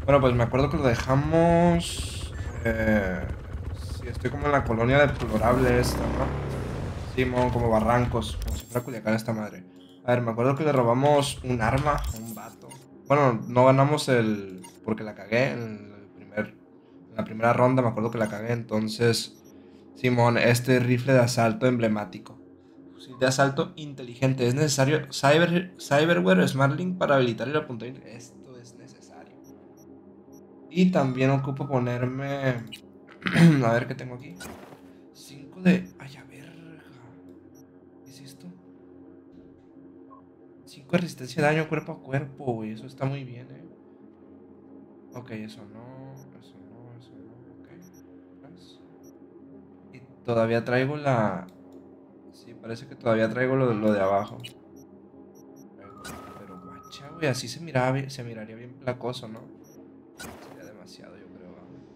Bueno, pues me acuerdo que lo dejamos. Sí, estoy como en la colonia deplorable esta, ¿no? Simón, como Barrancos, como si fuera Culiacán esta madre. A ver, me acuerdo que le robamos un arma a un vato. Bueno, no ganamos el. Porque la cagué en la primera ronda, me acuerdo que la cagué. Entonces, Simón, este rifle de asalto emblemático. Fusil de asalto inteligente. Es necesario Cyberware SmartLink para habilitar el apuntamiento. Esto es necesario. Y también ocupo ponerme. A ver qué tengo aquí. 5 de. Ay, a verga. ¿Qué es esto? 5 de resistencia de daño cuerpo a cuerpo, güey. Eso está muy bien, eh. Ok, eso no. Eso no, eso no. Ok. Atrás. Y todavía traigo la. Sí, parece que todavía traigo lo de abajo. Pero guacha, güey. Así se miraría bien placoso, ¿no? Sería demasiado, yo creo.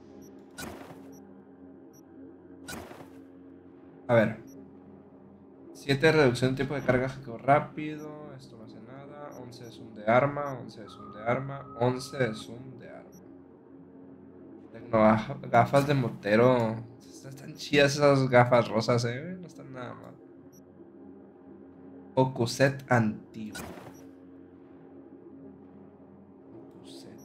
A ver. 7 de reducción de tiempo de carga hackeo rápido. Esto no hace nada. 11 de zoom de arma. 11 de zoom de arma. 11 de zoom de arma. Gafas de motero. Están chidas esas gafas rosas, no están nada mal. Ocuset antiguo. Ocuset.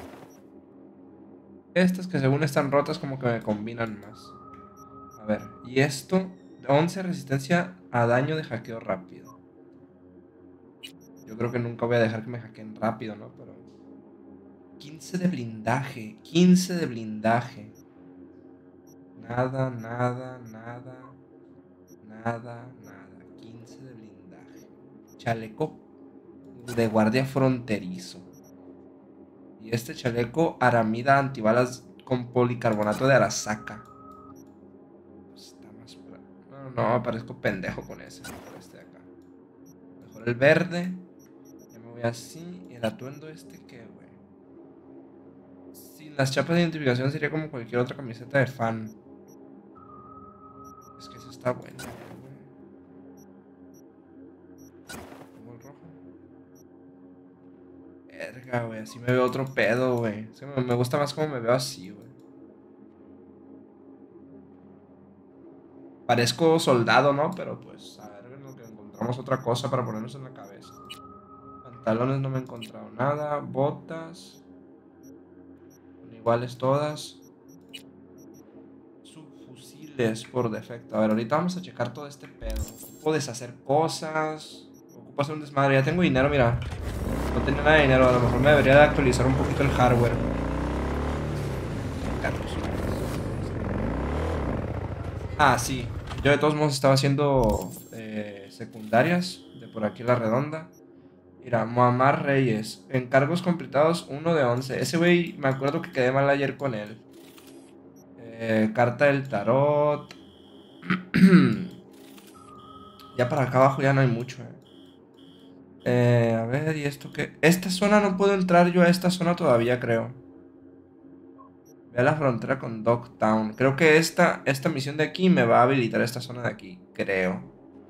Estas que según están rotas como que me combinan más. A ver, y esto, 11 resistencia a daño de hackeo rápido. Yo creo que nunca voy a dejar que me hackeen rápido, ¿no? Pero 15 de blindaje, 15 de blindaje. Nada, nada, nada, nada, nada. 15 de blindaje. Chaleco de guardia fronterizo. Y este chaleco aramida antibalas con policarbonato de Arasaka. Está más. No, parezco pendejo con ese. Por este de acá. Mejor el verde. Ya me voy así. Y el atuendo este que, güey. Sin las chapas de identificación sería como cualquier otra camiseta de fan. Es que eso está bueno, güey. Como el rojo. Verga, güey. Así me veo otro pedo, güey. Es que me gusta más como me veo así, güey. Parezco soldado, ¿no? Pero pues, a ver en lo que encontramos otra cosa para ponernos en la cabeza. Pantalones no me he encontrado nada. Botas. Son iguales todas. Subfusiles por defecto. A ver, ahorita vamos a checar todo este pedo. Ocupo deshacer cosas. Ocupo hacer un desmadre. Ya tengo dinero, mira. No tenía nada de dinero. A lo mejor me debería de actualizar un poquito el hardware. Carlos. Ah, sí. Yo de todos modos estaba haciendo secundarias. De por aquí la redonda. Mira, Muammar Reyes. Encargos completados 1 de 11. Ese güey, me acuerdo que quedé mal ayer con él. Carta del tarot. Ya para acá abajo ya no hay mucho. A ver, ¿y esto qué? Esta zona no puedo entrar yo a esta zona todavía, creo. Ve a la frontera con Dogtown. Creo que esta misión de aquí me va a habilitar esta zona de aquí, creo.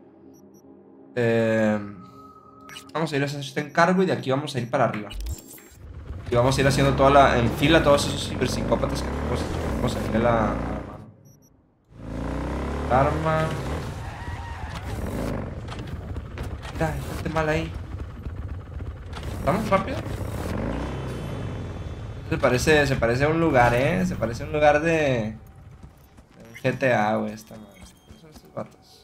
Eh, Vamos a ir a hacer este encargo y de aquí vamos a ir para arriba. Y vamos a ir haciendo en fila todos esos ciberpsicópatas que tenemos ahí a la mano. Arma. Mira, hay gente mal ahí. ¿Estamos rápido? Se parece a un lugar, ¿eh? Se parece a un lugar de un GTA, güey, esta madre. ¿Quiénes son estos vatos?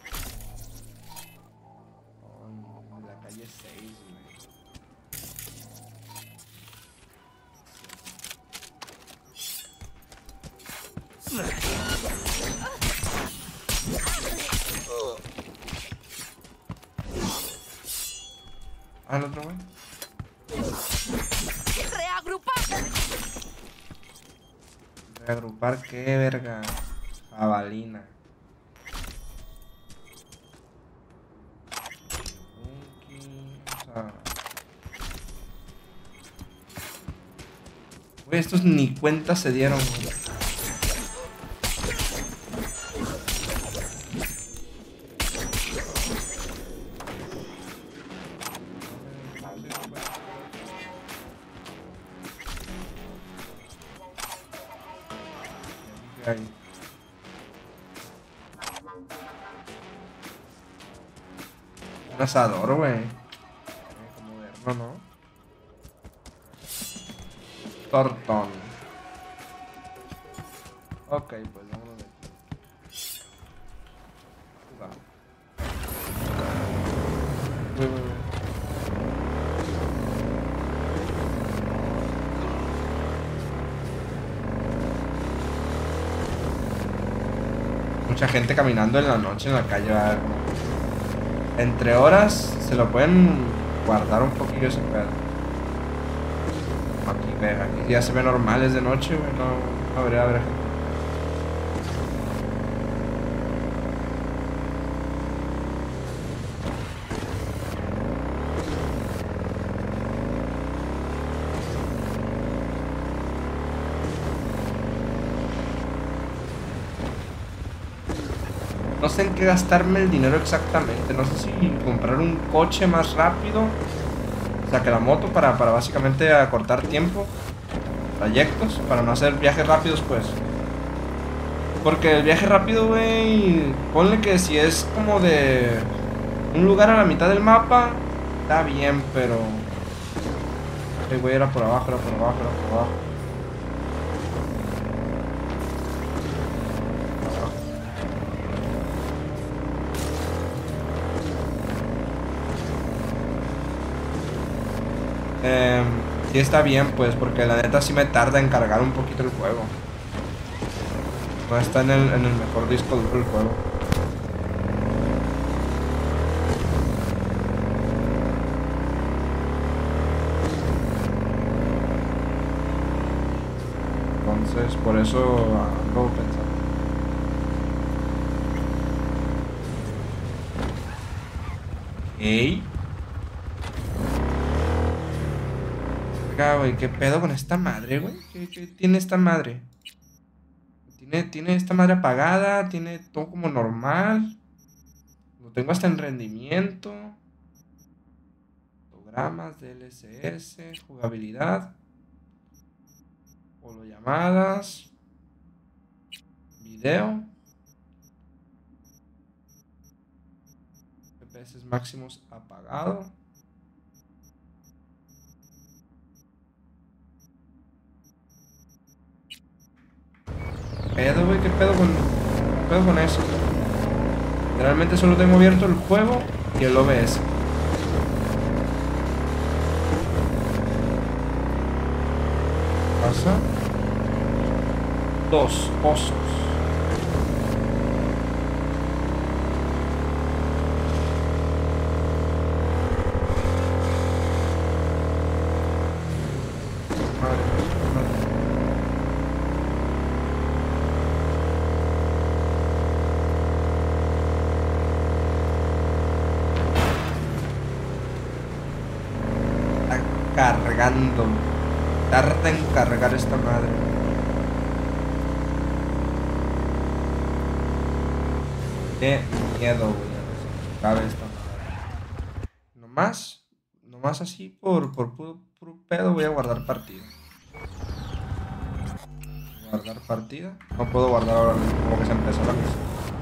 Oh, la calle 6, güey. Ah, el otro, güey. ¡Reagrupar! Reagrupar, qué verga. Jabalina. O sea, güey, estos ni cuenta se dieron, güey. Ahí. Un asador, güey. Como verlo, ¿no? Tortón. Ok, pues vámonos de aquí. Vamos. Uy. Mucha gente caminando en la noche en la calle. Entre horas se lo pueden guardar un poquillo ese pedo. Aquí ya se ve normal, es de noche, güey. No habría gente. No sé en qué gastarme el dinero exactamente. No sé si comprar un coche más rápido. O sea, que la moto para básicamente acortar tiempo. Trayectos. Para no hacer viajes rápidos, pues. Porque el viaje rápido, güey. Ponle que si es como de un lugar a la mitad del mapa. Está bien, pero... El güey era por abajo, era por abajo. Sí está bien, pues, porque la neta sí me tarda en cargar un poquito el juego. No está en el mejor disco duro del juego. Entonces, por eso ando pensando. ¡Ey! Güey, ¿qué pedo con esta madre, güey? ¿Qué tiene esta madre? Tiene esta madre apagada, tiene todo como normal. Lo tengo hasta en rendimiento. Programas, DLSS, jugabilidad. Llamadas. Video. FPS máximos apagado. ¿Qué pedo con eso? Realmente solo tengo abierto el juego y el OBS. Pasa. 2 osos. Cargando. Tarda en cargar esta madre. Qué miedo, güey. Cabe esta madre. Nomás así por puro pedo voy a guardar partida. Guardar partida. No puedo guardar ahora mismo, como que se empezó la misión.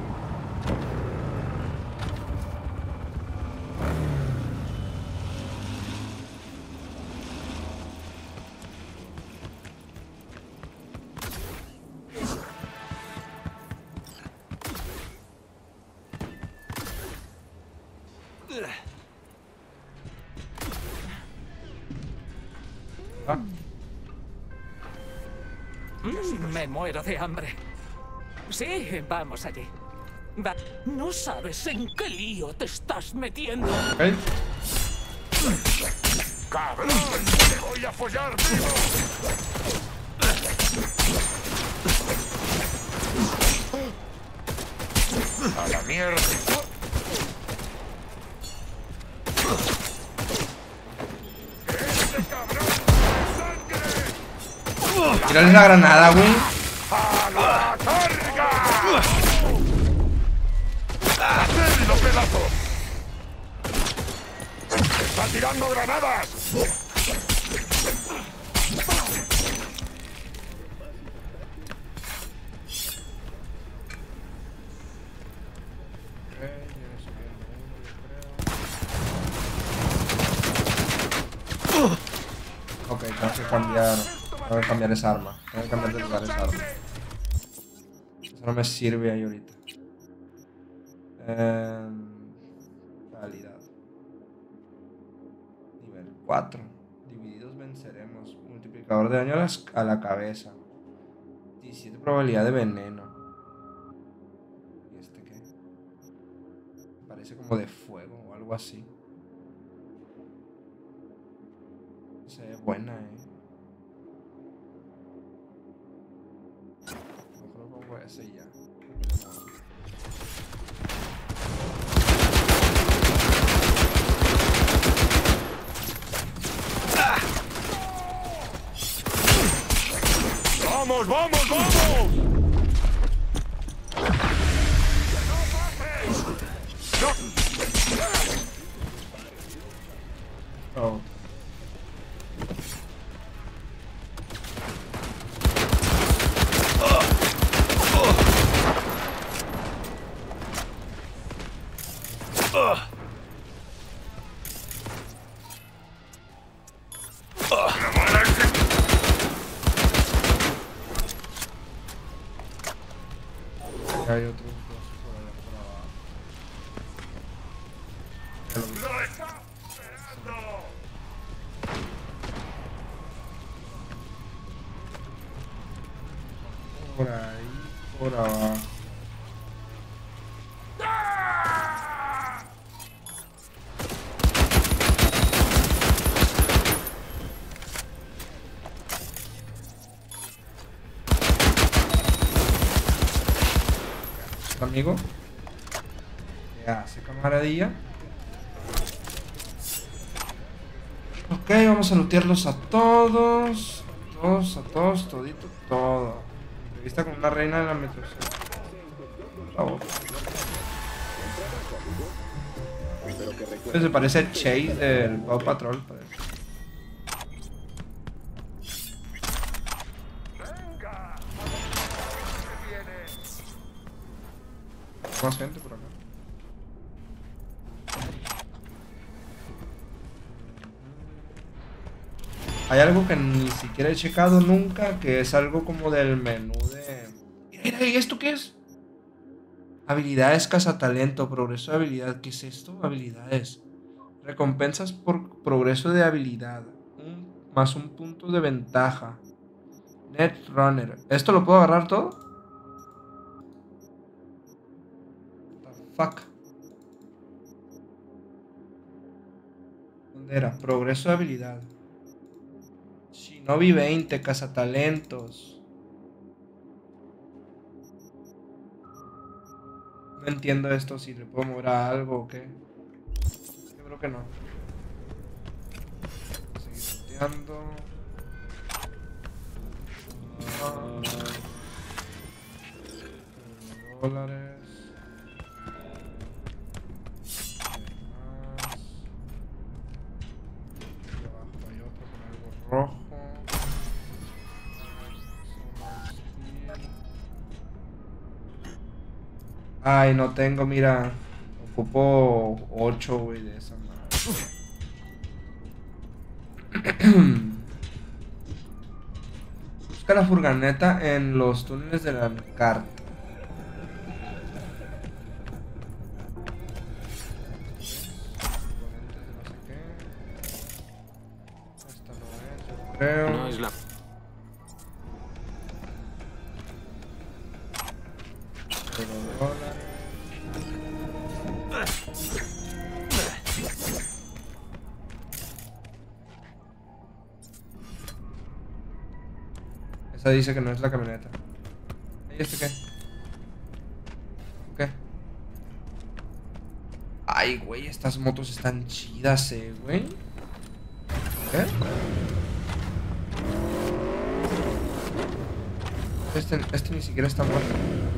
Me muero de hambre. Sí, vamos allí. No sabes en qué lío te estás metiendo. ¿Okay? ¡Cabrón! ¡Te voy a follar vivo! ¡A la mierda! ¡Ese cabrón! ¡Sangre! Tírale la granada, güey. ¡A la carga! ¡Hacerlo pedazos! ¡Está tirando granadas! Tengo que cambiar esa arma. Tengo que cambiar de lugar esa arma. Eso no me sirve ahí ahorita. Calidad. Nivel 4. Divididos venceremos. Multiplicador de daño a la cabeza. 17 probabilidad de veneno. ¿Y este qué? Parece como de fuego o algo así. Se ve buena, Mejor pongo ese y ya. ¡Vamos, vamos, vamos! Oh. Hay otro por allá por abajo. ¡Lo está esperando! Por ahí, por abajo. Amigo, ¿qué hace, camaradilla? Ok, vamos a lootearlos a todos. Todito, todo. Entrevista con una reina de la metro. Por favor. Se parece a Chase del Paw Patrol, parece. ¡Venga! ¿Qué viene? Más gente por acá. Hay algo que ni siquiera he checado nunca, que es algo como del menú de... Mira, ¿y esto qué es? Habilidades, cazatalento, progreso de habilidad. ¿Qué es esto? Habilidades. Recompensas por progreso de habilidad. Más un punto de ventaja. Netrunner. ¿Esto lo puedo agarrar todo? What the fuck. ¿Dónde era? Progreso de habilidad. Shinobi 20, cazatalentos. No entiendo esto, si le puedo mover a algo o qué. Yo creo que no. Seguir looteando. $. Aquí abajo hay otro con algo rojo. Ay, no tengo, mira. Ocupo 8, güey, de esa madre. Busca la furgoneta en los túneles de la carta. Esta no es, yo creo. No es la... $. Esa dice que no es la camioneta. ¿Y este qué? ¿Qué? Ay, güey, estas motos están chidas, güey. ¿Qué? Este ni siquiera está muerto.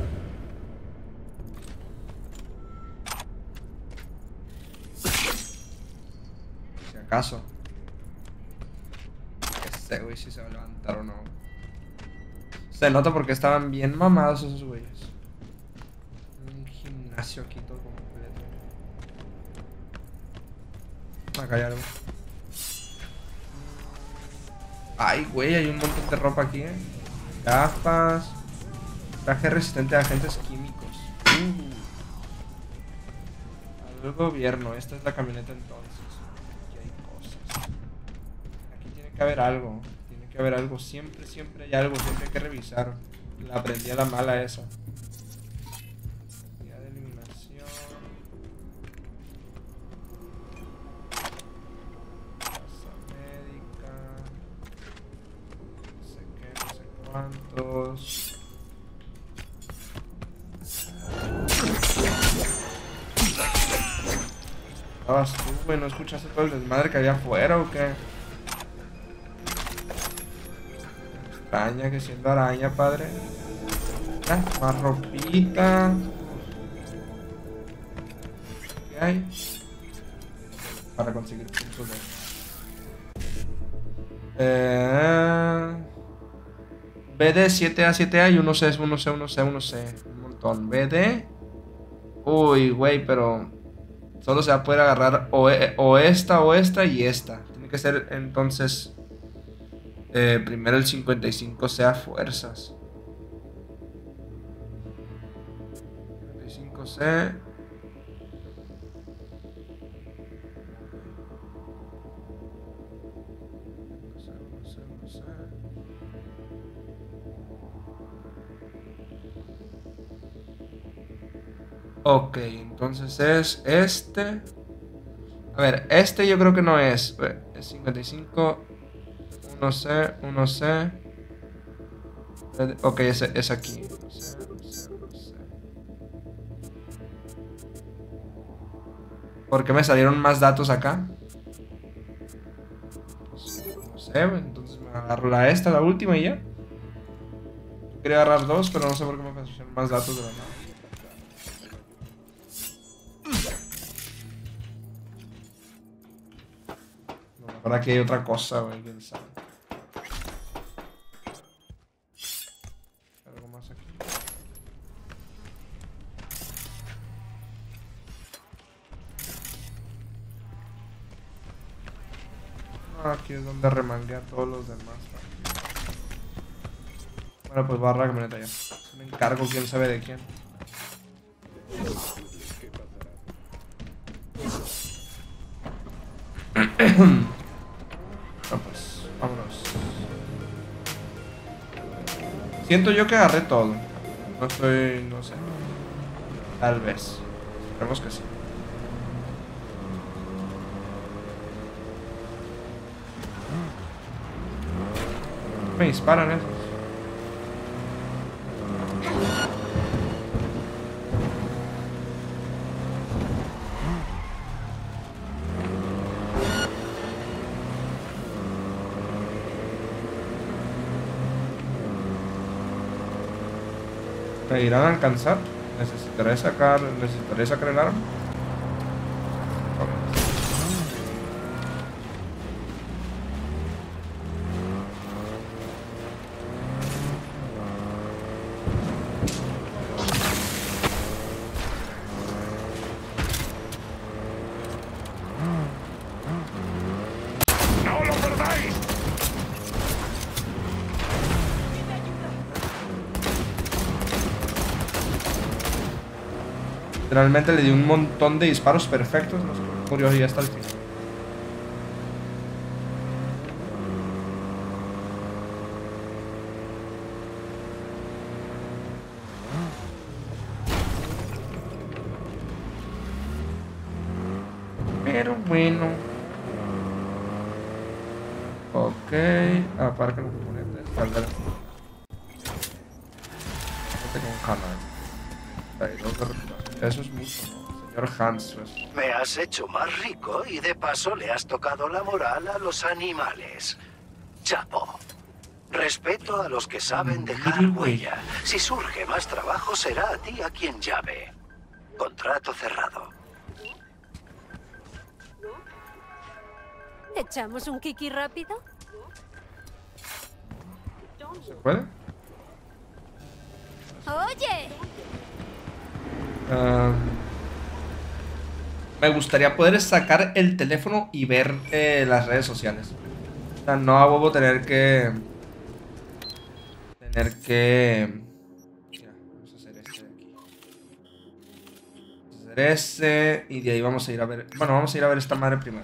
Si acaso. Este güey si se va a levantar o no. Se nota porque estaban bien mamados esos güeyes. Un gimnasio aquí todo completo. Acá hay algo. Ay, güey, hay un montón de ropa aquí, ¿eh? Gafas. Traje resistente a agentes químicos. Al gobierno. Esta es la camioneta entonces. Aquí hay cosas. Aquí tiene que haber algo. Tiene que haber algo. Siempre, siempre hay algo. Siempre hay que revisar. La aprendí a la mala esa. Guía de eliminación. Casa médica. No sé qué, no sé cuántos. ¿Estabas tú, güey? ¿No escuchaste todo el desmadre que había afuera o qué? Extraña que siendo araña, padre. Ah, más ropita. ¿Qué hay? Para conseguir puntos de... BD 7A, 7A y 1C, 1C, 1C, 1C. Un montón. BD. Uy, güey, pero... Solo se va a poder agarrar o esta y esta. Tiene que ser entonces... primero el 55C a fuerzas. 55C. No sé. Ok, entonces es este. A ver, este yo creo que no es. Es 55. 1C, 1C. Ok, es aquí. 1C. ¿Por qué me salieron más datos acá? No sé, entonces me agarro la última y ya. Quería agarrar dos, pero no sé por qué me pusieron más datos de la nada. Por aquí hay otra cosa, güey, quién sabe. Algo más aquí. Aquí es donde remangué a todos los demás. Bueno, pues barra la camioneta ya. Me encargo, quién sabe de quién. Bueno, pues, vámonos. Siento yo que agarré todo. No estoy, no sé. Tal vez. Esperemos que sí. Me disparan esos. ¿Me irán a alcanzar? Necesitaré sacar el arma. ¡No lo perdáis! Literalmente le di un montón de disparos perfectos. No sé, murió y hasta el final. Pero bueno. Ok. Aparca los componentes. Cargar. Con canal. Eso es mucho, ¿no? Señor Hans. Pues. Me has hecho más rico y de paso le has tocado la moral a los animales. Chapo. Respeto a los que saben dejar huella. Si surge más trabajo, será a ti a quien llame. Contrato cerrado. ¿Echamos un kiki rápido? ¿Se puede? ¡Oye! Me gustaría poder sacar el teléfono y ver las redes sociales. sea, no a huevo tener que... Mira, vamos a hacer este de aquí. Vamos a hacer ese. Y de ahí vamos a ir a ver... Bueno, vamos a ir a ver esta madre primero.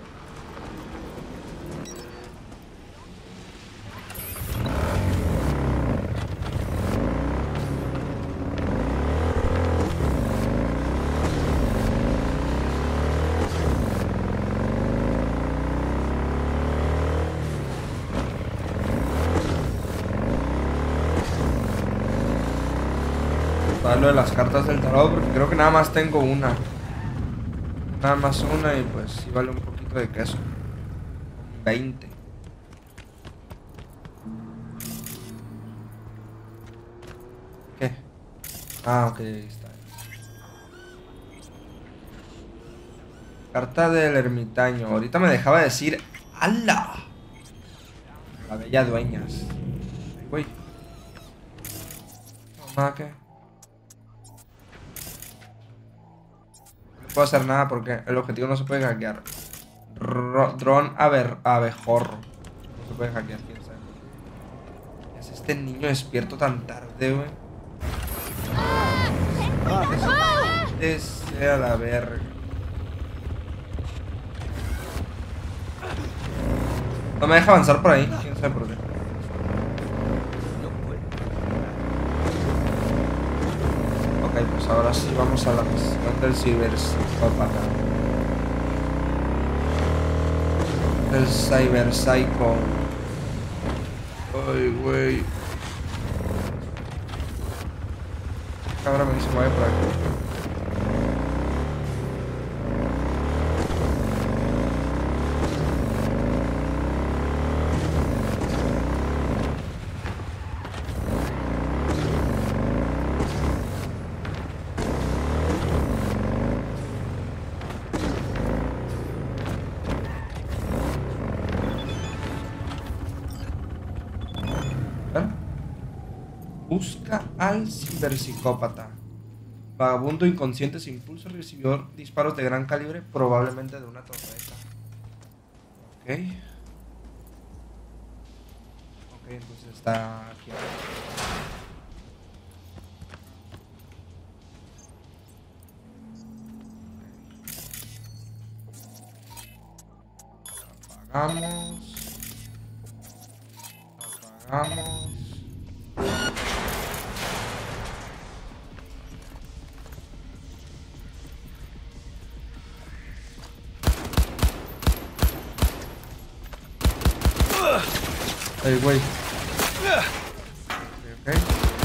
Lo de las cartas del tarot, porque creo que nada más tengo una. Nada más una y pues sí vale un poquito de queso. 20. ¿Qué? Ah, ok, ahí está. Carta del ermitaño. Ahorita me dejaba decir ¡Hala! La bella dueñas. Ay, güey. Mamá, ¿qué? No puedo hacer nada porque el objetivo no se puede hackear. Dron abejorro. No se puede hackear, quién sabe. ¿Qué es este niño despierto tan tarde, güey? Ese a la verga. No me deja avanzar por ahí, quién sabe por qué. Ok, pues ahora sí vamos a la misión del ciberpsicópata. El cyberpsycho. Ay, güey. Ahora me dice que vaya por aquí. Busca al ciberpsicópata. Vagabundo inconsciente sin pulso recibió disparos de gran calibre, probablemente de una torreta. Ok. Ok, entonces está aquí. Apagamos. Apagamos. Ay, güey. Ok.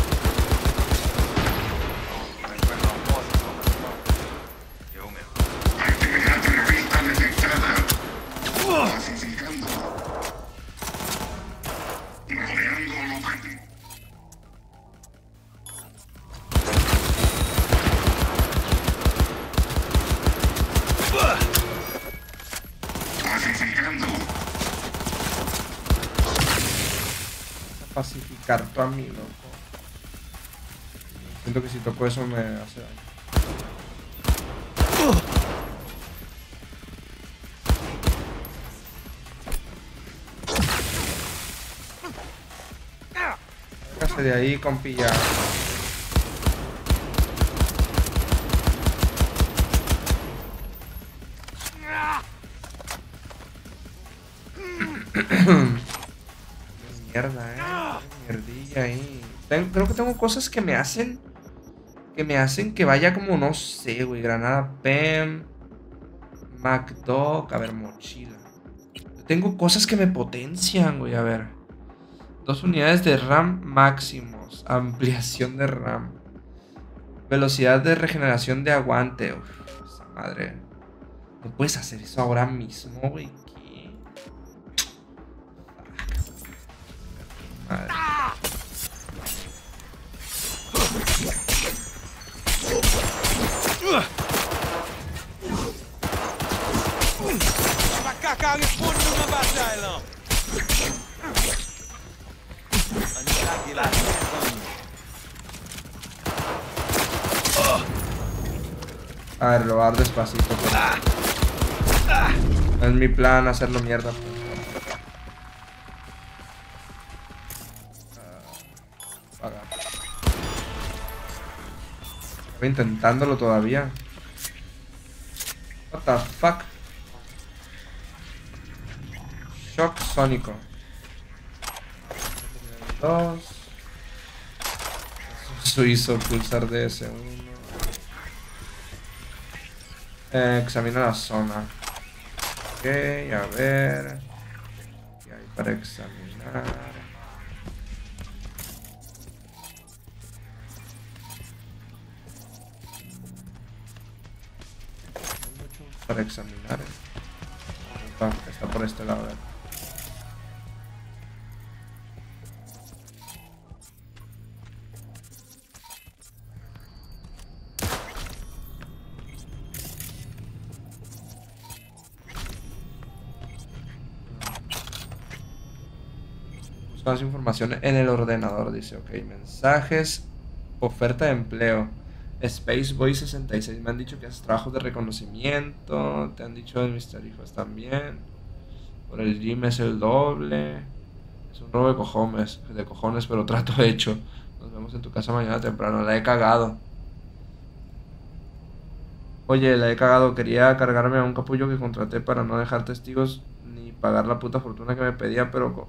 Actividad terrorista detectada. Pacificando. Rodeando el objetivo. Pacificando. Pacificar tú a mí, loco. Siento que si toco eso me hace daño. Sácase de ahí, compilla. Mierda, mierdilla ahí. Creo que tengo cosas que me hacen que vaya como, no sé, güey. Granada PEM, MacDog, a ver, mochila. Tengo cosas que me potencian, güey, a ver. 2 unidades de RAM máximos. Ampliación de RAM. Velocidad de regeneración de aguante. Uf, esa madre. No puedes hacer eso ahora mismo, güey. Madre. A ver, lo voy a dar despacito. Pero... es mi plan hacerlo mierda. pagar. Estoy intentándolo todavía. What the fuck. Shock sónico. 2. Suizo, pulsar DS1. Examina la zona. Ok, a ver. ¿Qué hay para examinar? Hay mucho para examinar. Está por este lado. A ver. Más información en el ordenador, dice. Ok, mensajes, oferta de empleo. Space Boy 66. Me han dicho que haces trabajos de reconocimiento. Te han dicho de mis tarifas también. Por el gym es el doble. Es un robo de cojones, pero trato hecho. Nos vemos en tu casa mañana temprano. La he cagado. Oye, la he cagado. Quería cargarme a un capullo que contraté para no dejar testigos ni pagar la puta fortuna que me pedía, pero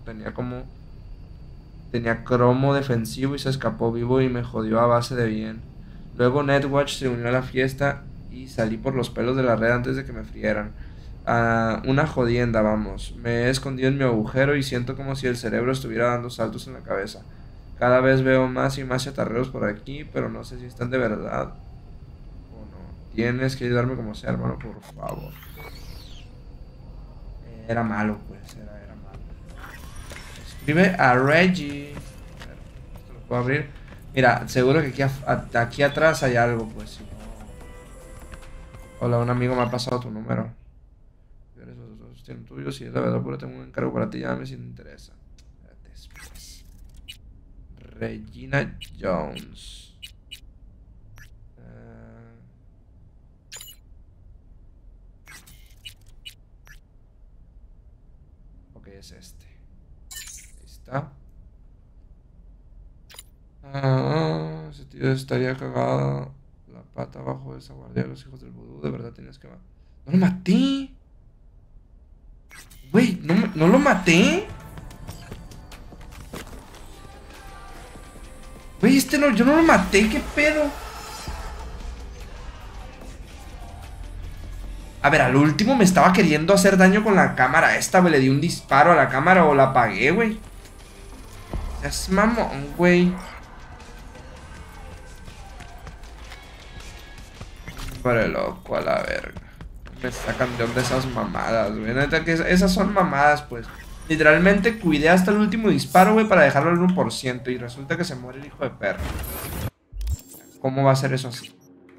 tenía cromo defensivo y se escapó vivo y me jodió a base de bien. Luego Netwatch se unió a la fiesta y salí por los pelos de la red antes de que me frieran. Una jodienda, vamos. Me he escondido en mi agujero y siento como si el cerebro estuviera dando saltos en la cabeza. Cada vez veo más y más chatarreros por aquí, pero no sé si están de verdad o no. Tienes que ayudarme como sea, hermano, por favor. Era malo, pues, era malo. Escribe a Reggie. A ver, esto lo puedo abrir. Mira, seguro que aquí atrás hay algo, pues. Si no... Hola, un amigo me ha pasado tu número. Esos dos tienen tuyo. Si es la verdad, pura, tengo un encargo para ti. Llámame si te interesa. Después. Regina Jones. Ok, es este. Ahí está. Ese tío estaría cagado la pata abajo de esa guardia de los hijos del vudú. De verdad tienes que matar. ¡No lo maté! Güey, ¿no lo maté? Güey, yo no lo maté, ¿qué pedo? A ver, al último me estaba queriendo hacer daño con la cámara esta, güey. Le di un disparo a la cámara o la apagué, güey. Es mamón, güey. Hombre loco, a la verga. Me sacan de onda esas mamadas, güey. Neta que esas son mamadas, pues. Literalmente cuidé hasta el último disparo, güey, para dejarlo al 1%. Y resulta que se muere el hijo de perro. ¿Cómo va a ser eso así?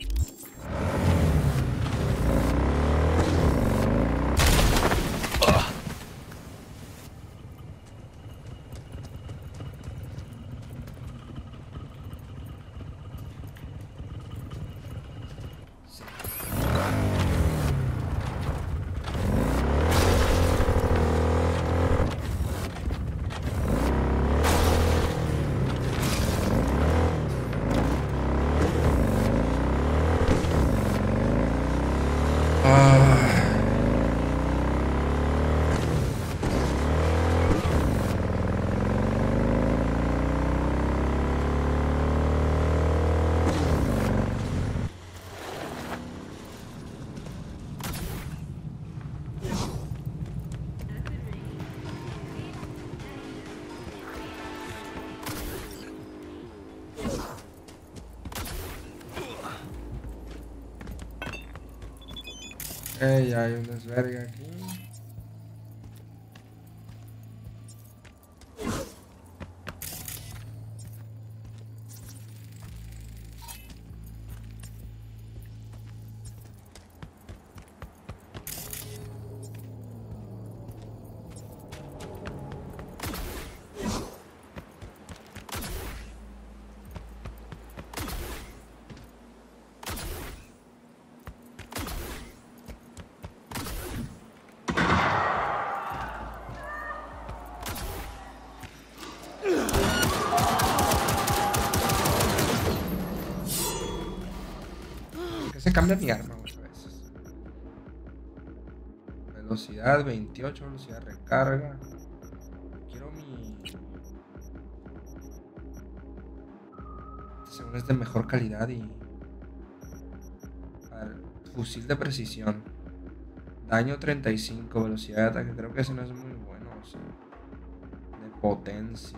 Ya hay un desvergue aquí. qué se cambia mi arma, güey, a veces? Velocidad 28, velocidad de recarga. Quiero mi... Según es de mejor calidad y... A ver, fusil de precisión. Daño 35, velocidad de ataque. Creo que ese no es muy bueno, o sea, de potencia.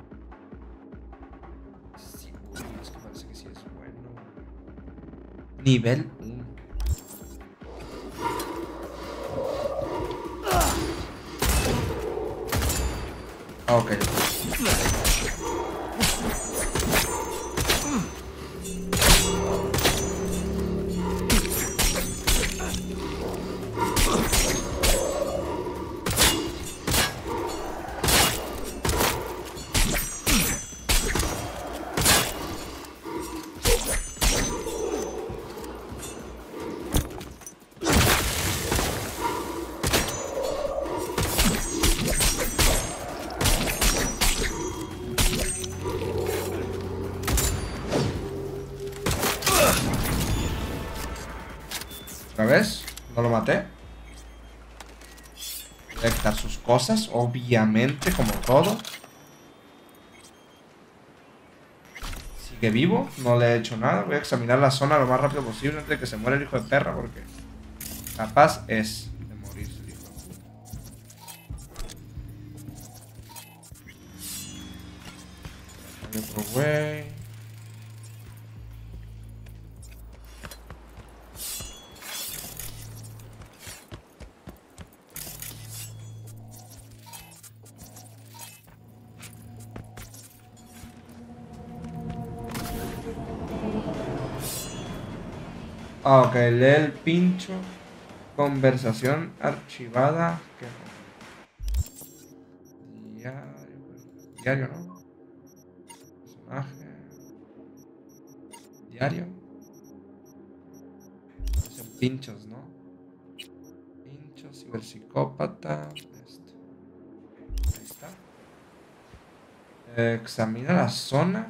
Sí, uy, es que parece que sí es bueno. Nivel 1. Ok. ¿Otra vez? ¿No lo maté? Voy a quitar sus cosas, obviamente, como todo. Sigue vivo, no le he hecho nada. Voy a examinar la zona lo más rápido posible antes de que se muera el hijo de perra, porque capaz es de morirse el hijo de puta. Hay otro güey. Ah, ok, lee el pincho. Conversación archivada. ¿Qué no? Diario, ¿no? Personaje. Diario. Son pinchos, ¿no? Pinchos, ciberpsicópata. Esto. Ahí está. Examina la zona.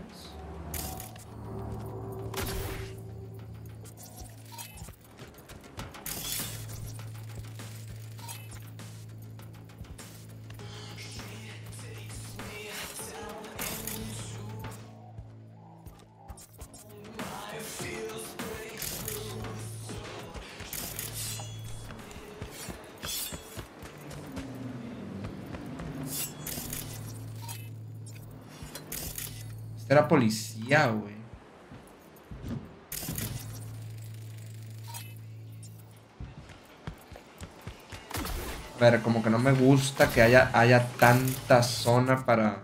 Era policía, güey. A ver, como que no me gusta que haya tanta zona para...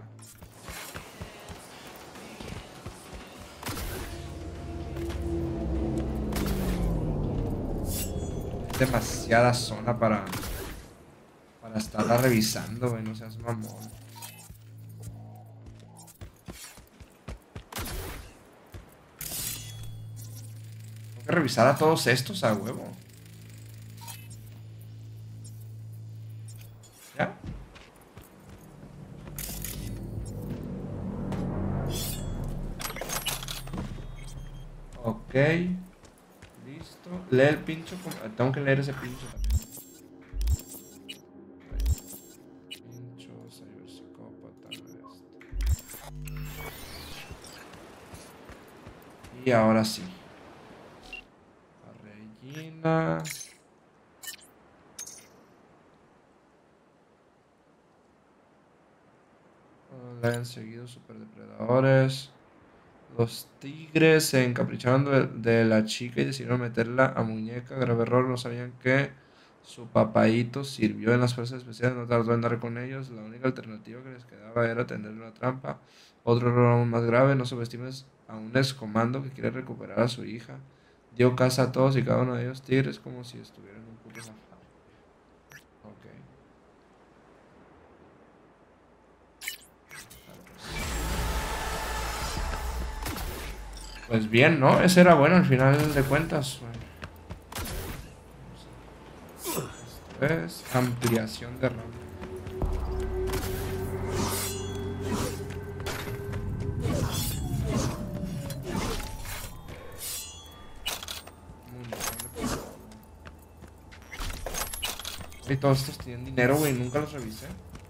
Demasiada zona para estarla revisando, güey. No seas mamón. Que revisar a todos estos a huevo. ¿Ya? Ok. Listo. Lee el pincho. Tengo que leer ese pincho también. Pincho, ciberpsicópata. Y ahora sí. Le han seguido superdepredadores. Los tigres se encapricharon de la chica y decidieron meterla a muñeca. Grave error, no sabían que su papaíto sirvió en las fuerzas especiales. No tardó en dar con ellos. La única alternativa que les quedaba era tenderle una trampa. Otro error aún más grave, no subestimes a un excomando que quiere recuperar a su hija. Dio caza a todos y cada uno de ellos tigres como si estuvieran en un puto safari. Ok. Pues bien, ¿no? Ese era bueno al final de cuentas. Esto es ampliación de RAM. Ok, todos estos tienen dinero, güey. Nunca los revisé.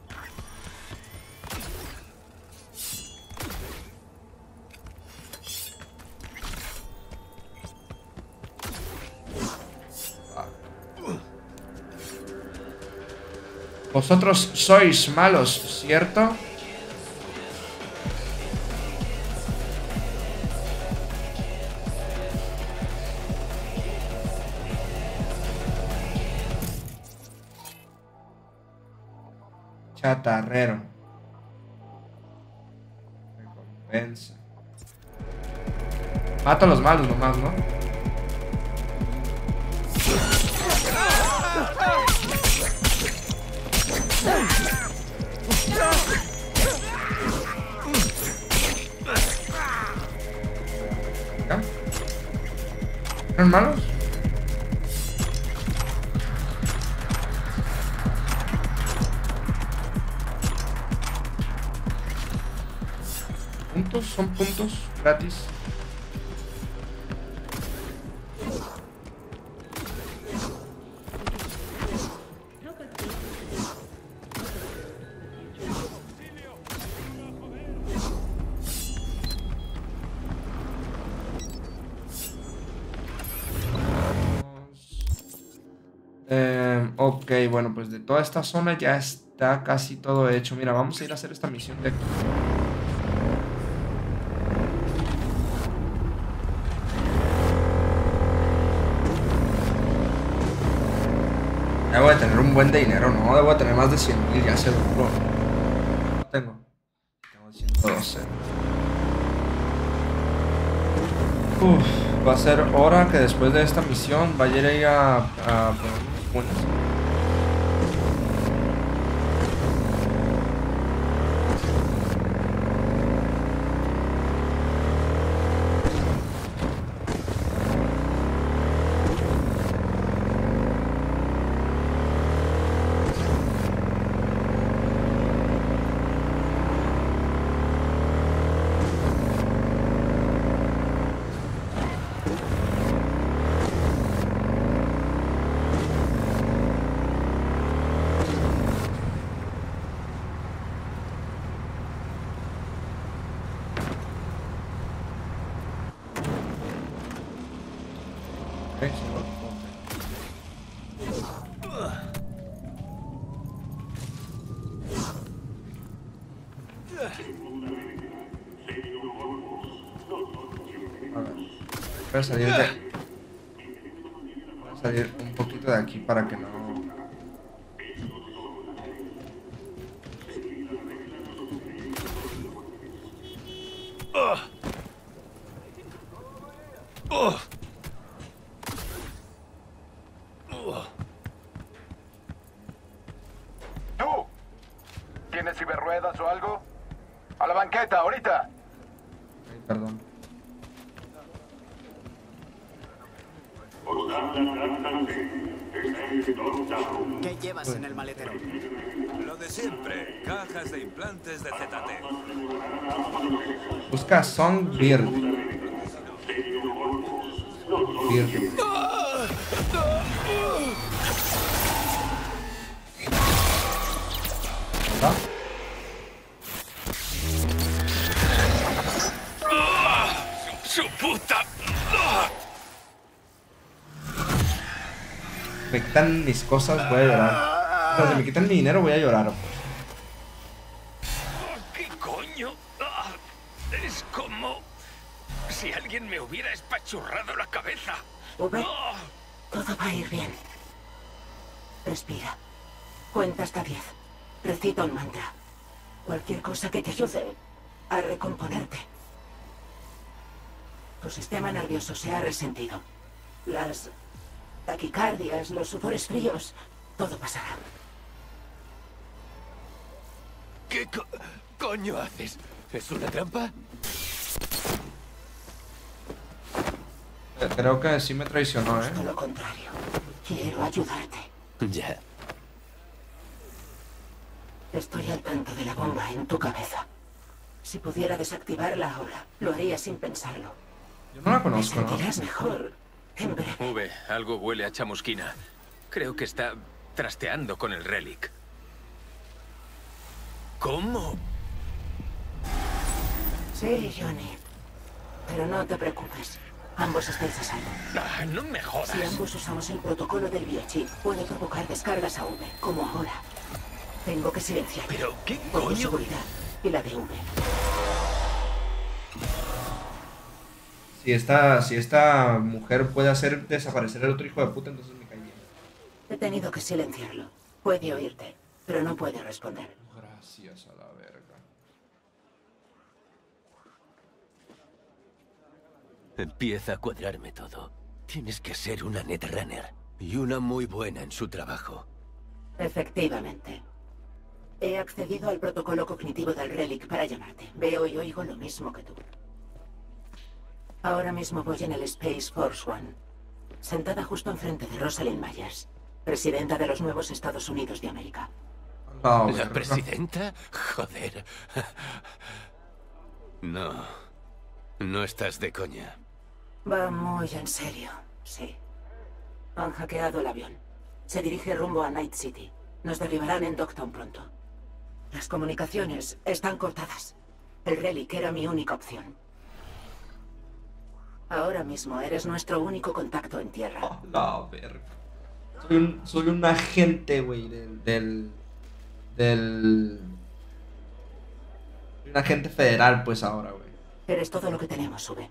Vosotros sois malos, ¿cierto? Chatarrero. Recompensa. Mata a los malos nomás, ¿no? ¿Ya? ¿Eran malos? ¿Puntos? ¿Son puntos gratis? Ok, bueno, pues de toda esta zona ya está casi todo hecho. Mira, vamos a ir a hacer esta misión de aquí. Debo de tener un buen de dinero, ¿no? Debo de tener más de 100,000, ya seguro. No tengo. Tengo 112. Va a ser hora que después de esta misión vaya a ir a poner unos puentes. Voy a salir un poquito de aquí para que no... ¿Tú? ¿Tienes ciberruedas o algo? A la banqueta, ahorita. Ay, perdón. ¿Qué llevas en el maletero? Lo de siempre, cajas de implantes de ZT. Busca Songbird. Bird. ¿Verdad? ¡Su puta! Me quitan mis cosas, voy a llorar. O sea, si me quitan mi dinero, voy a llorar. ¿Qué coño? Es como si alguien me hubiera espachurrado la cabeza. V, todo va a ir bien. Respira. Cuenta hasta 10. Recita un mantra. Cualquier cosa que te ayude a recomponerte. Tu sistema nervioso se ha resentido. Las taquicardias, los sudores fríos, todo pasará. ¿Qué coño haces? ¿Es una trampa? Creo que sí me traicionó, ¿eh? Todo lo contrario. Quiero ayudarte. Ya. Estoy al tanto de la bomba en tu cabeza. Si pudiera desactivarla ahora, lo haría sin pensarlo. Yo no la Te conozco, ¿no? sentirás mejor en breve. V, algo huele a chamusquina. Creo que está trasteando con el Relic. ¿Cómo? Sí, Johnny. Pero no te preocupes. Ambos estáis a salvo. Ah, no me jodas. Si ambos usamos el protocolo del biochip, puede provocar descargas a V, como ahora. Tengo que silenciar. ¿Pero qué Por tu coño? seguridad y la de V. Si esta mujer puede hacer desaparecer al otro hijo de puta, entonces me cae bien. He tenido que silenciarlo. Puede oírte, pero no puede responder. Gracias a la verga. Empieza a cuadrarme todo. Tienes que ser una netrunner y una muy buena en su trabajo. Efectivamente. He accedido al protocolo cognitivo del Relic para llamarte. Veo y oigo lo mismo que tú. Ahora mismo voy en el Space Force One, sentada justo enfrente de Rosalind Myers, presidenta de los nuevos Estados Unidos de América. Oh, ¿La presidenta? Joder. No. No estás de coña. Va muy en serio, sí. Han hackeado el avión. Se dirige rumbo a Night City. Nos derribarán en Dogtown pronto. Las comunicaciones están cortadas. El Relic era mi única opción. Ahora mismo eres nuestro único contacto en tierra. Oh, la verga. Soy un agente, güey, soy un agente federal, pues ahora, güey. Eres todo lo que tenemos, Sube.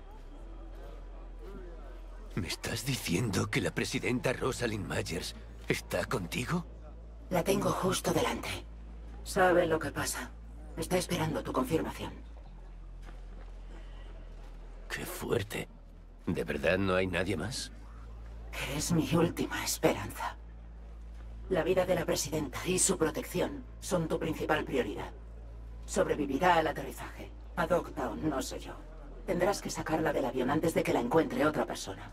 ¿Me estás diciendo que la presidenta Rosalind Myers está contigo? La tengo justo delante. Sabe lo que pasa. Está esperando tu confirmación. Qué fuerte. ¿De verdad no hay nadie más? Es mi última esperanza. La vida de la presidenta y su protección son tu principal prioridad. Sobrevivirá al aterrizaje. A Dogtown, no sé yo. Tendrás que sacarla del avión antes de que la encuentre otra persona.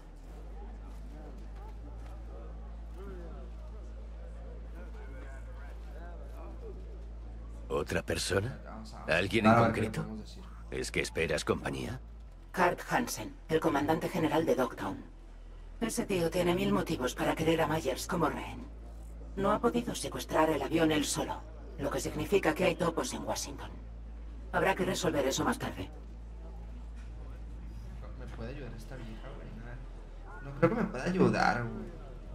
¿Otra persona? ¿Alguien en concreto? ¿Es que esperas compañía? Hart Hansen, el comandante general de Dogtown. Ese tío tiene 1000 motivos para querer a Myers como rehén. No ha podido secuestrar el avión él solo, lo que significa que hay topos en Washington. Habrá que resolver eso más tarde. ¿Me puede ayudar esta vieja, güey? No creo que me pueda ayudar, güey.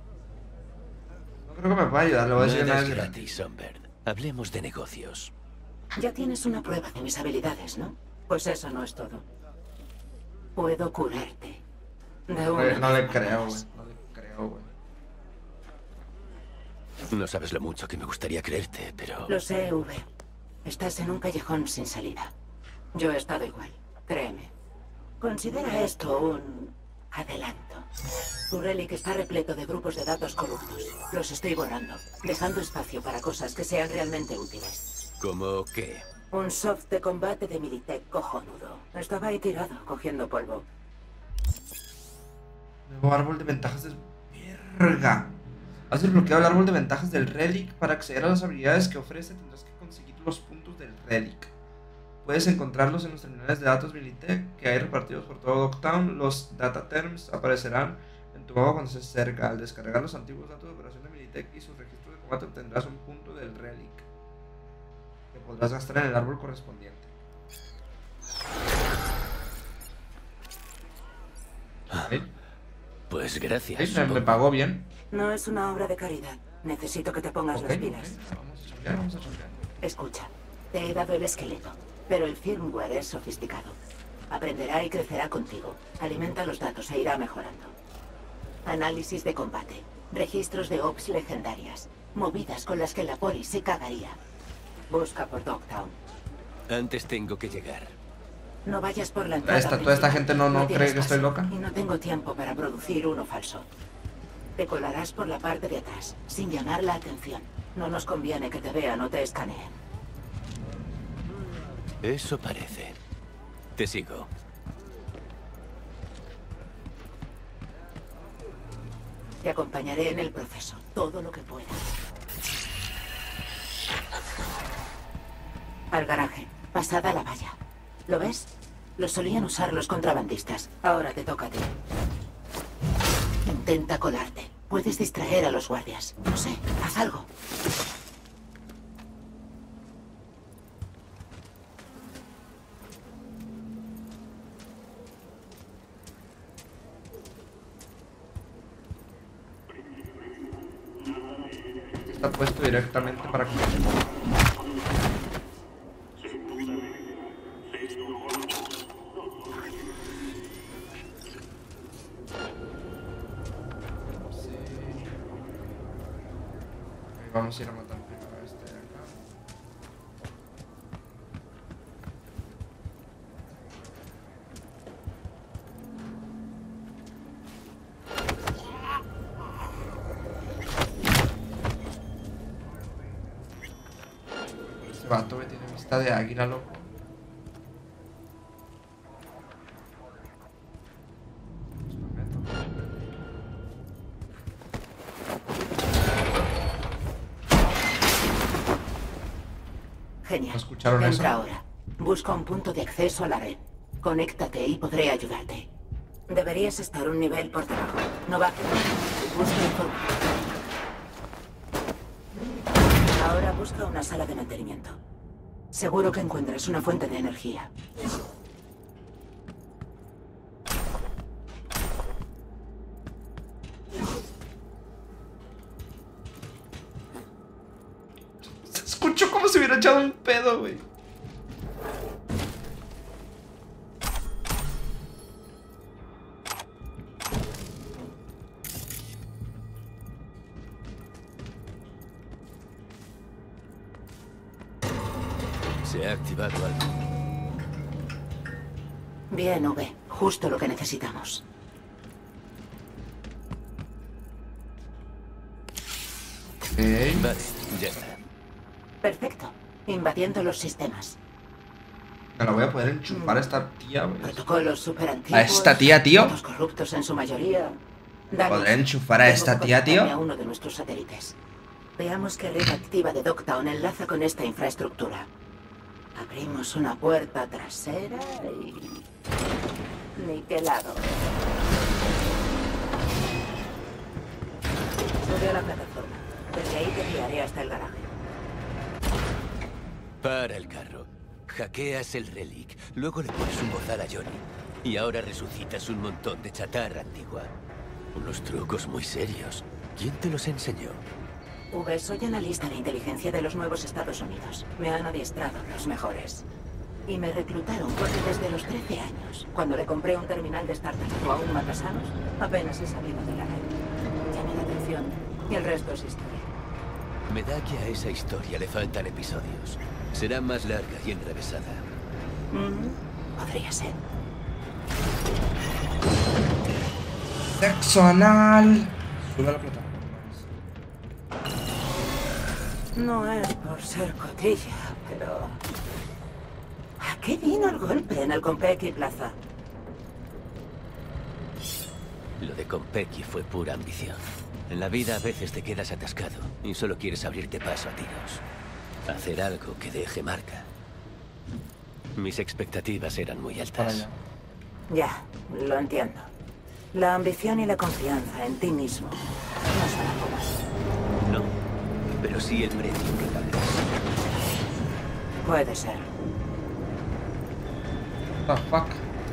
No creo que me pueda ayudar, le voy a decir Nada nada. es gratis, Songbird. Hablemos de negocios. Ya tienes una prueba de mis habilidades, ¿no? Pues eso no es todo. Puedo curarte. De una No le vez creo, por güey. todas. No le creo, güey. No sabes lo mucho que me gustaría creerte, pero... Lo sé, V. Estás en un callejón sin salida. Yo he estado igual, créeme. Considera esto un adelanto. Tu Relic está repleto de grupos de datos corruptos. Los estoy borrando, dejando espacio para cosas que sean realmente útiles. ¿Cómo qué? Un soft de combate de Militech cojonudo. Estaba ahí tirado, cogiendo polvo. Nuevo árbol de ventajas de... ¡Verga! Has desbloqueado el árbol de ventajas del Relic. Para acceder a las habilidades que ofrece tendrás que conseguir los puntos del Relic. Puedes encontrarlos en los terminales de datos Militech que hay repartidos por todo Dogtown. Los data terms aparecerán en tu mapa cuando se acerca. Al descargar los antiguos datos de operación de Militech y sus registros de combate obtendrás un punto del Relic que podrás gastar en el árbol correspondiente. ¿Sí? Pues gracias. ¿Sí? ¿Me pagó bien? No es una obra de caridad. Necesito que te pongas las pilas. Vamos a chambear, vamos a chambear. Escucha, te he dado el esqueleto, pero el firmware es sofisticado. Aprenderá y crecerá contigo. Alimenta los datos e irá mejorando. Análisis de combate, registros de ops legendarias, movidas con las que la poli se cagaría. Busca por Dogtown. Antes tengo que llegar. No vayas por la entrada Toda esta principal. gente no tienes cree que estoy paso, loca. Y no tengo tiempo para producir uno falso. Te colarás por la parte de atrás, sin llamar la atención. No nos conviene que te vean o te escaneen. Eso parece. Te sigo. Te acompañaré en el proceso, todo lo que pueda. Al garaje, pasada la valla. ¿Lo ves? Lo solían usar los contrabandistas. Ahora te toca a ti. Intenta colarte. Puedes distraer a los guardias. No sé, haz algo. Está puesto directamente para que... Vamos a ir a matar primero a este de acá. Este vato que tiene vista de águila, loco. Genial. ¿Escucharon eso? Entra ahora. Busca un punto de acceso a la red. Conéctate y podré ayudarte. Deberías estar un nivel por debajo. No bajes. Busca información. Ahora busca una sala de mantenimiento. Seguro que encuentras una fuente de energía. Se escuchó como si hubiera echado un pedo, güey. Se ha activado algo. Bien, V. Justo lo que necesitamos. Okay. Vale, ya está. Perfecto. Invadiendo los sistemas. Me la voy a poder enchufar a esta tía, güey. Protocolos super antiguos. ¿A esta tía, tío? Datos corruptos en su mayoría. Danos. ¿Podré enchufar a esta tía, tío? A uno de nuestros satélites. Veamos qué red activa de Dogtown enlaza con esta infraestructura. Abrimos una puerta trasera y... niquelado. Sube a la plataforma. Desde ahí te guiaré hasta el garaje. Para el carro. Hackeas el relic. Luego le pones un bozal a Johnny. Y ahora resucitas un montón de chatarra antigua. Unos trucos muy serios. ¿Quién te los enseñó? V, soy analista de inteligencia de los nuevos Estados Unidos. Me han adiestrado los mejores. Y me reclutaron porque desde los 13 años, cuando le compré un terminal de startup a un matasanos, apenas he salido de la red. Llamé la atención y el resto es historia. Me da que a esa historia le faltan episodios. Será más larga y enrevesada. Podría ser. Sexo anal. Sube a la plataforma. No es por ser cotilla, pero... ¿a qué vino el golpe en el Konpeki Plaza? Lo de Konpeki fue pura ambición. En la vida a veces te quedas atascado y solo quieres abrirte paso a tiros. Hacer algo que deje marca. Mis expectativas eran muy altas. Ya, lo entiendo. La ambición y la confianza en ti mismo no son algo más. No, pero sí el precio que pagas. Puede ser. What the fuck?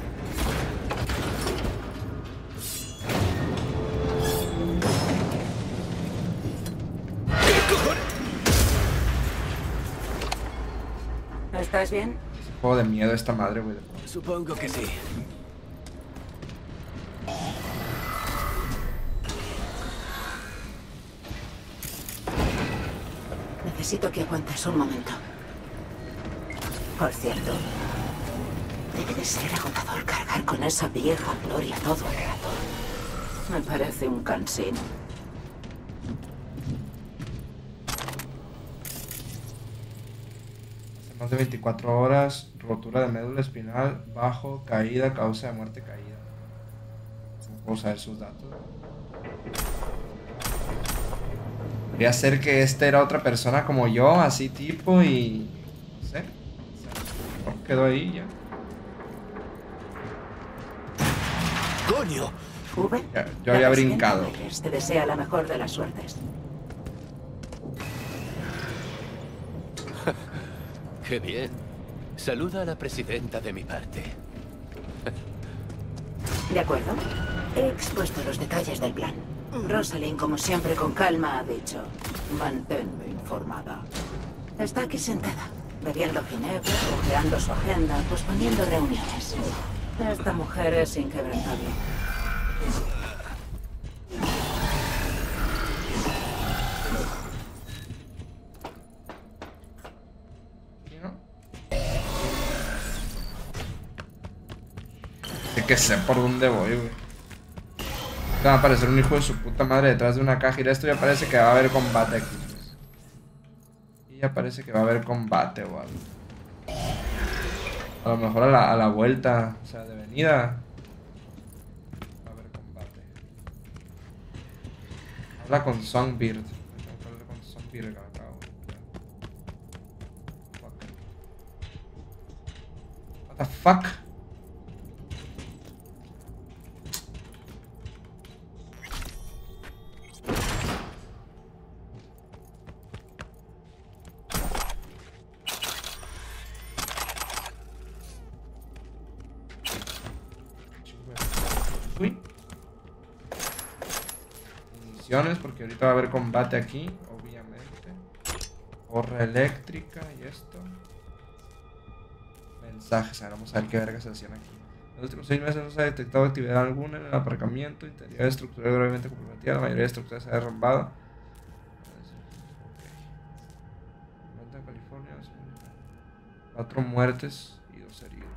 ¿Estás bien? Es un juego de miedo esta madre, güey. Supongo que sí. Necesito que aguantes un momento. Por cierto, debe de ser agotador cargar con esa vieja gloria todo el rato. Me parece un cansino. Hace más de 24 horas, rotura de médula espinal, bajo, caída, causa de muerte caída. ¿Cómo puedo saber sus datos? Podría ser que este era otra persona como yo, así tipo, y... no sé. Quedó ahí ya. ¡Coño! V. Yo había La presidenta brincado. Myers te desea la mejor de las suertes. Qué bien. Saluda a la presidenta de mi parte. ¿De acuerdo? He expuesto los detalles del plan. Rosalind, como siempre, con calma, ha dicho: manténme informada. Está aquí sentada, bebiendo ginebra, ojeando su agenda, posponiendo reuniones. Esta mujer es inquebrantable. Que sé por dónde voy, güey. Va a aparecer un hijo de su puta madre detrás de una caja. Y esto ya parece que va a haber combate aquí, pues. Y ya parece que va a haber combate o algo. A lo mejor a la vuelta, o sea, de venida, va a haber combate. Habla con Songbird. Tengo que hablar con Songbird, que acabo. What the fuck? Uy. Municiones, porque ahorita va a haber combate aquí, obviamente. Porra eléctrica y esto. Mensajes, ahora vamos a ver qué vergas se hacían aquí. En los últimos 6 meses no se ha detectado actividad alguna en el aparcamiento. Interior estructural gravemente comprometida. La mayoría de estructuras se ha derrumbado. En California, 4 muertes y 2 heridos.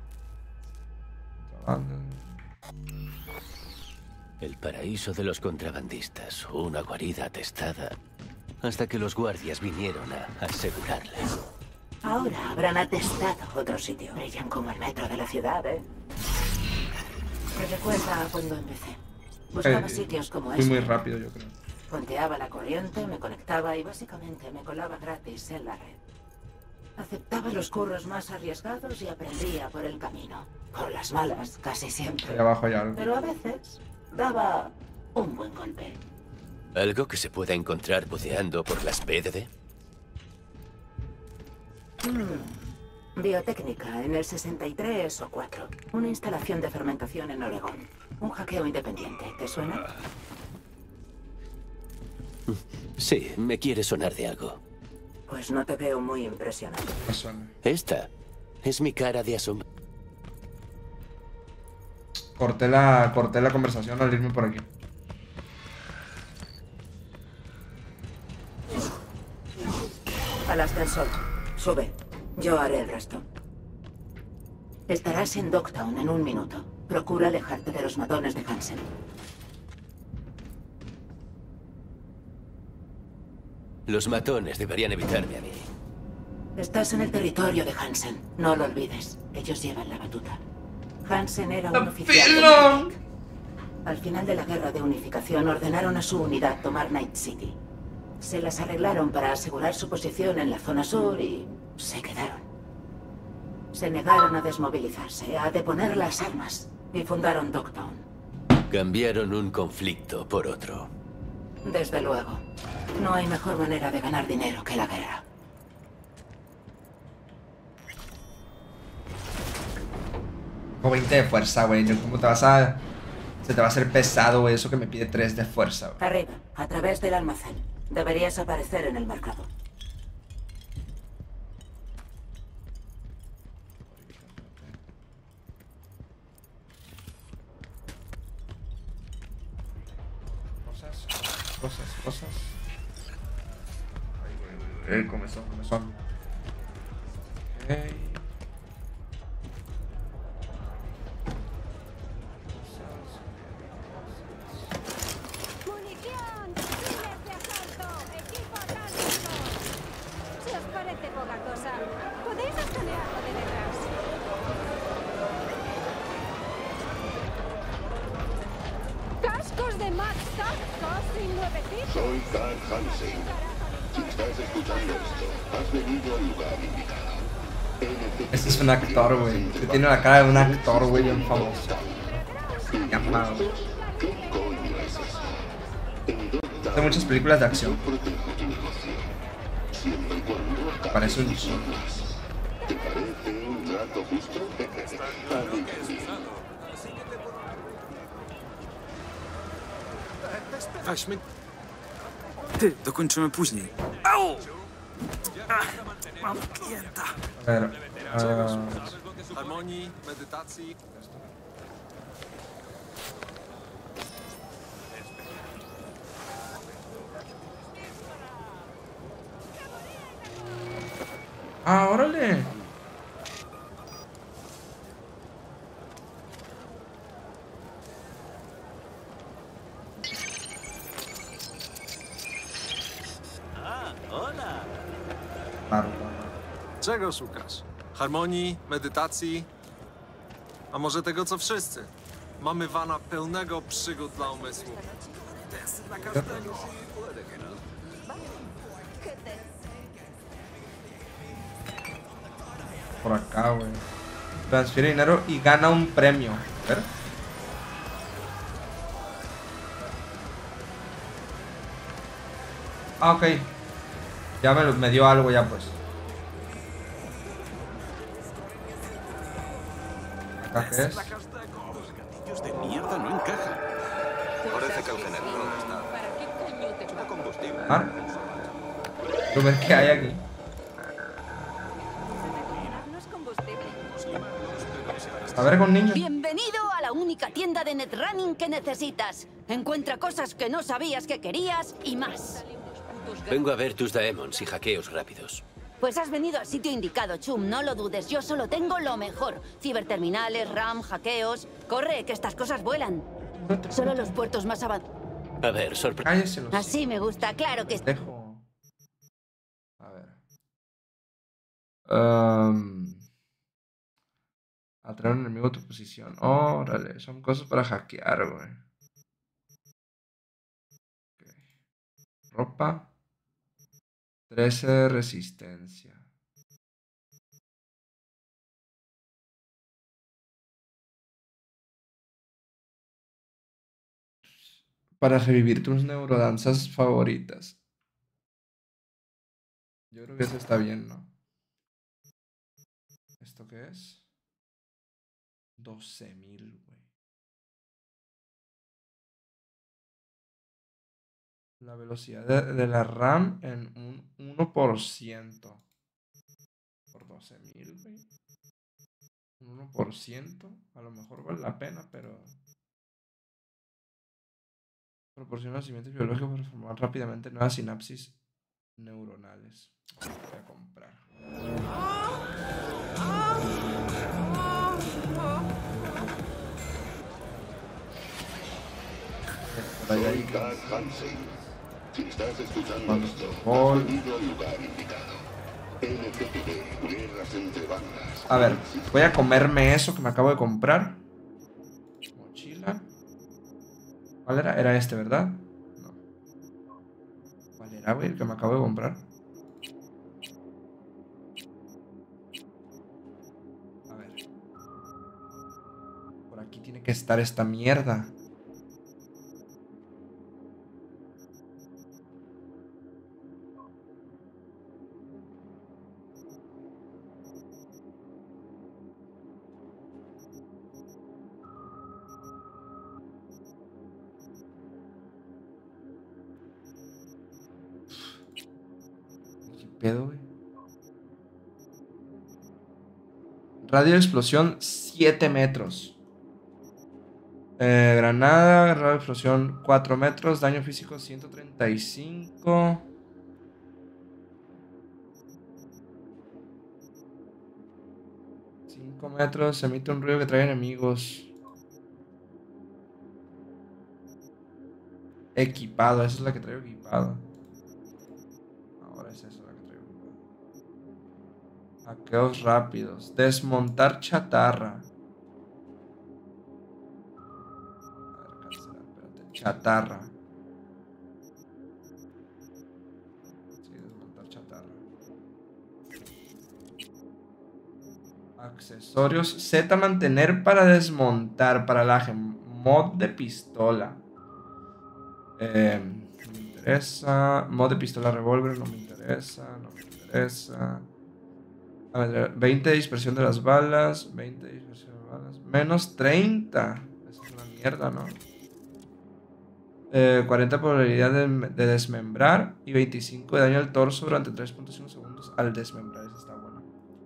El paraíso de los contrabandistas, una guarida atestada, hasta que los guardias vinieron a asegurarla. Ahora habrán atestado otro sitio. Brillan como el metro de la ciudad, ¿eh? Me recuerda a cuando empecé. Buscaba sitios como fui este. muy rápido, yo creo. Ponteaba la corriente, me conectaba y básicamente me colaba gratis en la red. Aceptaba los curros más arriesgados y aprendía por el camino. Por las malas, casi siempre. Ahí abajo hay algo. Pero a veces daba un buen golpe. ¿Algo que se pueda encontrar buceando por las BDD? Biotécnica en el 63 o 4. Una instalación de fermentación en Oregón. Un hackeo independiente. ¿Te suena? Sí, me quiere sonar de algo. Pues no te veo muy impresionado. Me suena. Esta es mi cara de asombro. Corté la conversación al irme por aquí. Al ascensor. Sube. Yo haré el resto. Estarás en Dogtown en 1 minuto. Procura alejarte de los matones de Hansen. Los matones deberían evitarme a mí. Estás en el territorio de Hansen. No lo olvides. Ellos llevan la batuta. Hansen era un oficial de Nightwing. Al final de la guerra de unificación ordenaron a su unidad tomar Night City. Se las arreglaron para asegurar su posición en la zona sur y se quedaron. Se negaron a desmovilizarse, a deponer las armas y fundaron Dogtown. Cambiaron un conflicto por otro. Desde luego. No hay mejor manera de ganar dinero que la guerra. Tengo 20 de fuerza, güey. ¿Cómo te vas a...? Se te va a hacer pesado, güey. Eso que me pide 3 de fuerza, güey. Arriba, a través del almacén. Deberías aparecer en el mercado. Cosas. Ay, güey. Comezón. Ok. Soy Carl Hansen. Si estás escuchando esto, has venido al lugar indicado. Este es un actor, güey. Que tiene la cara de un actor, güey, bien famoso. Llamado. Hay muchas películas de acción. Parece un show. ¿Te parece un trato justo? Weźmy... Ty, dokończymy później. Au! Mam klienta. A ver, Harmonii, medytacji. órale. Hola. Claro. Czego szukasz? Harmonii, medytacji? A może tego, co wszyscy? Mamy wana pełnego przygód dla umysłu. Testy dla każdego. Por acá, güey. Transfiere dinero y gana un premio. A ver. Ok. Ya me dio algo ya, pues. ¿Acá qué es? Los gatillos de mierda no encajan. Parece que el generador está combustible. ¿Ah? Quiero ver qué hay aquí. A ver, con niños. Bienvenido a la única tienda de netrunning que necesitas. Encuentra cosas que no sabías que querías y más. Vengo a ver tus daemons y hackeos rápidos. Pues has venido al sitio indicado, Chum. No lo dudes, yo solo tengo lo mejor. Ciberterminales, RAM, hackeos... Corre, que estas cosas vuelan. Solo los puertos más avanzados. A ver, Cálleselos. Así me gusta, claro que... Dejo. A ver. Atraer a un enemigo a tu posición. Órale, son cosas para hackear, güey. Okay. Ropa. 13 de resistencia. Para revivir tus neurodanzas favoritas. Yo creo que eso está bien, ¿no? ¿Esto qué es? 12.000, güey. La velocidad de la RAM en un 1%. Por 12.000, güey. Un 1%. A lo mejor vale la pena, pero... Proporciona nacimientos biológicos para formar rápidamente nuevas sinapsis neuronales. Voy a comprar. Soy Carl Hansen. Si estás escuchando esto, has venido al lugar indicado. LTPD, guerras entre bandas. A ver, voy a comerme eso que me acabo de comprar. Mochila. ¿Cuál era? Era este, ¿verdad? No. ¿Cuál era, güey? El que me acabo de comprar. A ver. Por aquí tiene que estar esta mierda. Pedo, güey. Radio de explosión 7 metros. Granada, radio de explosión 4 metros. Daño físico 135. metros. Emite un ruido que trae enemigos. Equipado, esa es la que traigo equipado. Ahora es esa la que traigo equipado. Hackeos rápidos. Desmontar chatarra. A ver, cancelar, espérate. Chatarra. Sí, desmontar chatarra. Accesorios. Z mantener para desmontar. Para la mod de pistola. interesa. Mod de pistola revólver, no me interesa. No me interesa. A ver, 20 de dispersión de las balas. 20 de dispersión de las balas. Menos 30. Eso es una mierda, ¿no? 40 probabilidad de desmembrar. Y 25 de daño al torso durante 3.5 segundos al desmembrar. Eso está bueno.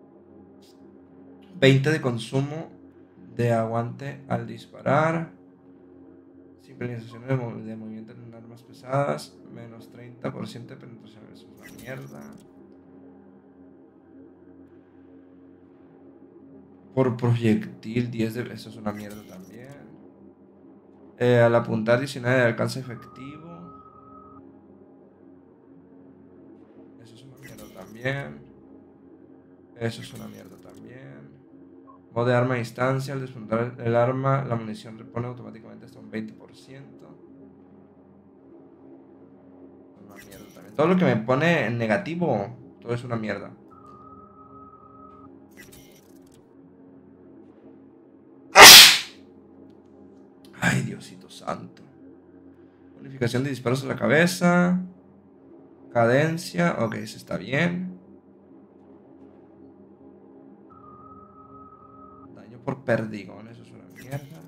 20 de consumo de aguante al disparar. Sincronización de movimiento en armas pesadas. Menos 30% de penetración. Eso es una mierda. Por proyectil 10 de... Eso es una mierda también. Al apuntar 19 de alcance efectivo. Eso es una mierda también. Eso es una mierda también. Modo de arma a distancia. Al despuntar el arma, la munición repone automáticamente hasta un 20%. Una mierda también. Todo lo que me pone en negativo, todo es una mierda. Ay, Diosito santo. Bonificación de disparos a la cabeza. Cadencia. Ok, eso está bien. Daño por perdigón. Eso es una mierda.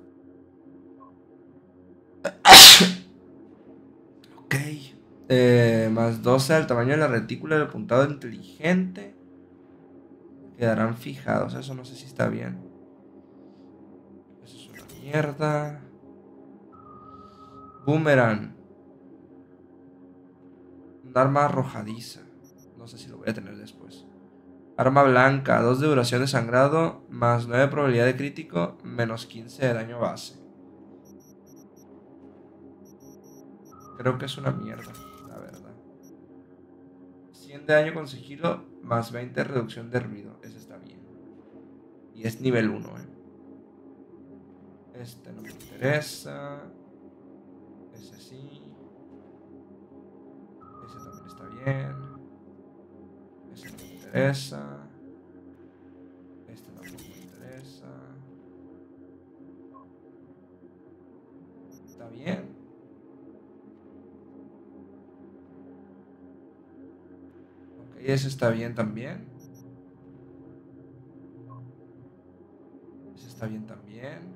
Ok. Más 12 al tamaño de la retícula del apuntado inteligente. Quedarán fijados. Eso no sé si está bien. Eso es una mierda. Boomerang. Un arma arrojadiza. No sé si lo voy a tener después. Arma blanca. 2 de duración de sangrado. Más 9 de probabilidad de crítico. Menos 15 de daño base. Creo que es una mierda, la verdad. 100 de daño con sigilo. Más 20 de reducción de ruido. Ese está bien. Y es nivel 1, Este no me interesa. Ese sí. Ese también está bien. Ese no me interesa. Este tampoco me interesa. Está bien. Ok, ese está bien también. Ese está bien también.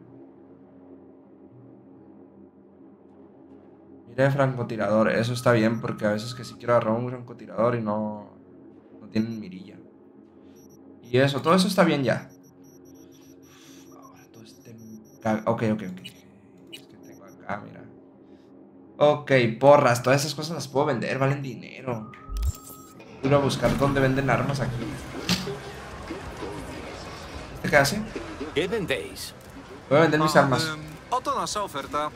Mira de francotirador, eso está bien porque a veces que si quiero agarrar un francotirador y no tienen mirilla. Y eso, todo eso está bien ya. Ahora todo este... Ok. Es que tengo acá, mira. Ok, porras, todas esas cosas las puedo vender, valen dinero. Voy a buscar dónde venden armas aquí. ¿Este qué hace? ¿Qué vendéis? Voy a vender mis armas. Oto nasza oferta.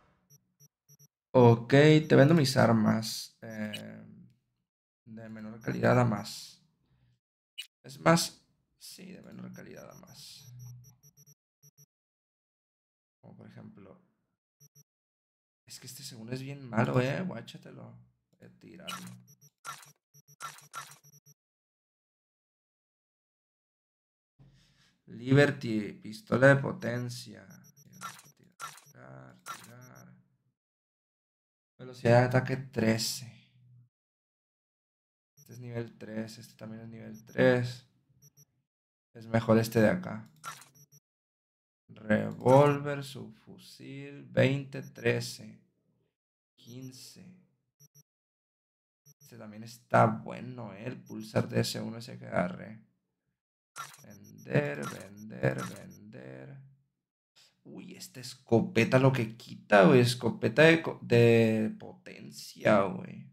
Ok, te vendo mis armas. De menor calidad a más. Es más, sí, de menor calidad a más. Como por ejemplo. Es que este segundo es bien malo, guáchatelo. Voy a tirarlo. Liberty, pistola de potencia. Tirar. Velocidad de ataque 13. Este es nivel 3. Este también es nivel 3. Es mejor este de acá. Revólver, subfusil. 20, 13. 15. Este también está bueno, El pulsar de S1 ese que agarré. Vender. Uy, esta escopeta lo que quita, güey. Escopeta de potencia, güey.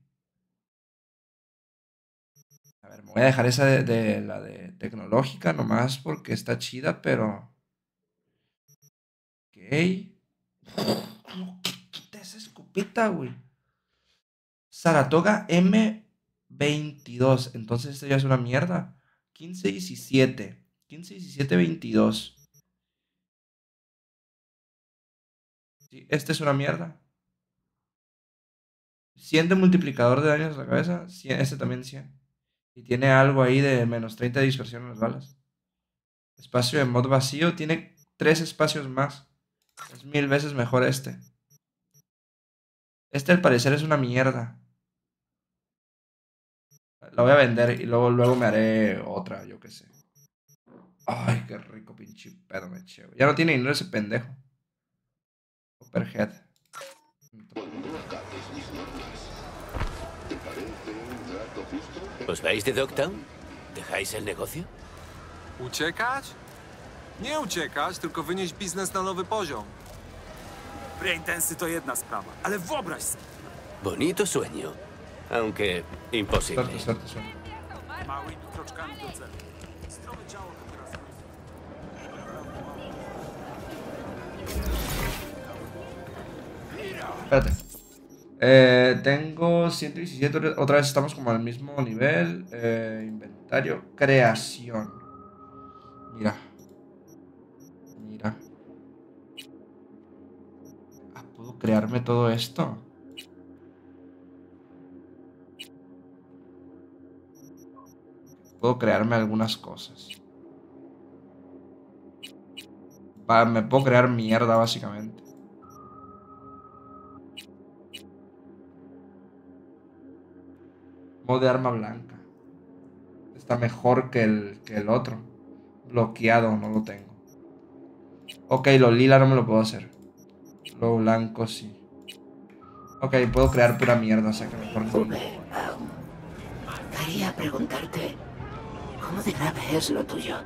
A ver, me voy a dejar esa de la de tecnológica nomás porque está chida, pero... Ok. ¿Cómo que quita esa escopeta, güey? Saratoga M22. Entonces esta ya es una mierda. 15-17. 15-17-22. Sí, este es una mierda. 100 de multiplicador de daños a la cabeza. 100, este también 100. Y tiene algo ahí de menos 30 de dispersión en las balas. Espacio de mod vacío. Tiene 3 espacios más. Es 1000 veces mejor este. Este al parecer es una mierda. La voy a vender y luego me haré otra, yo qué sé. Ay, qué rico, pinche pedo me chevo. Ya no tiene dinero ese pendejo. Copperhead. ¿Os vais de Dogtown? ¿Dejáis el negocio? Uciekać? Nie uciekać, tylko wynieść biznes na nowy poziom. Braintensy to jedna sprawa, ale wyobraź sobie. Bonito sueño, aunque imposible. Suerte. Małymi kroczkami do celu. Zdrowe ciało to teraz. Espérate. Tengo 117, otra vez estamos como al mismo nivel. Inventario, creación. Mira. Ah, ¿puedo crearme todo esto? Puedo crearme algunas cosas. Me puedo crear mierda, básicamente. Modo de arma blanca. Está mejor que el otro. Bloqueado, no lo tengo. Ok, lo lila no me lo puedo hacer. Lo blanco sí. Ok, puedo crear pura mierda, o sea que mejor no. Quería preguntarte, ¿cómo de grave es lo tuyo?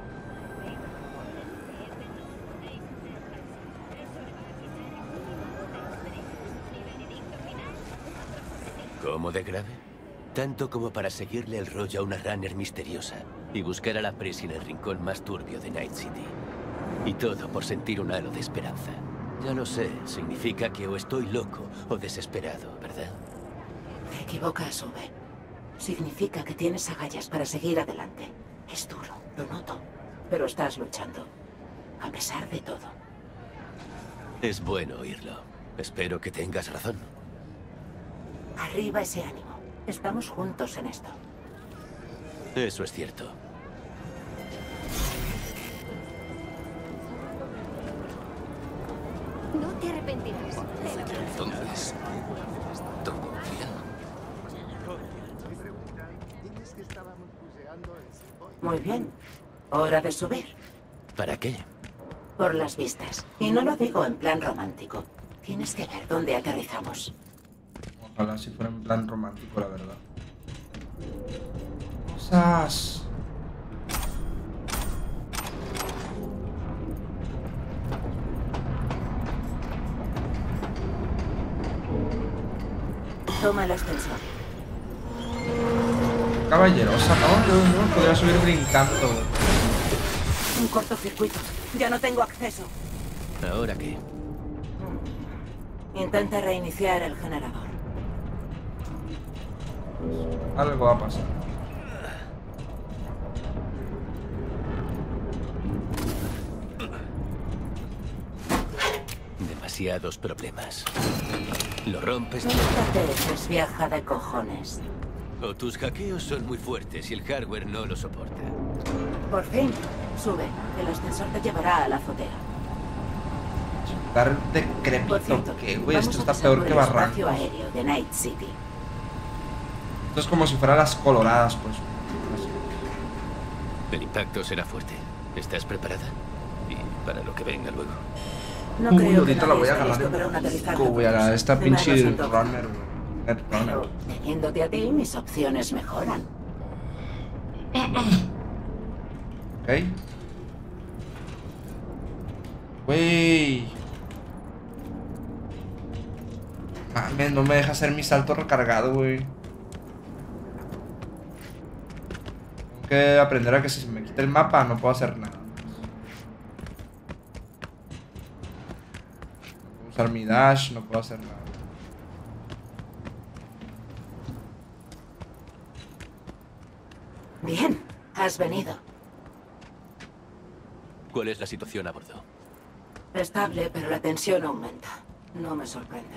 ¿Cómo de grave? Tanto como para seguirle el rollo a una runner misteriosa y buscar a la presa en el rincón más turbio de Night City. Y todo por sentir un halo de esperanza. Ya lo sé, significa que o estoy loco o desesperado, ¿verdad? Te equivocas, V. Significa que tienes agallas para seguir adelante. Es duro, lo noto, pero estás luchando. A pesar de todo. Es bueno oírlo. Espero que tengas razón. Arriba ese ánimo. Estamos juntos en esto. Eso es cierto. No te arrepentirás. Entonces, todo bien. Muy bien. Hora de subir. ¿Para qué? Por las vistas. Y no lo digo en plan romántico. Tienes que ver dónde aterrizamos. Ojalá si fuera en plan romántico, la verdad. Cosas. Toma el ascensor. Caballerosa, ¿no? Yo no podría subir brincando. Un cortocircuito. Ya no tengo acceso. ¿Ahora qué? Intenta reiniciar el generador. Algo va a pasar. Demasiados problemas. Lo rompes. No te dejes, vieja de cojones. O tus hackeos son muy fuertes y el hardware no lo soporta. Por fin, sube. El ascensor te llevará a la azotea. Dar decrépito, que güey, esto está peor que Barranco. Aéreo de Night City. Esto es como si fuera las Coloradas, pues. El impacto será fuerte. ¿Estás preparada? Y para lo que venga luego. No creo ahorita que la voy a esté ganar listo para un en aterrizaje. México, güey, a esta Primeros pinche antojos. runner, Netrunner. Teniéndote a ti, mis opciones mejoran. Ok. Güey. Mames, no me deja hacer mi salto recargado, güey. Tengo que aprender a que si se me quita el mapa no puedo hacer nada. No puedo usar mi dash, no puedo hacer nada. Bien, has venido. ¿Cuál es la situación a bordo? Estable, pero la tensión aumenta. No me sorprende.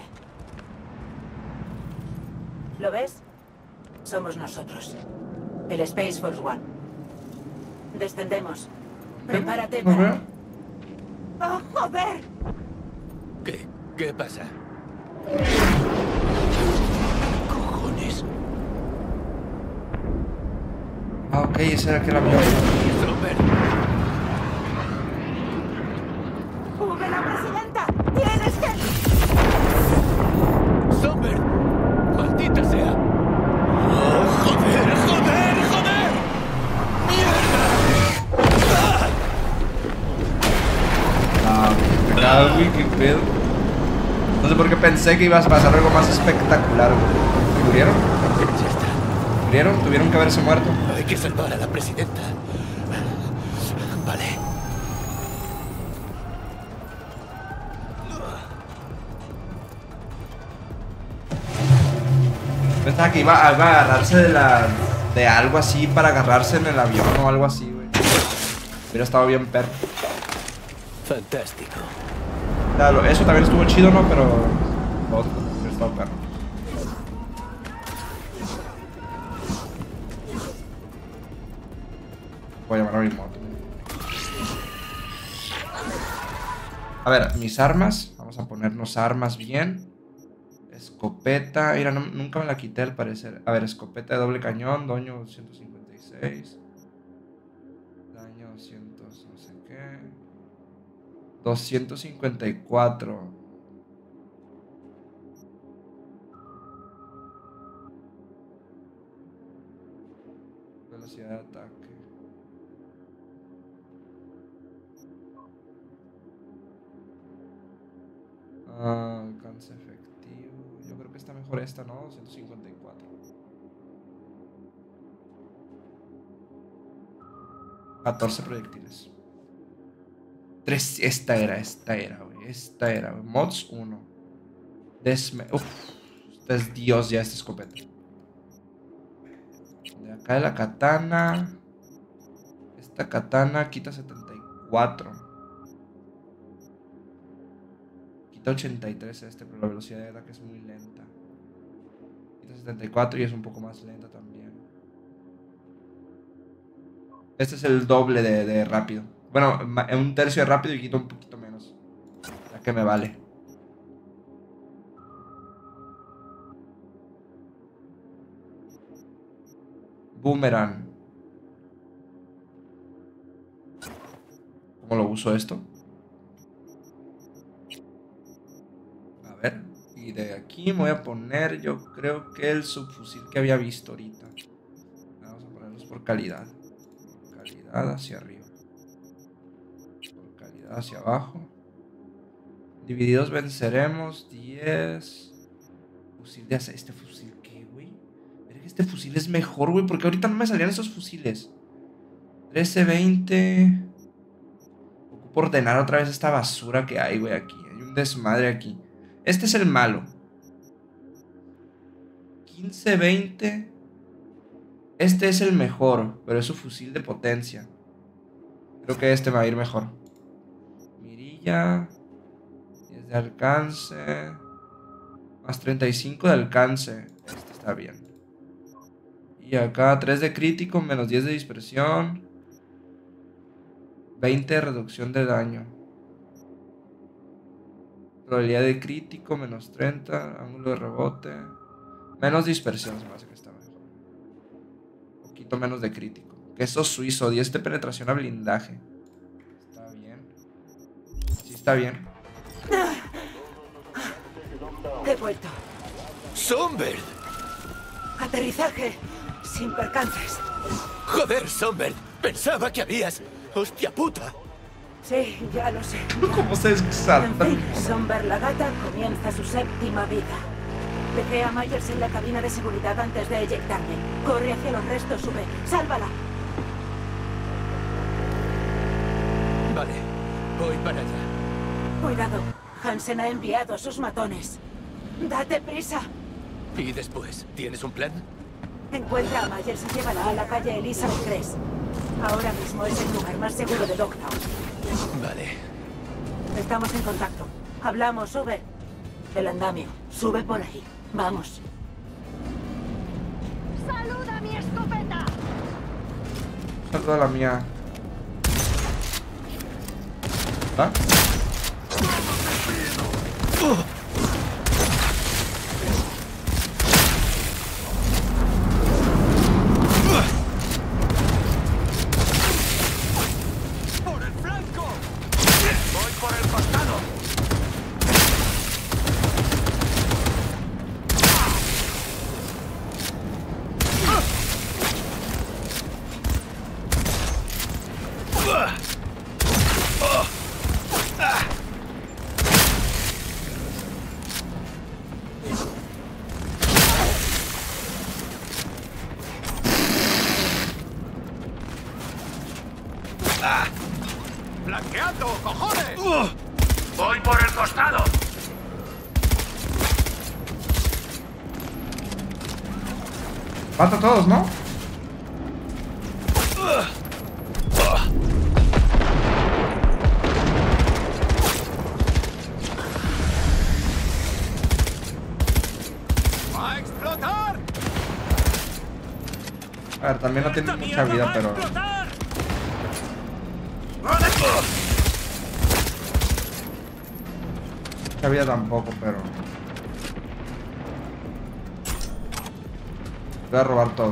¿Lo ves? Somos nosotros. El Space Force One. Descendemos. Prepárate para... ¡Oh, joder! ¿Qué? ¿Qué pasa? Cojones. Ah, ok, ese era aquel avión. ¡Sube la presidenta! ¡Tienes que...! ¡Somber! ¡Maldita sea! ¡Oh, joder, joder, joder! ¡Mierda! Ah, güey, qué pedo. No sé por qué pensé que ibas a pasar algo más espectacular, güey. ¿Murieron? Ya está. ¿Murieron? ¿Tuvieron que haberse muerto? Hay que salvar a la presidenta. Vale. Pensaba que iba a agarrarse de algo así para agarrarse en el avión o algo así, güey. Hubiera estado bien perro. Fantástico. Claro, eso también estuvo chido, ¿no? Pero... lo otro hubiera estado perro. Voy a llamar a mi moto. A ver, mis armas. Vamos a ponernos armas bien. Escopeta. Mira, nunca me la quité al parecer. A ver, escopeta de doble cañón. Daño 156. Daño 100, no sé qué. 254. Velocidad de ataque. Alcance efectivo. Yo creo que está mejor esta, ¿no? 254. 14 proyectiles. 3. Esta era, güey. Esta era, güey. Mods 1. Uf. Esta es Dios ya, esta escopeta. De acá de la katana. Esta katana quita 74. 83 pero la velocidad de ataque es muy lenta. Quita 74 y es un poco más lenta también. Este es el doble de rápido. Bueno, un tercio de rápido y quita un poquito menos. Ya que me vale. Boomerang. ¿Cómo lo uso esto? Y de aquí me voy a poner, yo creo que el subfusil que había visto ahorita. Vamos a ponerlos por calidad. Por calidad hacia arriba. Por calidad hacia abajo. Divididos venceremos. 10. Fusil de asalto. ¿Este fusil qué, güey? Este fusil es mejor, güey. Porque ahorita no me salían esos fusiles. 13, 20. Ocupo ordenar otra vez esta basura que hay, güey, aquí. Hay un desmadre aquí. Este es el malo. 15, 20. Este es el mejor, pero es su fusil de potencia. Creo que este me va a ir mejor. Mirilla. 10 de alcance. Más 35 de alcance. Este está bien. Y acá 3 de crítico, menos 10 de dispersión. 20 de reducción de daño. Probabilidad de crítico, menos 30. Ángulo de rebote. Menos dispersión, se me hace que está mejor. Un poquito menos de crítico. Queso suizo, 10 de penetración a blindaje. Está bien. Sí, está bien. He vuelto. ¡Somber! Aterrizaje sin percances. ¡Joder, Somber! Pensaba que habías... ¡Hostia puta! Sí, ya lo sé. ¿Cómo se exalta? En fin, Somber la gata comienza su séptima vida. Dejé a Myers en la cabina de seguridad antes de eyectarme. Corre hacia los restos, sube. ¡Sálvala! Vale, voy para allá. Cuidado. Hansen ha enviado a sus matones. ¡Date prisa! ¿Y después? ¿Tienes un plan? Encuentra a Myers y llévala a la calle Elizabeth Crest. Ahora mismo es el lugar más seguro de Dogtown. Vale. Estamos en contacto. Hablamos, sube. El andamio. Sube por ahí. Vamos. ¡Saluda mi escopeta! Saluda la mía. ¿Va? ¡Voy por el costado! Mata a todos, ¿no? ¡Va a explotar! A ver, también no tiene mucha vida, pero... Mucha vida tampoco, pero... Voy a robar todo.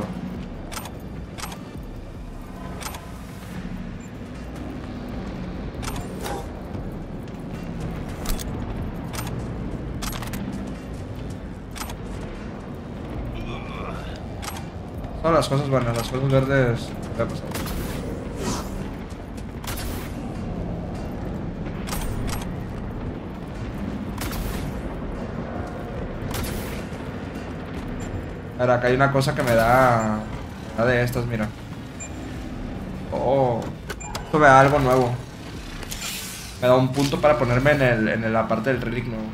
Son las cosas buenas, las cosas verdes... ¿Qué ha pasado? A ver, acá hay una cosa que me da de estas, mira. Oh, esto me da algo nuevo. Me da un punto para ponerme en la parte del relic nuevo.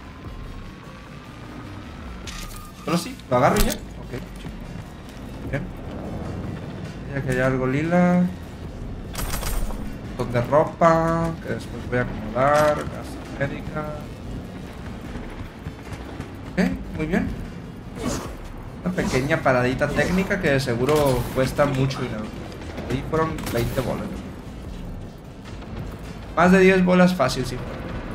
Solo sí, lo agarro y ya. Ok, bien. Y aquí hay algo lila. Un montón de ropa que después voy a acomodar. Gasa médica. Ok, muy bien. Una pequeña paradita técnica que de seguro cuesta mucho dinero. Ahí fueron 20 bolas. Más de 10 bolas fácil, sí.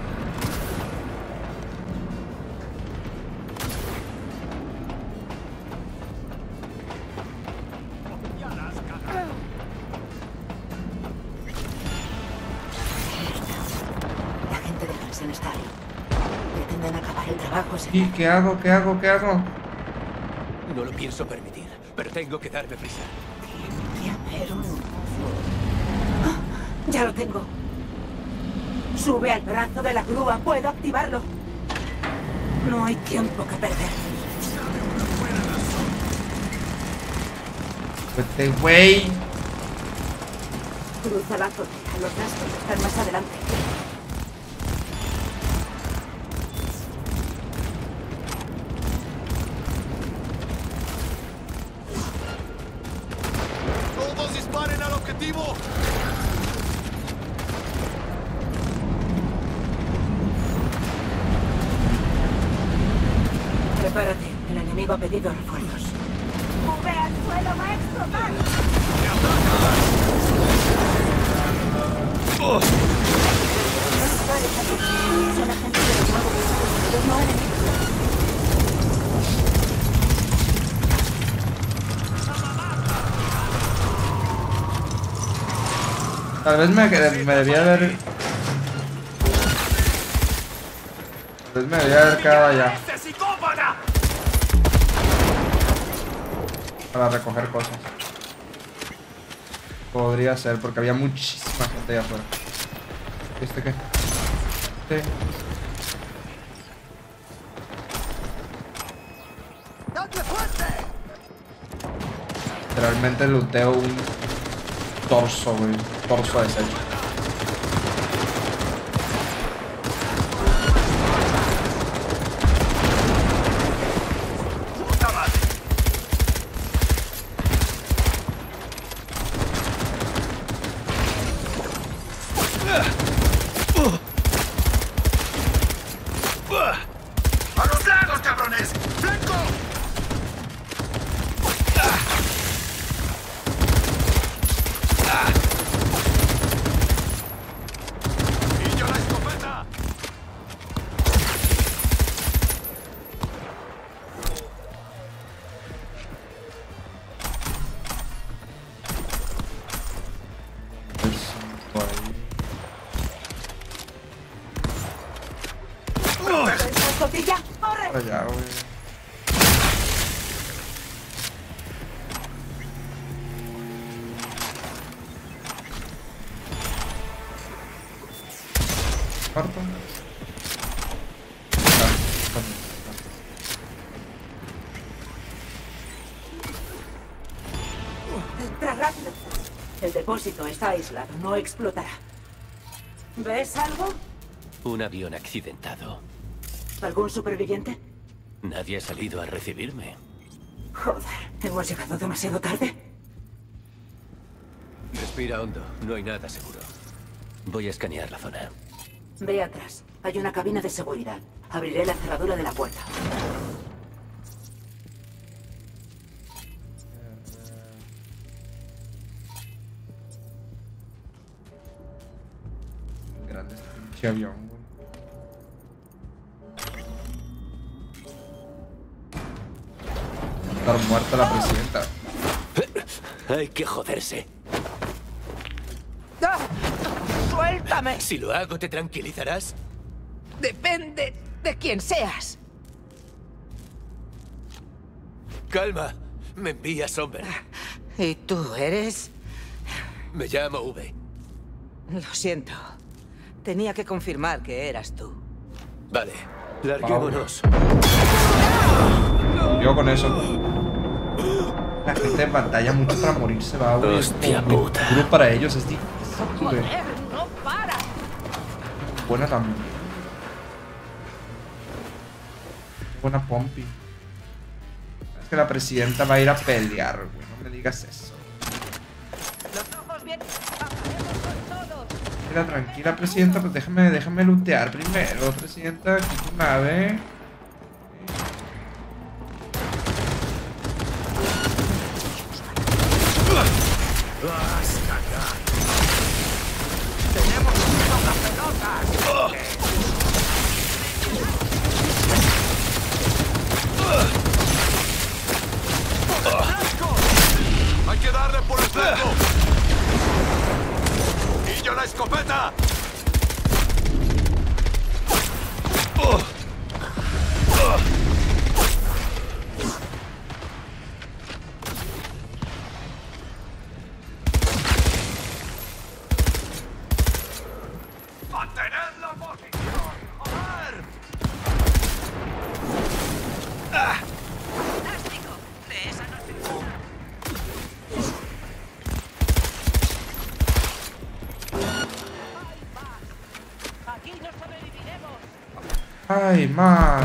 La gente de Hansen está ahí. Pretenden acabar el trabajo. ¿Y qué hago? ¿Qué hago? ¿Qué hago? No lo pienso permitir, pero tengo que darme prisa. Ya lo tengo. Sube al brazo de la grúa. Puedo activarlo. No hay tiempo que perder. Vete, güey. Cruza la azotea. Los rastros están más adelante. ¡Todos disparen al objetivo! Prepárate. El enemigo ha pedido refuerzos. ¡Sube al suelo, va a explotar! Son agentes de los nuevos. Los no enemigos. Tal vez me debía haber... Tal vez me debía haber quedado allá. Para recoger cosas. Podría ser, porque había muchísima gente allá afuera. ¿Este qué? Sí. Literalmente looteo un torso, güey. Torso deshecho. ¡A los lados, cabrones! ¡Flanco! ¡Pillo la escopeta! ¡Escotilla! ¡Corre! Allá, güey. Parto. Entra rápido. El depósito está aislado. No explotará. ¿Ves algo? Un avión accidentado. ¿Algún superviviente? Nadie ha salido a recibirme. Joder, ¿hemos llegado demasiado tarde? Respira hondo, no hay nada seguro. Voy a escanear la zona. Ve atrás. Hay una cabina de seguridad. Abriré la cerradura de la puerta. Grande este pinche avión, güey. Estar muerta la presidenta. Hay que joderse. ¡Ah! ¡Suéltame! Si lo hago, ¿te tranquilizarás? Depende de quién seas. Calma. Me envía Somber. ¿Y tú eres? Me llamo V. Lo siento. Tenía que confirmar que eras tú. Vale, larguémonos. Yo con eso. La gente batalla mucho para morirse, va, güey. Hostia puta. Duro para ellos es difícil, güey. ¡Joder, no para! Buena también. Buena Pompi. Es que la presidenta va a ir a pelear, güey. No me digas eso. Los ojos bien. Acabaremos con todos. Mira, tranquila, presidenta, pues déjame lootear primero, presidenta. Aquí tu nave. ¡Tenemos un pelotas! ¡Hay que darle por el flanco! ¡Y yo la escopeta! ¡Mantened la posición! ¡Joder! ¡Fantástico! De esa no se trata. Aquí no sobreviviremos. Ay, más.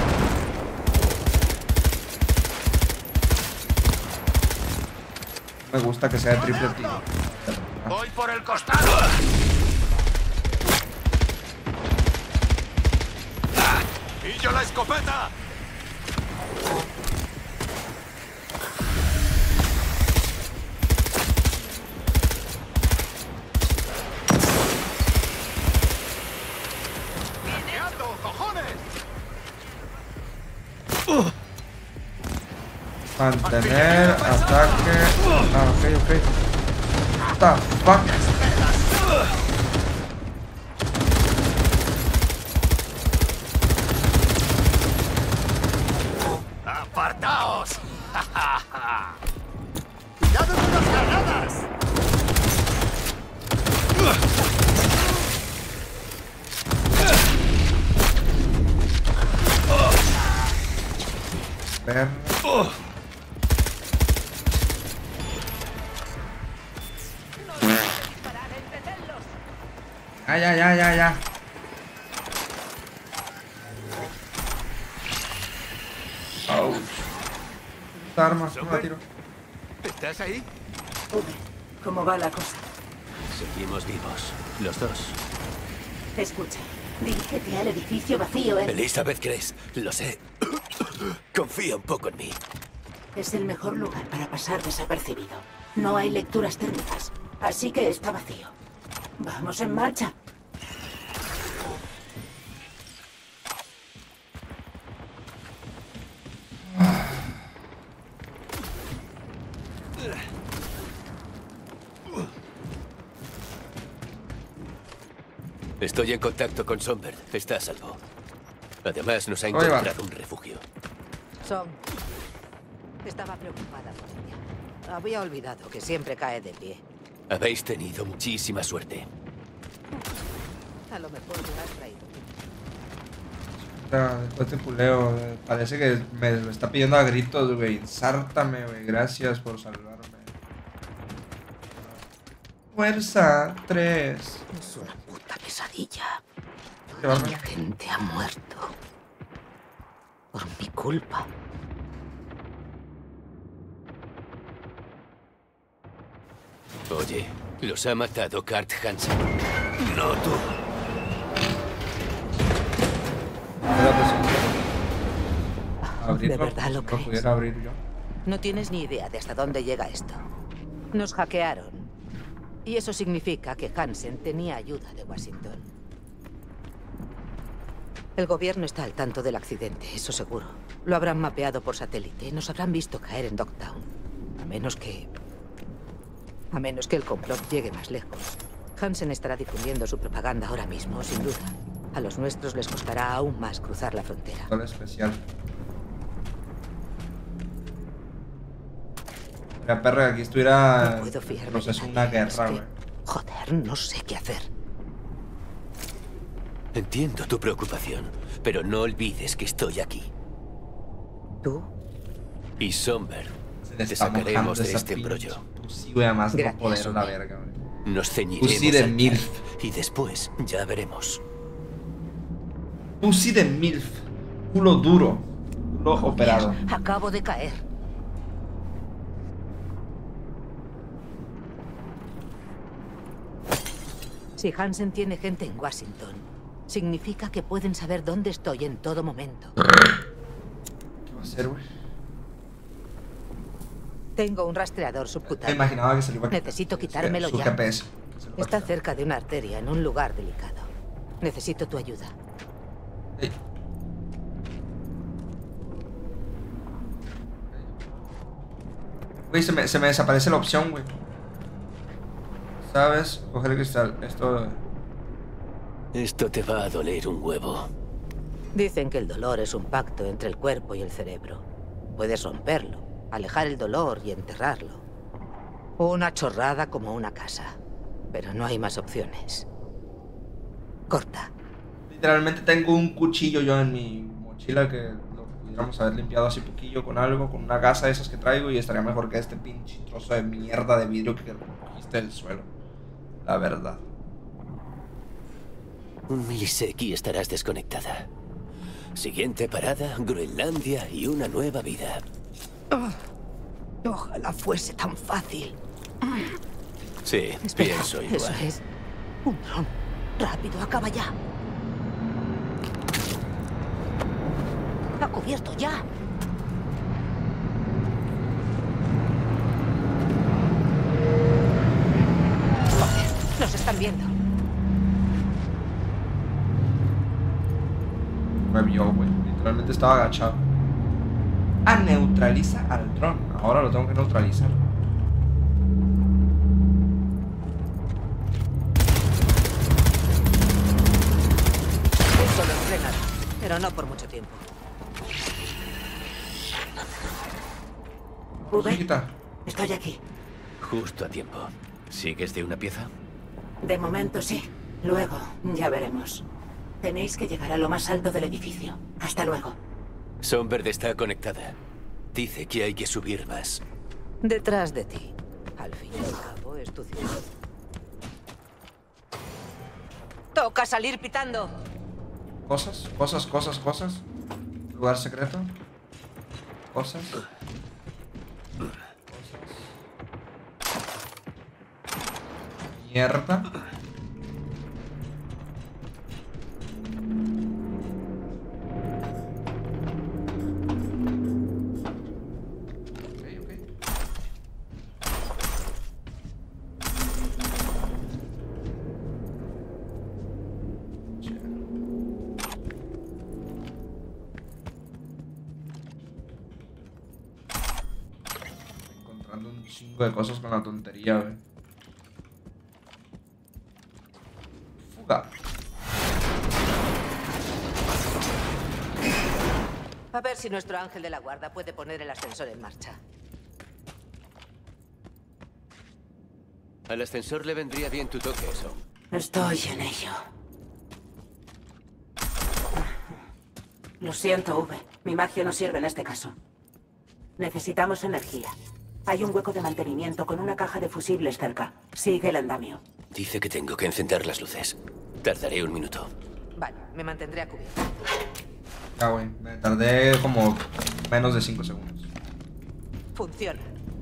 Me gusta que sea de triple tiro. ¡Voy por el costado! ¡Y yo la escopeta! ¡Ando, cojones! Mantener, ataque. Ah, ok. What the fuck? ¡Apartaos! ¡Cuidado con las granadas! Ver. Ya. Oh. Esta arma, no la tiro. ¿Estás ahí? ¿Cómo va la cosa? Seguimos vivos, los dos. Escucha, dirígete al edificio vacío, ¿eh? Elizabeth Grace, lo sé. Confía un poco en mí. Es el mejor lugar para pasar desapercibido. No hay lecturas térmicas, así que está vacío. Vamos en marcha. Estoy en contacto con Somber. Está a salvo. Además, nos ha encontrado un refugio. Estaba preocupada por ella. Había olvidado que siempre cae de pie. Habéis tenido muchísima suerte. A lo mejor me has traído. Después de puleo, parece que me lo está pidiendo a gritos, güey. Ensártame, güey. Gracias por salvarme. Fuerza 3. Es una puta que pesadilla. ¿Qué va, Mi gente ha muerto. Por mi culpa. Oye, los ha matado Kurt Hansen. No tú. ¿De verdad lo crees? pudiera abrir yo. No tienes ni idea de hasta dónde llega esto. Nos hackearon. Y eso significa que Hansen tenía ayuda de Washington. El gobierno está al tanto del accidente, eso seguro. Lo habrán mapeado por satélite. Nos habrán visto caer en Dogtown. A menos que el complot llegue más lejos. Hansen estará difundiendo su propaganda ahora mismo, sin duda. A los nuestros les costará aún más cruzar la frontera. Todo especial. La perra, aquí estuviera... No puedo fiarme es de una nadie, guerra, es que, güey. joder, no sé qué hacer. Entiendo tu preocupación, pero no olvides que estoy aquí. ¿Tú? Y Somber, Se le te está sacaremos mojando de esa este pinche embrollo. pussy, güey, además de no Gracias, poder la hombre. verga, güey. Nos ceñiremos Pussy de al MILF. plan, y después ya veremos. Pussy de MILF. Culo duro. Culo operado. Acabo de caer. Si Hansen tiene gente en Washington, significa que pueden saber dónde estoy en todo momento. ¿Qué va a hacer, güey? Tengo un rastreador Me subcutáneo. imaginaba que se le iba a quitar. Necesito quitármelo Su ya. GPS. Se lo va a Está quitar. cerca de una arteria, en un lugar delicado. Necesito tu ayuda. Ey. Güey, se me desaparece la opción, güey. ¿Sabes? Coger el cristal. Esto te va a doler un huevo. Dicen que el dolor es un pacto entre el cuerpo y el cerebro. Puedes romperlo, alejar el dolor y enterrarlo. Una chorrada como una casa. Pero no hay más opciones. Corta. Literalmente tengo un cuchillo yo en mi mochila que lo pudiéramos haber limpiado así poquillo con algo, con una gasa de esas que traigo y estaría mejor que este pinche trozo de mierda de vidrio que cogiste del suelo. La verdad. Un miliseki y estarás desconectada. Siguiente parada, Groenlandia y una nueva vida. Ojalá fuese tan fácil. Sí, Espera, pienso igual. eso es. Un dron. Rápido, acaba ya. Ha cubierto ya. Joder, nos están viendo. Me vio, güey. Literalmente estaba agachado. Ah, neutraliza al dron. Ahora lo tengo que neutralizar. Eso lo frenará, pero no por mucho tiempo. Chiquita. Estoy aquí. Justo a tiempo. ¿Sigues de una pieza? De momento sí. Luego ya veremos. Tenéis que llegar a lo más alto del edificio. Hasta luego. Songbird está conectada. Dice que hay que subir más. Detrás de ti. Al fin y al cabo es tu ciudad. Toca salir pitando. Cosas. Lugar secreto. Cosas. Mierda. Encontrando un chingo de cosas con la tontería, güey. Fuga. A ver si nuestro ángel de la guarda puede poner el ascensor en marcha. Al ascensor le vendría bien tu toque, eso. Estoy en ello. Lo siento, V. Mi magia no sirve en este caso. Necesitamos energía. Hay un hueco de mantenimiento con una caja de fusibles cerca. Sigue el andamio. Dice que tengo que encender las luces. Tardaré un minuto. Vale, me mantendré a cubierto. Ya, güey. Me tardé como menos de 5 segundos. Funciona.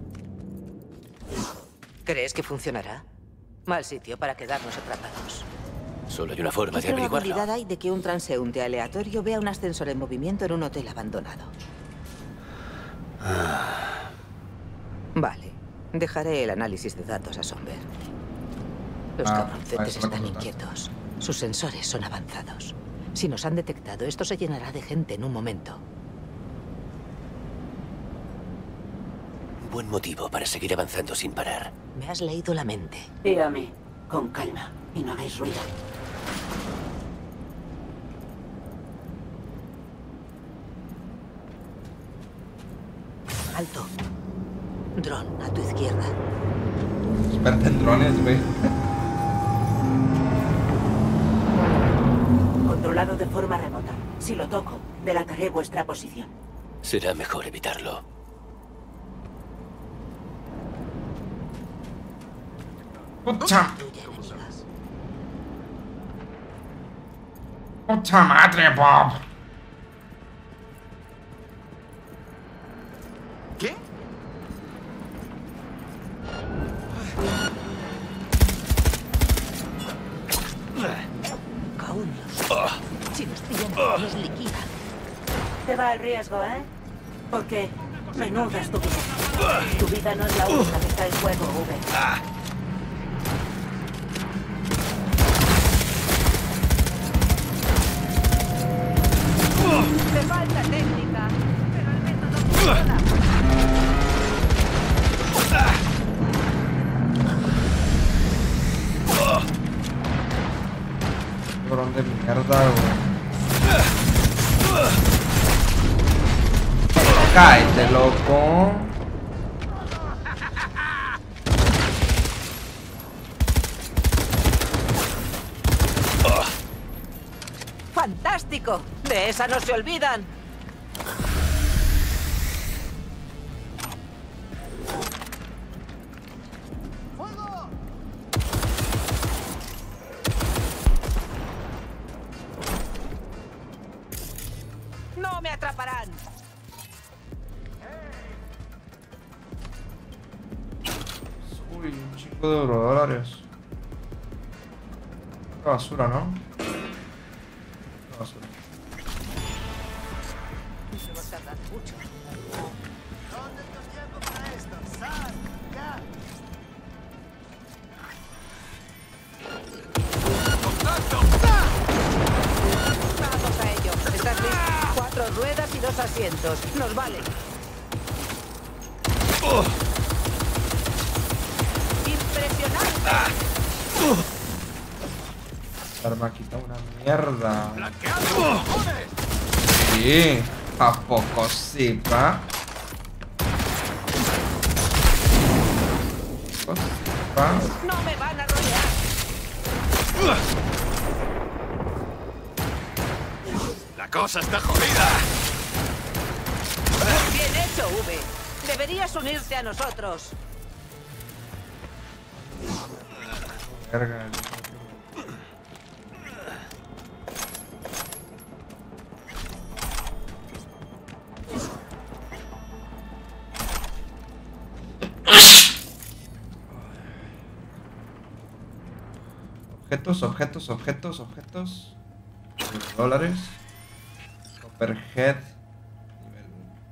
¿Crees que funcionará? Mal sitio para quedarnos atrapados. Solo hay una forma de ¿Qué averiguarlo. probabilidad hay de que un transeúnte aleatorio vea un ascensor en movimiento en un hotel abandonado? Vale. Dejaré el análisis de datos a Somber. Los cabroncetes están inquietos. Sus sensores son avanzados. Si nos han detectado, esto se llenará de gente en un momento. Buen motivo para seguir avanzando sin parar. Me has leído la mente. Y a mí, con calma, y no hagáis ruido. Alto. Dron, a tu izquierda. Experta en drones, güey. Controlado de forma remota. Si lo toco, delataré vuestra posición. Será mejor evitarlo. ¡Pucha! ¡Pucha madre, Bob! ¿Qué? Si nos pillan, nos liquidan. Te va el riesgo, ¿eh? Porque menuda estupidez. Tu vida no es la única que está en juego, V. Me falta técnica, pero el método funciona. Cabrón de mierda, güey. Cállate, loco. ¡Fantástico! De esa no se olvidan. ¡No me atraparán! Uy, un chico de eurodólares. Qué basura, ¿no? Qué basura. Se va a tardar mucho. ¿Dónde te tiempo para esto? ¡Sal! ¡Ya! Vamos a ello. ¿Estás listo? 4 ruedas y 2 asientos. Nos vale. ¡Impresionante! Esta arma quita una mierda. Sí, ¿a poco sí, pa? ¡No me van a rodear! ¡La cosa está jodida! Bien hecho, V. Deberías unirte a nosotros. Verga. Objetos. $10. Copperhead. Nivel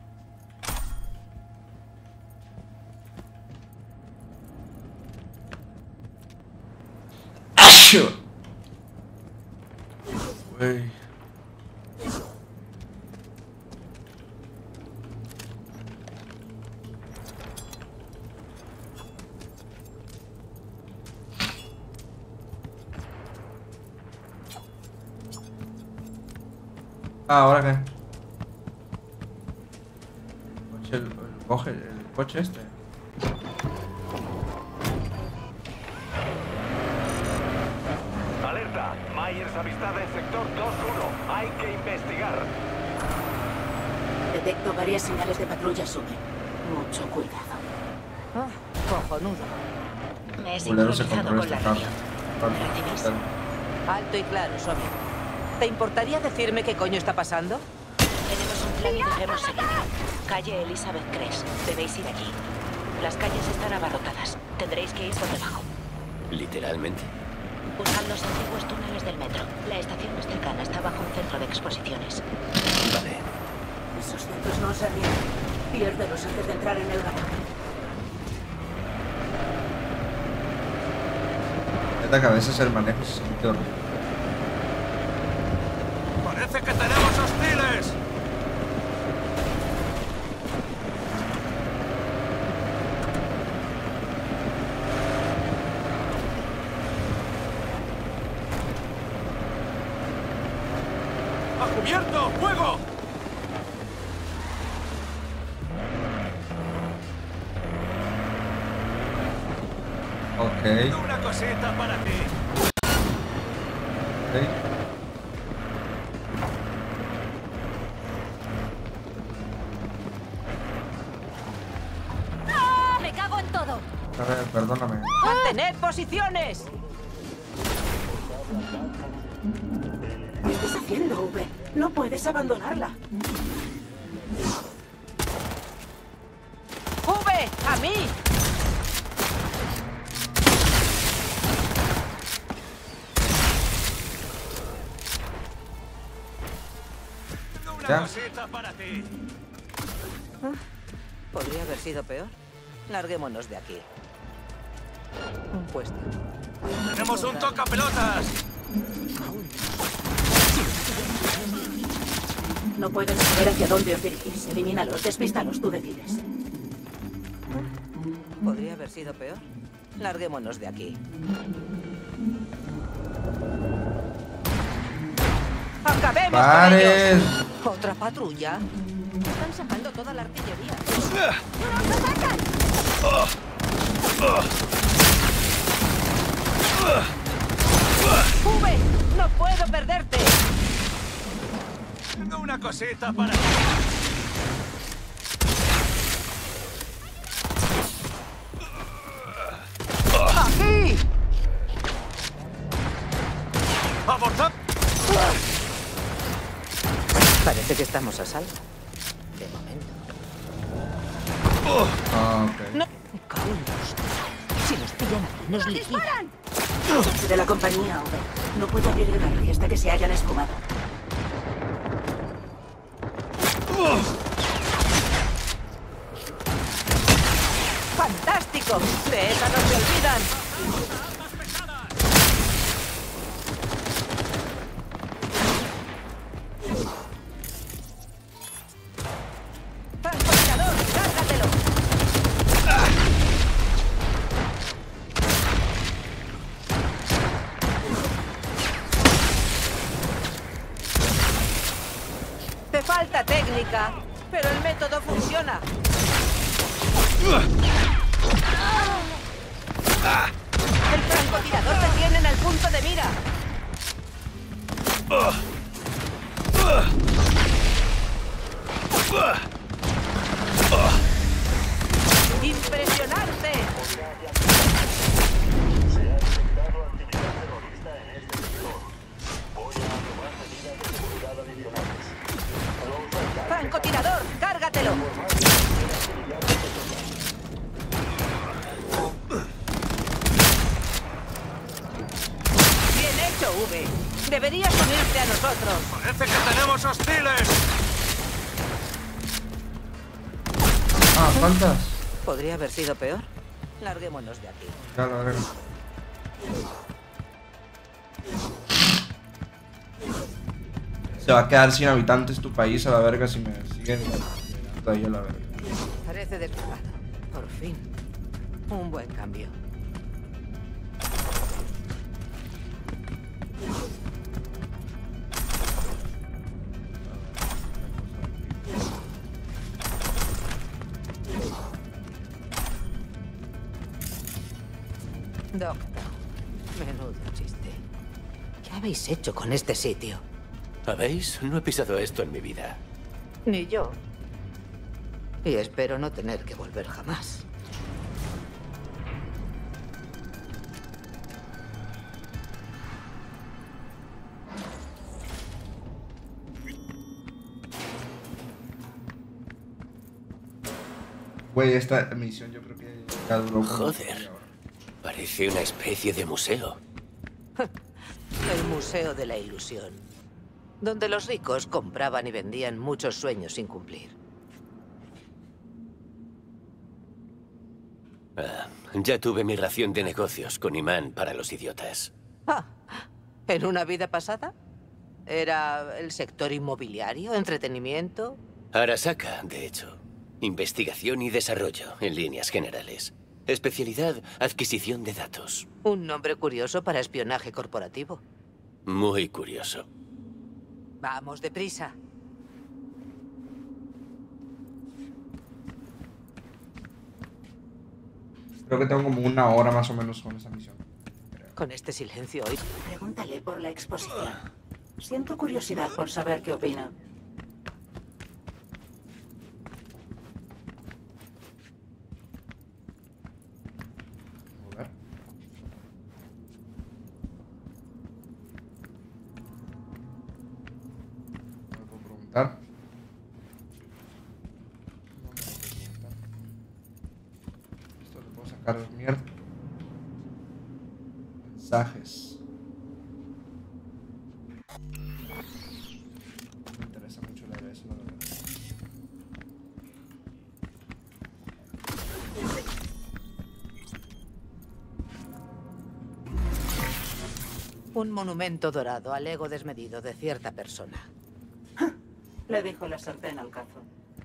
1. ¡Achoo! Güey. ¿Ahora qué? El coche este. Alerta, Myers avistada en sector 2-1. Hay que investigar. Detecto varias señales de patrulla sube. Mucho cuidado. Cojonudo. Me he Culero se sincronizado controla con la esta radio. carta. ¿Me recibís? Alto y claro, Sonia. ¿Te importaría decirme qué coño está pasando? Tenemos un plan y debemos seguir. Calle Elizabeth Crest. Debéis ir allí. Las calles están abarrotadas. Tendréis que ir por debajo. ¿Literalmente? Buscad los antiguos túneles del metro. La estación más cercana está bajo un centro de exposiciones. Vale. Esos centros no se ríen. Piérdelos antes de entrar en el garaje. Neta que a veces el manejo se siente horrible. ¡Parece que tenemos hostiles! ¡A cubierto! ¡Fuego! Ok. Una cosita para ti. Ok. ¡Ah! ¡Me cago en todo! A ver, perdóname. ¡Mantened posiciones! ¿Qué estás haciendo, V? No puedes abandonarla. ¡V! ¡A mí! Una cosita para ti. Podría haber sido peor. Larguémonos de aquí. Un puesto. ¡Tenemos un tocapelotas! No pueden saber hacia dónde os dirigís. Elimínalos, despístalos, tú decides. Podría haber sido peor. Larguémonos de aquí. ¡Acabemos con ellos! ¿Otra patrulla? Están sacando toda la artillería. ¡No nos atacan! ¡V! ¡No puedo perderte! Tengo una cosita para ti. ¡Aquí! ¡Abortad! Parece que estamos a salvo. De momento. Ah, ok. No. Me cago en Dios. Si nos pillan aquí, nos liquidan. De la compañía, V. No puedo abrir el garaje hasta que se hayan esfumado. ¡Fantástico! De esa no se olvidan. ¡Francotirador! ¡Cárgatelo! Te falta técnica, pero el método funciona. El francotirador te tiene en el punto de mira. ¡Impresionante! ¡Francotirador! ¡Cárgatelo! Bien hecho, V. Deberías unirte a nosotros. ¡Parece que tenemos hostiles! Ah, ¿cuántas? Podría haber sido peor. Larguémonos de aquí. Claro, a ver. Se va a quedar sin habitantes tu país a la verga si me siguen llegando ahí a la verga. Parece despejado. Por fin. Un buen cambio. Doctor, menudo chiste. ¿Qué habéis hecho con este sitio? ¿Habéis? No he pisado esto en mi vida. Ni yo. Y espero no tener que volver jamás. Güey, esta misión yo creo que ya duró como... Joder, parece una especie de museo. El Museo de la Ilusión, donde los ricos compraban y vendían muchos sueños sin cumplir. Ya tuve mi ración de negocios con imán para los idiotas. Ah, ¿en una vida pasada? ¿Era el sector inmobiliario, entretenimiento? Arasaka, de hecho. Investigación y desarrollo, en líneas generales. Especialidad, adquisición de datos. Un nombre curioso para espionaje corporativo. Muy curioso. Vamos, deprisa. Creo que tengo como una hora más o menos con esa misión. Con este silencio hoy. Pregúntale por la exposición. Siento curiosidad por saber qué opina. Esto le puedo sacar mierda. Mensajes. No me interesa mucho leer eso, la verdad. Un monumento dorado al ego desmedido de cierta persona. Le dijo la sartén al cazo.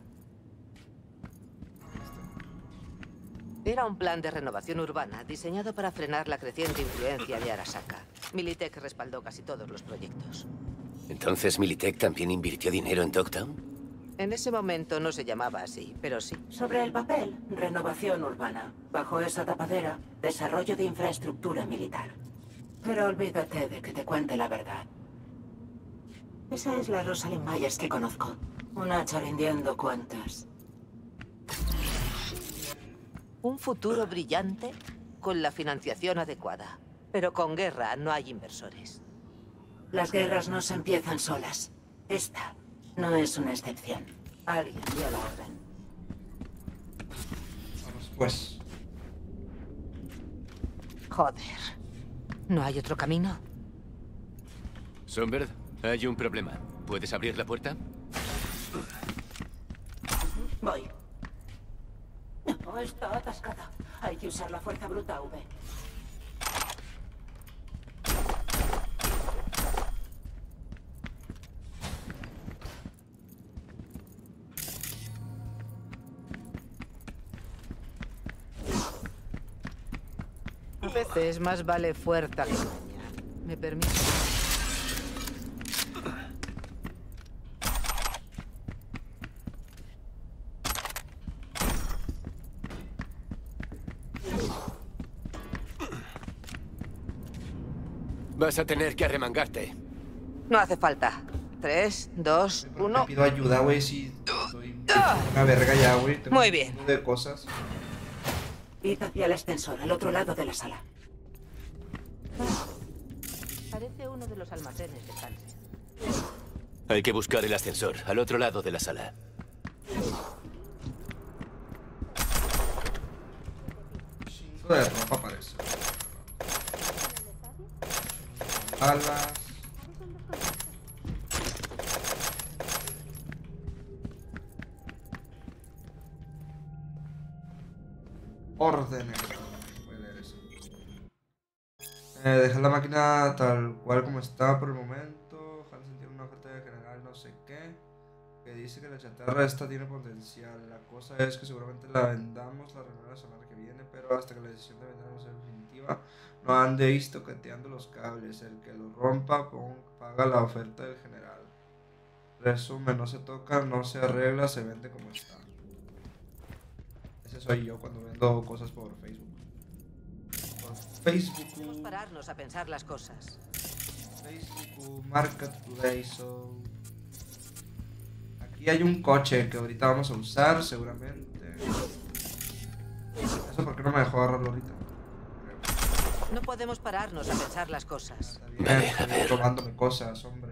Era un plan de renovación urbana diseñado para frenar la creciente influencia de Arasaka. Militech respaldó casi todos los proyectos. ¿Entonces Militech también invirtió dinero en Dogtown? En ese momento no se llamaba así, pero sí. Sobre el papel, renovación urbana. Bajo esa tapadera, desarrollo de infraestructura militar. Pero olvídate de que te cuente la verdad. Esa es la Rosalind Myers que conozco. Una hacha rindiendo cuentas. Un futuro brillante con la financiación adecuada. Pero con guerra no hay inversores. Las guerras no se empiezan solas. Esta no es una excepción. Alguien dio la orden. Vamos, pues. Joder. ¿No hay otro camino? Songbird, hay un problema. ¿Puedes abrir la puerta? Voy. No, está atascada. Hay que usar la fuerza bruta, V. A veces más vale fuerza que maña. ¿Me permite? Vas a tener que arremangarte. No hace falta. 3, 2, 1. Te pido ayuda, güey, si estoy una verga ya, güey. Tengo Muy un bien. montón de cosas. Id hacia el ascensor, al otro lado de la sala. Parece uno de los almacenes de Hansen. Hay que buscar el ascensor, al otro lado de la sala. Cinco de ropa parece. Alas. Órdenes. Voy a leer eso. Dejar la máquina tal cual como está por el momento. Hansen tiene una oferta de general no sé qué. Que dice que la chatarra esta tiene potencial. La cosa es que seguramente la vendamos la reunión la semana que viene. Pero hasta que la decisión de venderla no sea definitiva, no andéis toqueteando los cables. El que lo rompa paga la oferta del general. Resumen, no se toca, no se arregla, se vende como está. Ese soy yo cuando vendo cosas por Facebook. Por Facebook. Podemos pararnos a pensar las cosas. Facebook Marketplace. Aquí hay un coche que ahorita vamos a usar seguramente. ¿Eso por qué no me dejó agarrarlo ahorita? No podemos pararnos a pensar las cosas. Vale, a ver. Robándome cosas, hombre.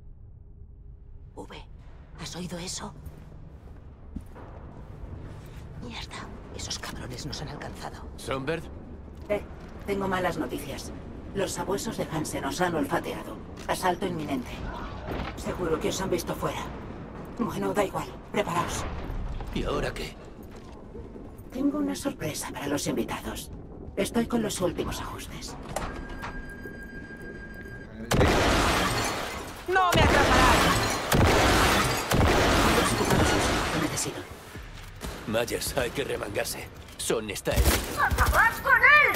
V, ¿has oído eso? Mierda. Esos cabrones nos han alcanzado. ¿Songbird? Tengo malas noticias. Los sabuesos de Hansen os han olfateado. Asalto inminente. Seguro que os han visto fuera. Bueno, da igual. Preparaos. ¿Y ahora qué? Tengo una sorpresa para los invitados. Estoy con los últimos ajustes. ¡No me atraparán! Lo necesito. Myers, hay que remangarse. Son está herido. ¡Acabad con él!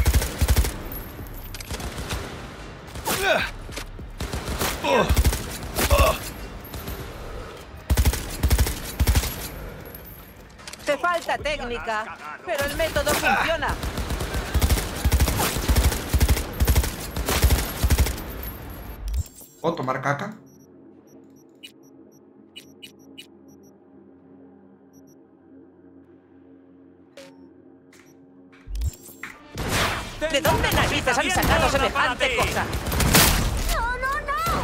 Te falta técnica, pero el método funciona. ¿Puedo tomar caca? ¿De dónde narices han sacado semejante cosa? ¡No, no,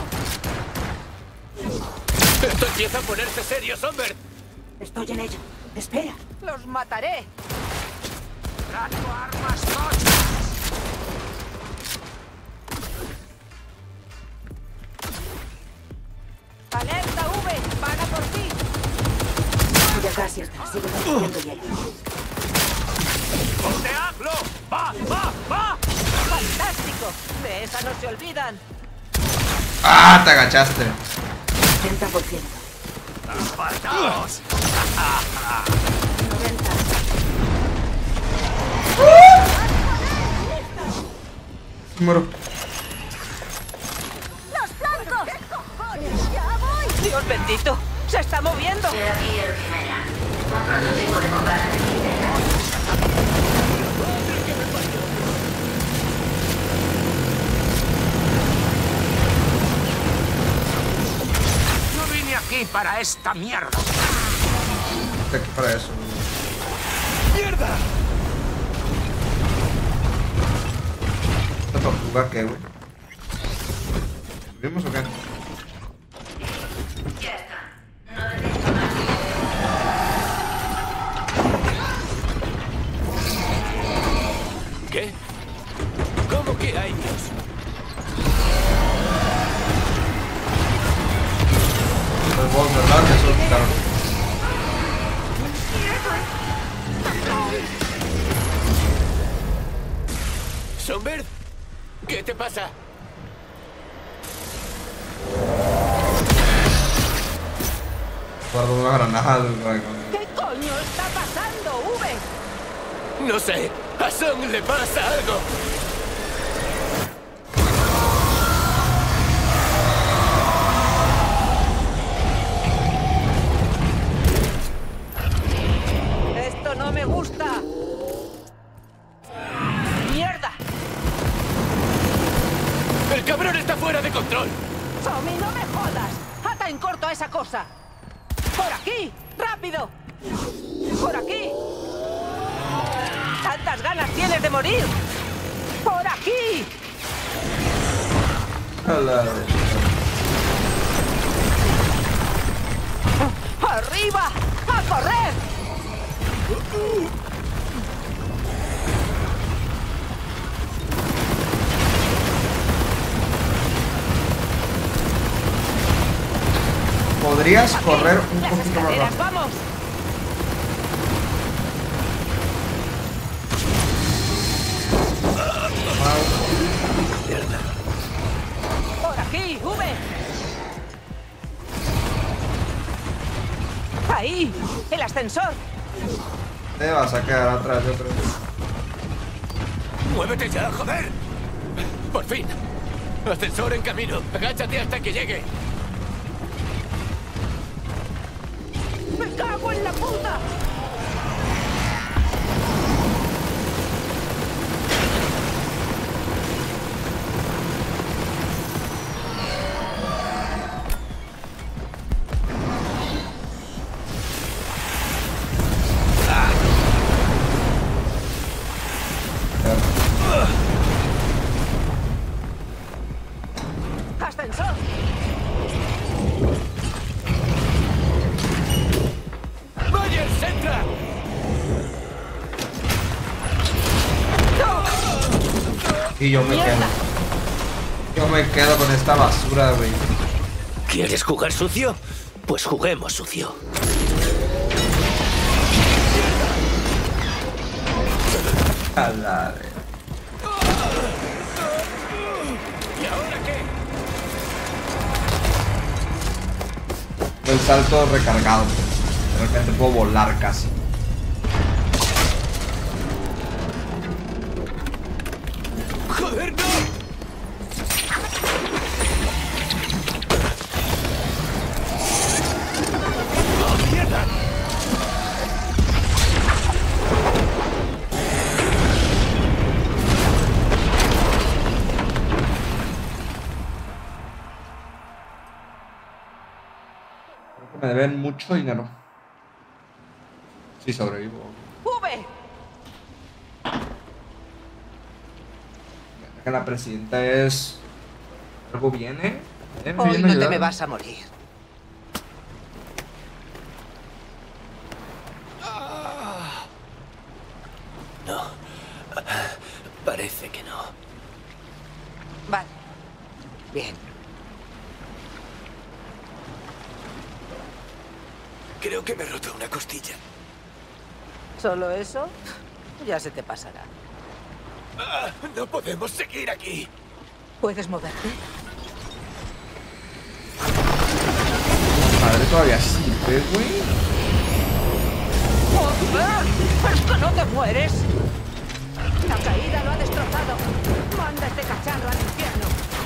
no! Esto empieza a ponerse serio, Songbird. Estoy en ello. Espera. ¡Los mataré! ¡Trato armas tochas! ¡Alerta, V! ¡Van a por ti! Ya casi está. Sigue consiguiendo hielo. ¡Costeadlo! ¡Va, va, va! ¡Fantástico! De esa no se olvidan. ¡Ah! Te agachaste. 80%. ¡Apartaos! 90. Muero. ¡Los flancos! ¿Qué cojones? ¡Ya voy! ¡Dios bendito! ¡Se está moviendo! Aquí el Quimera. Prototipo de combate. No vine aquí para esta mierda. Estoy aquí para eso. ¡Mierda! ¿Esta tortuga qué, güey? ¿Subimos o qué? Ya está. ¿Qué? ¿Cómo que hay Dios? Los bots, ¿verdad? Eso lo quitaron. ¿Songbird? ¿Qué te pasa? Guardo una granada, güey. ¿Qué coño está pasando, V? No sé. A Song le pasa algo. Esto no me gusta. ¡Mierda! ¡El cabrón está fuera de control! ¡Tommy, no me jodas! ¡Ata en corto a esa cosa! ¡Por aquí! ¡Rápido! ¡Por aquí! ¿Tantas ganas tienes de morir? ¡Por aquí! ¡Arriba! ¡A correr! ¿Podrías correr un ¡Las poquito más escaleras, rápido? vamos! ¡Por aquí, V! ¡Ahí! ¡El ascensor! Te vas a quedar atrás, yo creo. ¡Muévete ya, joder! ¡Por fin! Ascensor en camino. Agáchate hasta que llegue. ¡Me cago en la puta! ¡Ascensor! ¡Myers, entra! Y yo me quedo. Yo me quedo con esta basura, güey. ¿Quieres jugar sucio? Pues juguemos sucio. A la vez. ¿Y ahora qué? El salto recargado. De repente puedo volar casi. ¡Joder, no! ¡Oh, mierda! Creo que me deben mucho dinero. Sí, sobrevivo. ¡V! Que la presidenta es... ¿Algo viene? Hoy ¿Viene no te ayudar? me vas a morir. No. Parece que no. Vale. Bien. Creo que me he roto una costilla. ¿Solo eso? Ya se te pasará. No podemos seguir aquí. ¿Puedes moverte? Madre, todavía sirve, güey. ¡Joder! ¡Es que no te mueres! La caída lo ha destrozado. Manda este cacharro al infierno.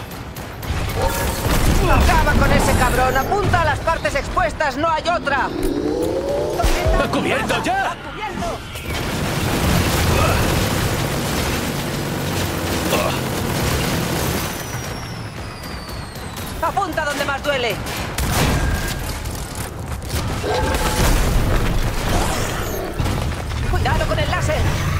¡Acaba con ese cabrón! ¡Apunta a las partes expuestas! ¡No hay otra! ¡Ha cubierto ya! ¡Ha cubierto! ¡Apunta donde más duele! ¡Cuidado con el láser!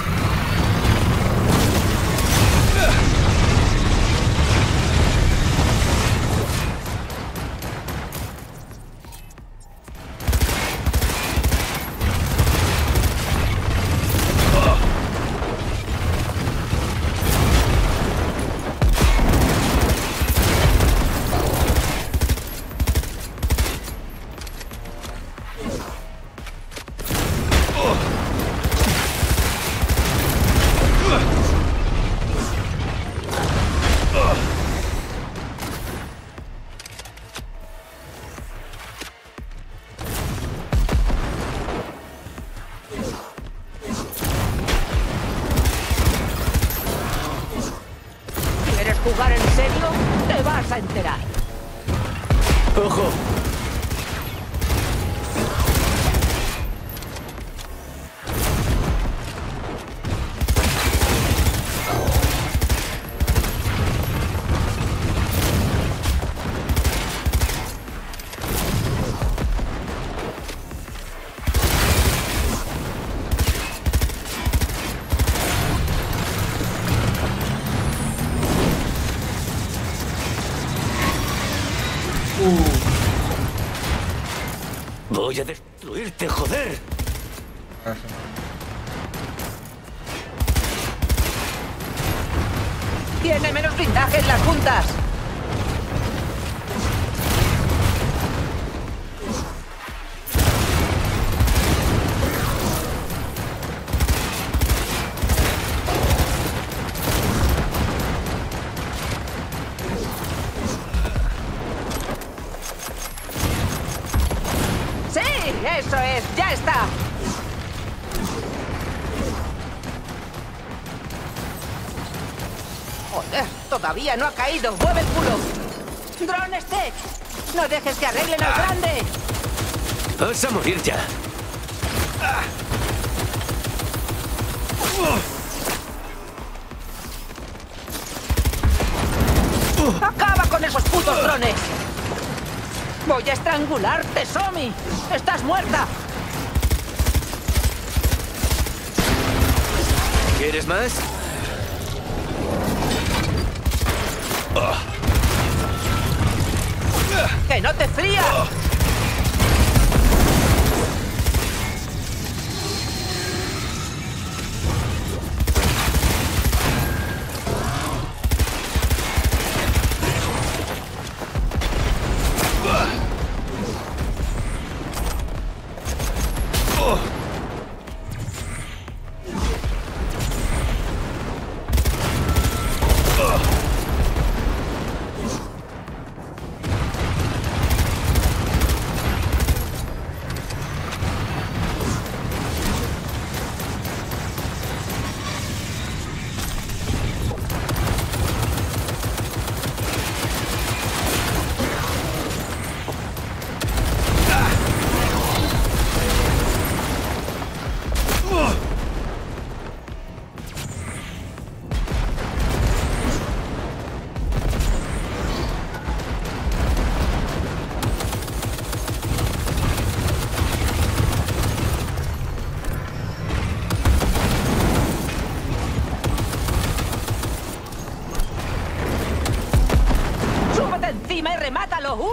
¿Quieres jugar en serio? Te vas a enterar. ¡Ojo! Voy a destruirte, joder. Tiene menos blindaje en las puntas. ¡Sí! ¡Eso es! ¡Ya está! ¡Joder! ¡Todavía no ha caído! ¡Mueve el culo! ¡Drone Tech! ¡No dejes que arreglen al grande! Vas a morir ya. ¡Acaba con esos putos drones! ¡Voy a estrangularte, Somi! ¡Estás muerta! ¿Quieres más? ¡Que no te fría!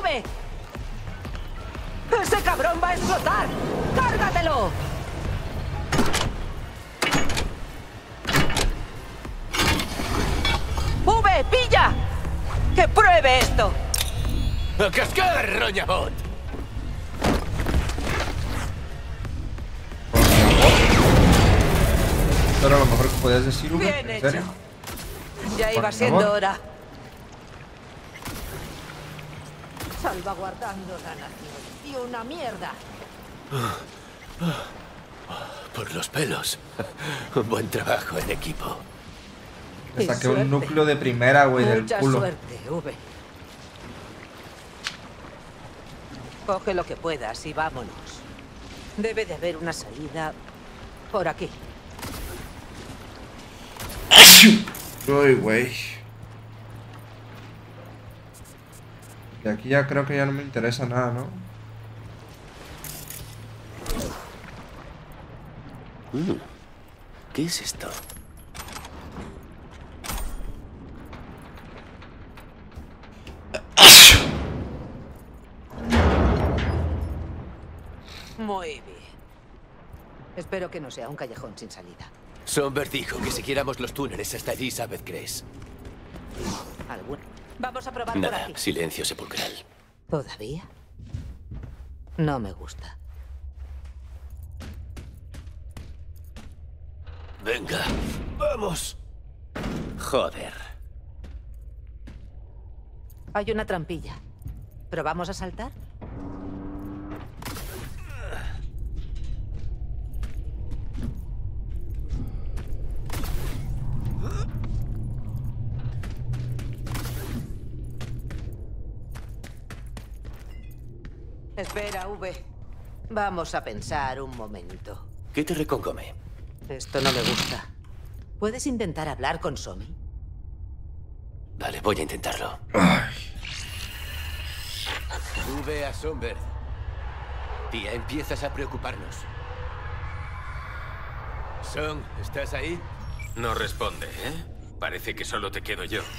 ¡V! ¡Ese cabrón va a explotar! ¡Cárgatelo! ¡V, pilla! ¡Que pruebe esto! ¡A cascar, roñabot! Esto era lo mejor que podías decir, V. Bien ¿En hecho. serio? Ya iba Por siendo favor. hora. Salvaguardando la nación. Y una mierda. Por los pelos. Un buen trabajo en equipo. Le Y saqué suerte. un núcleo de primera, güey, del Mucha culo. suerte, V. Coge lo que puedas y vámonos. Debe de haber una salida por aquí. Uy, güey. De aquí ya creo que ya no me interesa nada, ¿no? ¿Qué es esto? Muy bien. Espero que no sea un callejón sin salida. Somber dijo que siguiéramos los túneles hasta Elizabeth Crest. ¿Alguna? Vamos a probar por Nada, aquí. silencio sepulcral. ¿Todavía? No me gusta. Venga, vamos. Joder. Hay una trampilla. ¿Probamos a saltar? Espera, V. Vamos a pensar un momento. ¿Qué te reconcome? Esto no me gusta. ¿Puedes intentar hablar con Somi? Vale, voy a intentarlo. Sube a Somber. Tía, empiezas a preocuparnos. Son, ¿estás ahí? No responde, ¿eh? Parece que solo te quedo yo.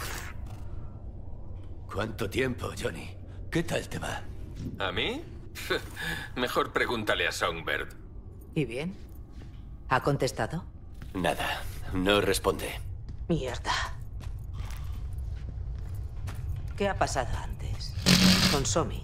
¿Cuánto tiempo, Johnny? ¿Qué tal te va? ¿A mí? Mejor pregúntale a Songbird. ¿Y bien? ¿Ha contestado? Nada, no responde. Mierda. ¿Qué ha pasado antes? Con Somi.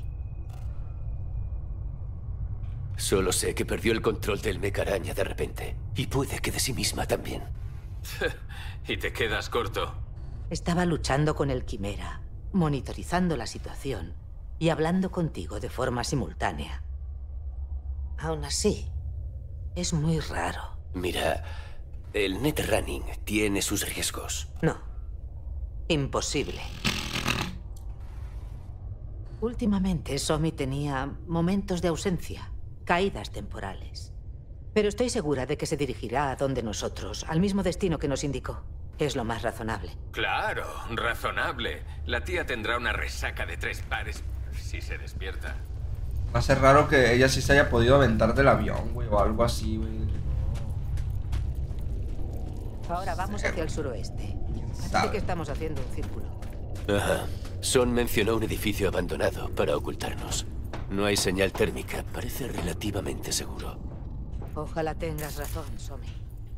Solo sé que perdió el control del mecaraña de repente. Y puede que de sí misma también. Y te quedas corto. Estaba luchando con el Quimera, monitorizando la situación y hablando contigo de forma simultánea. Aún así, es muy raro. Mira, el netrunning tiene sus riesgos. No. Imposible. Últimamente, Somi tenía momentos de ausencia, caídas temporales. Pero estoy segura de que se dirigirá a donde nosotros, al mismo destino que nos indicó. Es lo más razonable. Claro, razonable. La tía tendrá una resaca de 3 pares si se despierta. Va a ser raro que ella sí se haya podido aventar del avión, güey, o algo así, güey. Ahora vamos hacia el suroeste. Parece que estamos haciendo un círculo. Ajá. Son mencionó un edificio abandonado para ocultarnos. No hay señal térmica. Parece relativamente seguro. Ojalá tengas razón, Somi.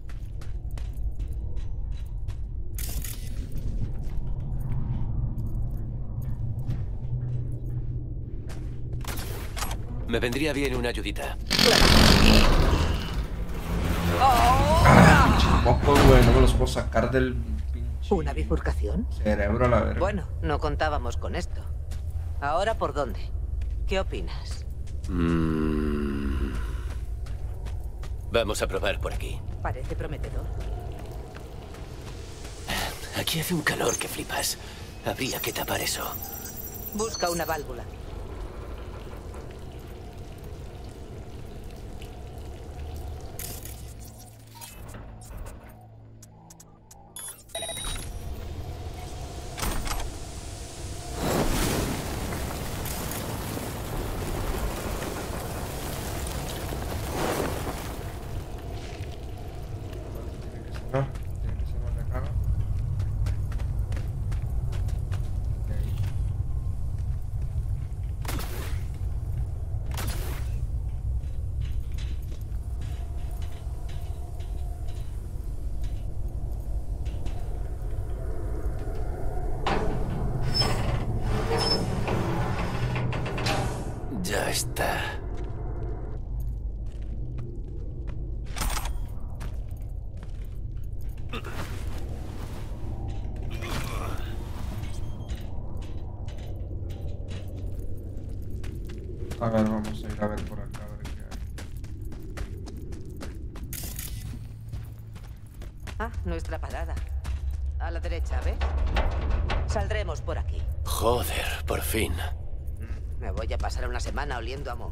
Me vendría bien una ayudita. Mocos, güey, no me los puedo sacar del pinche ¿Una bifurcación? cerebro a la verga. Bueno, no contábamos con esto. ¿Ahora por dónde? ¿Qué opinas? Vamos a probar por aquí. Parece prometedor. Aquí hace un calor que flipas. Habría que tapar eso. Busca una válvula. Tiene que ser más de acá, ¿no? De ahí. Ya está. A ver, vamos a ir a ver por acá, a ver qué hay. Ah, nuestra parada. A la derecha, ¿ves? Saldremos por aquí. Joder, por fin. Me voy a pasar una semana oliendo a moho.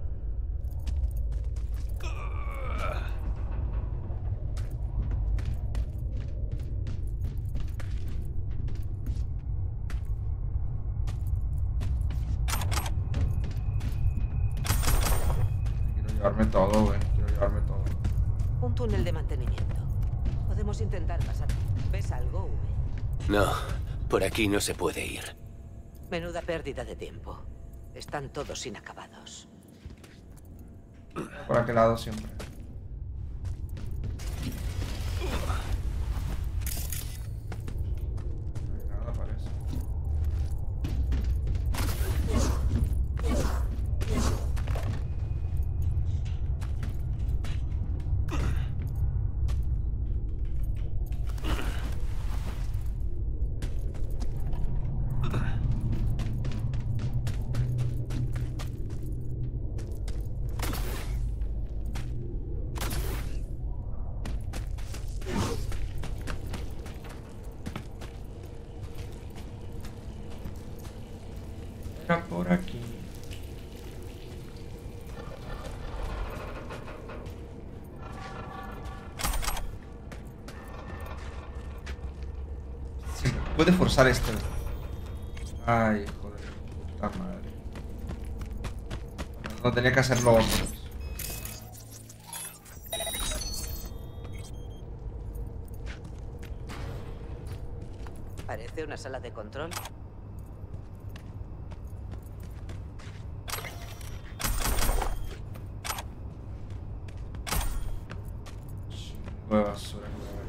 Quiero llevarme todo, güey. Quiero llevarme todo. Un túnel de mantenimiento. Podemos intentar pasar. ¿Ves algo, V? No, por aquí no se puede ir. Menuda pérdida de tiempo. Están todos inacabados. Por aquel lado siempre. No hay nada, parece. Era por aquí. Sí, puede forzar esto. Ay, joder, puta madre. No tenía que hacerlo otros. Parece una sala de control. Basura.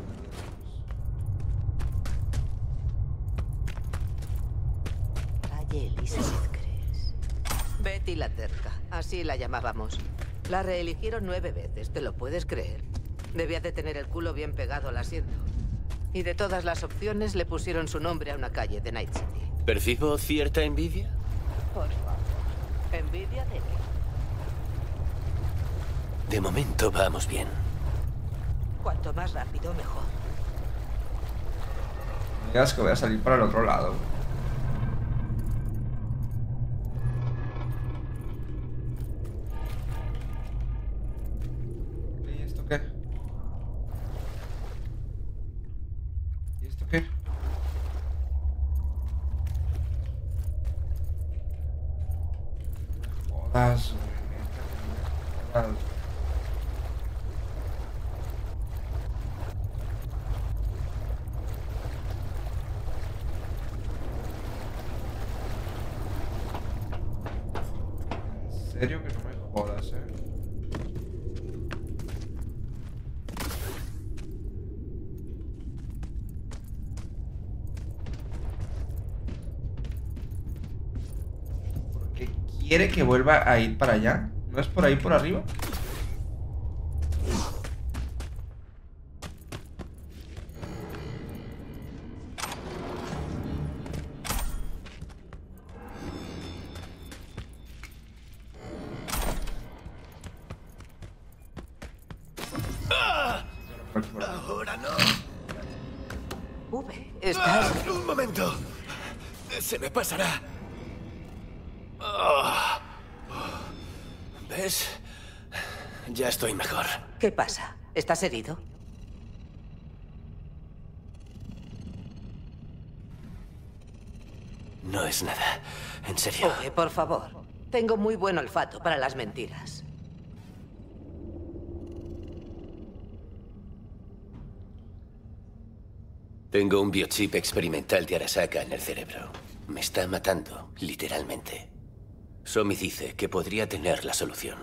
Calle Elizabeth Cress. Betty la terca, así la llamábamos. La reeligieron 9 veces, ¿te lo puedes creer? Debía de tener el culo bien pegado al asiento. Y de todas las opciones le pusieron su nombre a una calle de Night City. ¿Percibo cierta envidia? Por favor. ¿Envidia de qué? De momento vamos bien. Cuanto más rápido, mejor. No digas que voy a salir para el otro lado, güey. ¿Y esto qué? ¿Y esto qué? Jodas, güey. Jodas. ¿En serio que no me jodas, ¿Por qué quiere que vuelva a ir para allá? ¿No es por ahí por arriba? Ahora no. V, estás... Un momento. Se me pasará. ¿Ves? Ya estoy mejor. ¿Qué pasa? ¿Estás herido? No es nada. En serio. V, por favor. Tengo muy buen olfato para las mentiras. Tengo un biochip experimental de Arasaka en el cerebro. Me está matando, literalmente. Somi dice que podría tener la solución.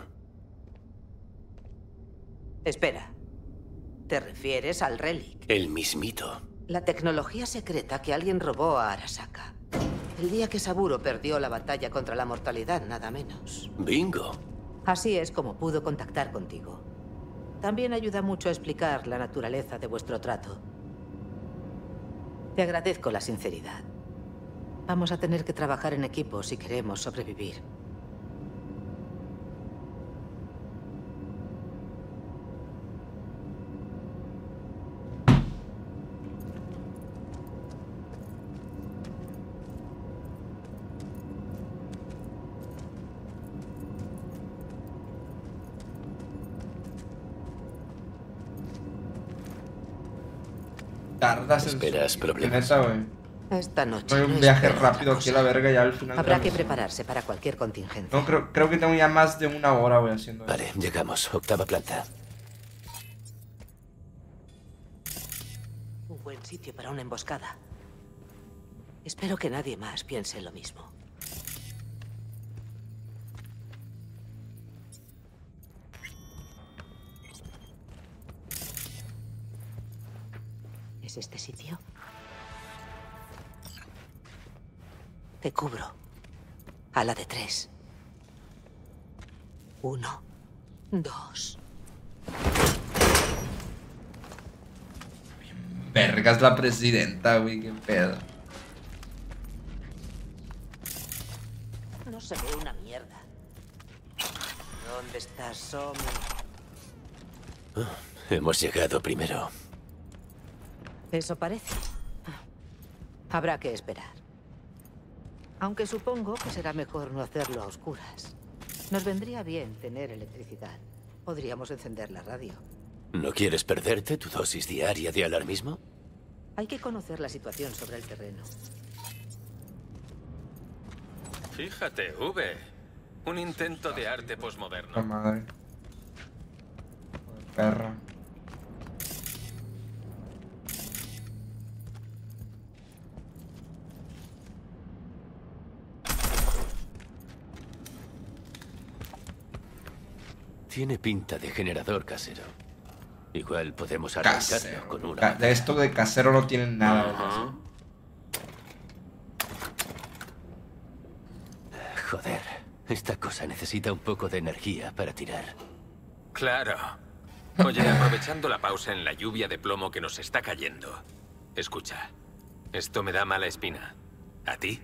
Espera. ¿Te refieres al Relic? El mismito. La tecnología secreta que alguien robó a Arasaka. El día que Saburo perdió la batalla contra la mortalidad, nada menos. Bingo. Así es como pudo contactar contigo. También ayuda mucho a explicar la naturaleza de vuestro trato. Te agradezco la sinceridad. Vamos a tener que trabajar en equipo si queremos sobrevivir. Tardas ¿Esperas problemas? Neta, güey. Esta noche. No hay un no viaje espero rápido otra aquí a la verga ya al final. Habrá de la que misión. prepararse para cualquier contingencia. No, creo que tengo ya más de una hora, güey, haciendo Vale, esto. llegamos. Octava planta. Un buen sitio para una emboscada. Espero que nadie más piense lo mismo. ¿Es este sitio? Te cubro. A la de 3. 1, 2. Vergas la presidenta, güey, qué pedo. No se ve una mierda. ¿Dónde estás, Somi? Hemos llegado primero. Eso parece. Habrá que esperar. Aunque supongo que será mejor no hacerlo a oscuras. Nos vendría bien tener electricidad. Podríamos encender la radio. ¿No quieres perderte tu dosis diaria de alarmismo? Hay que conocer la situación sobre el terreno. Fíjate, V. Un intento de arte La posmoderno. madre. Joder, perra. Tiene pinta de generador casero. Igual podemos arrancarlo Casero. con una... De esto de casero no tienen nada. Ajá. Joder, esta cosa necesita un poco de energía para tirar. Claro. Oye, aprovechando la pausa en la lluvia de plomo que nos está cayendo. Escucha, esto me da mala espina. ¿A ti?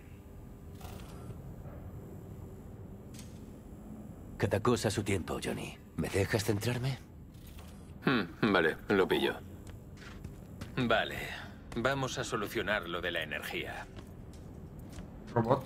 Cada cosa a su tiempo, Johnny. ¿Me dejas centrarme? Vale, lo pillo. Vale, vamos a solucionar lo de la energía. Robot.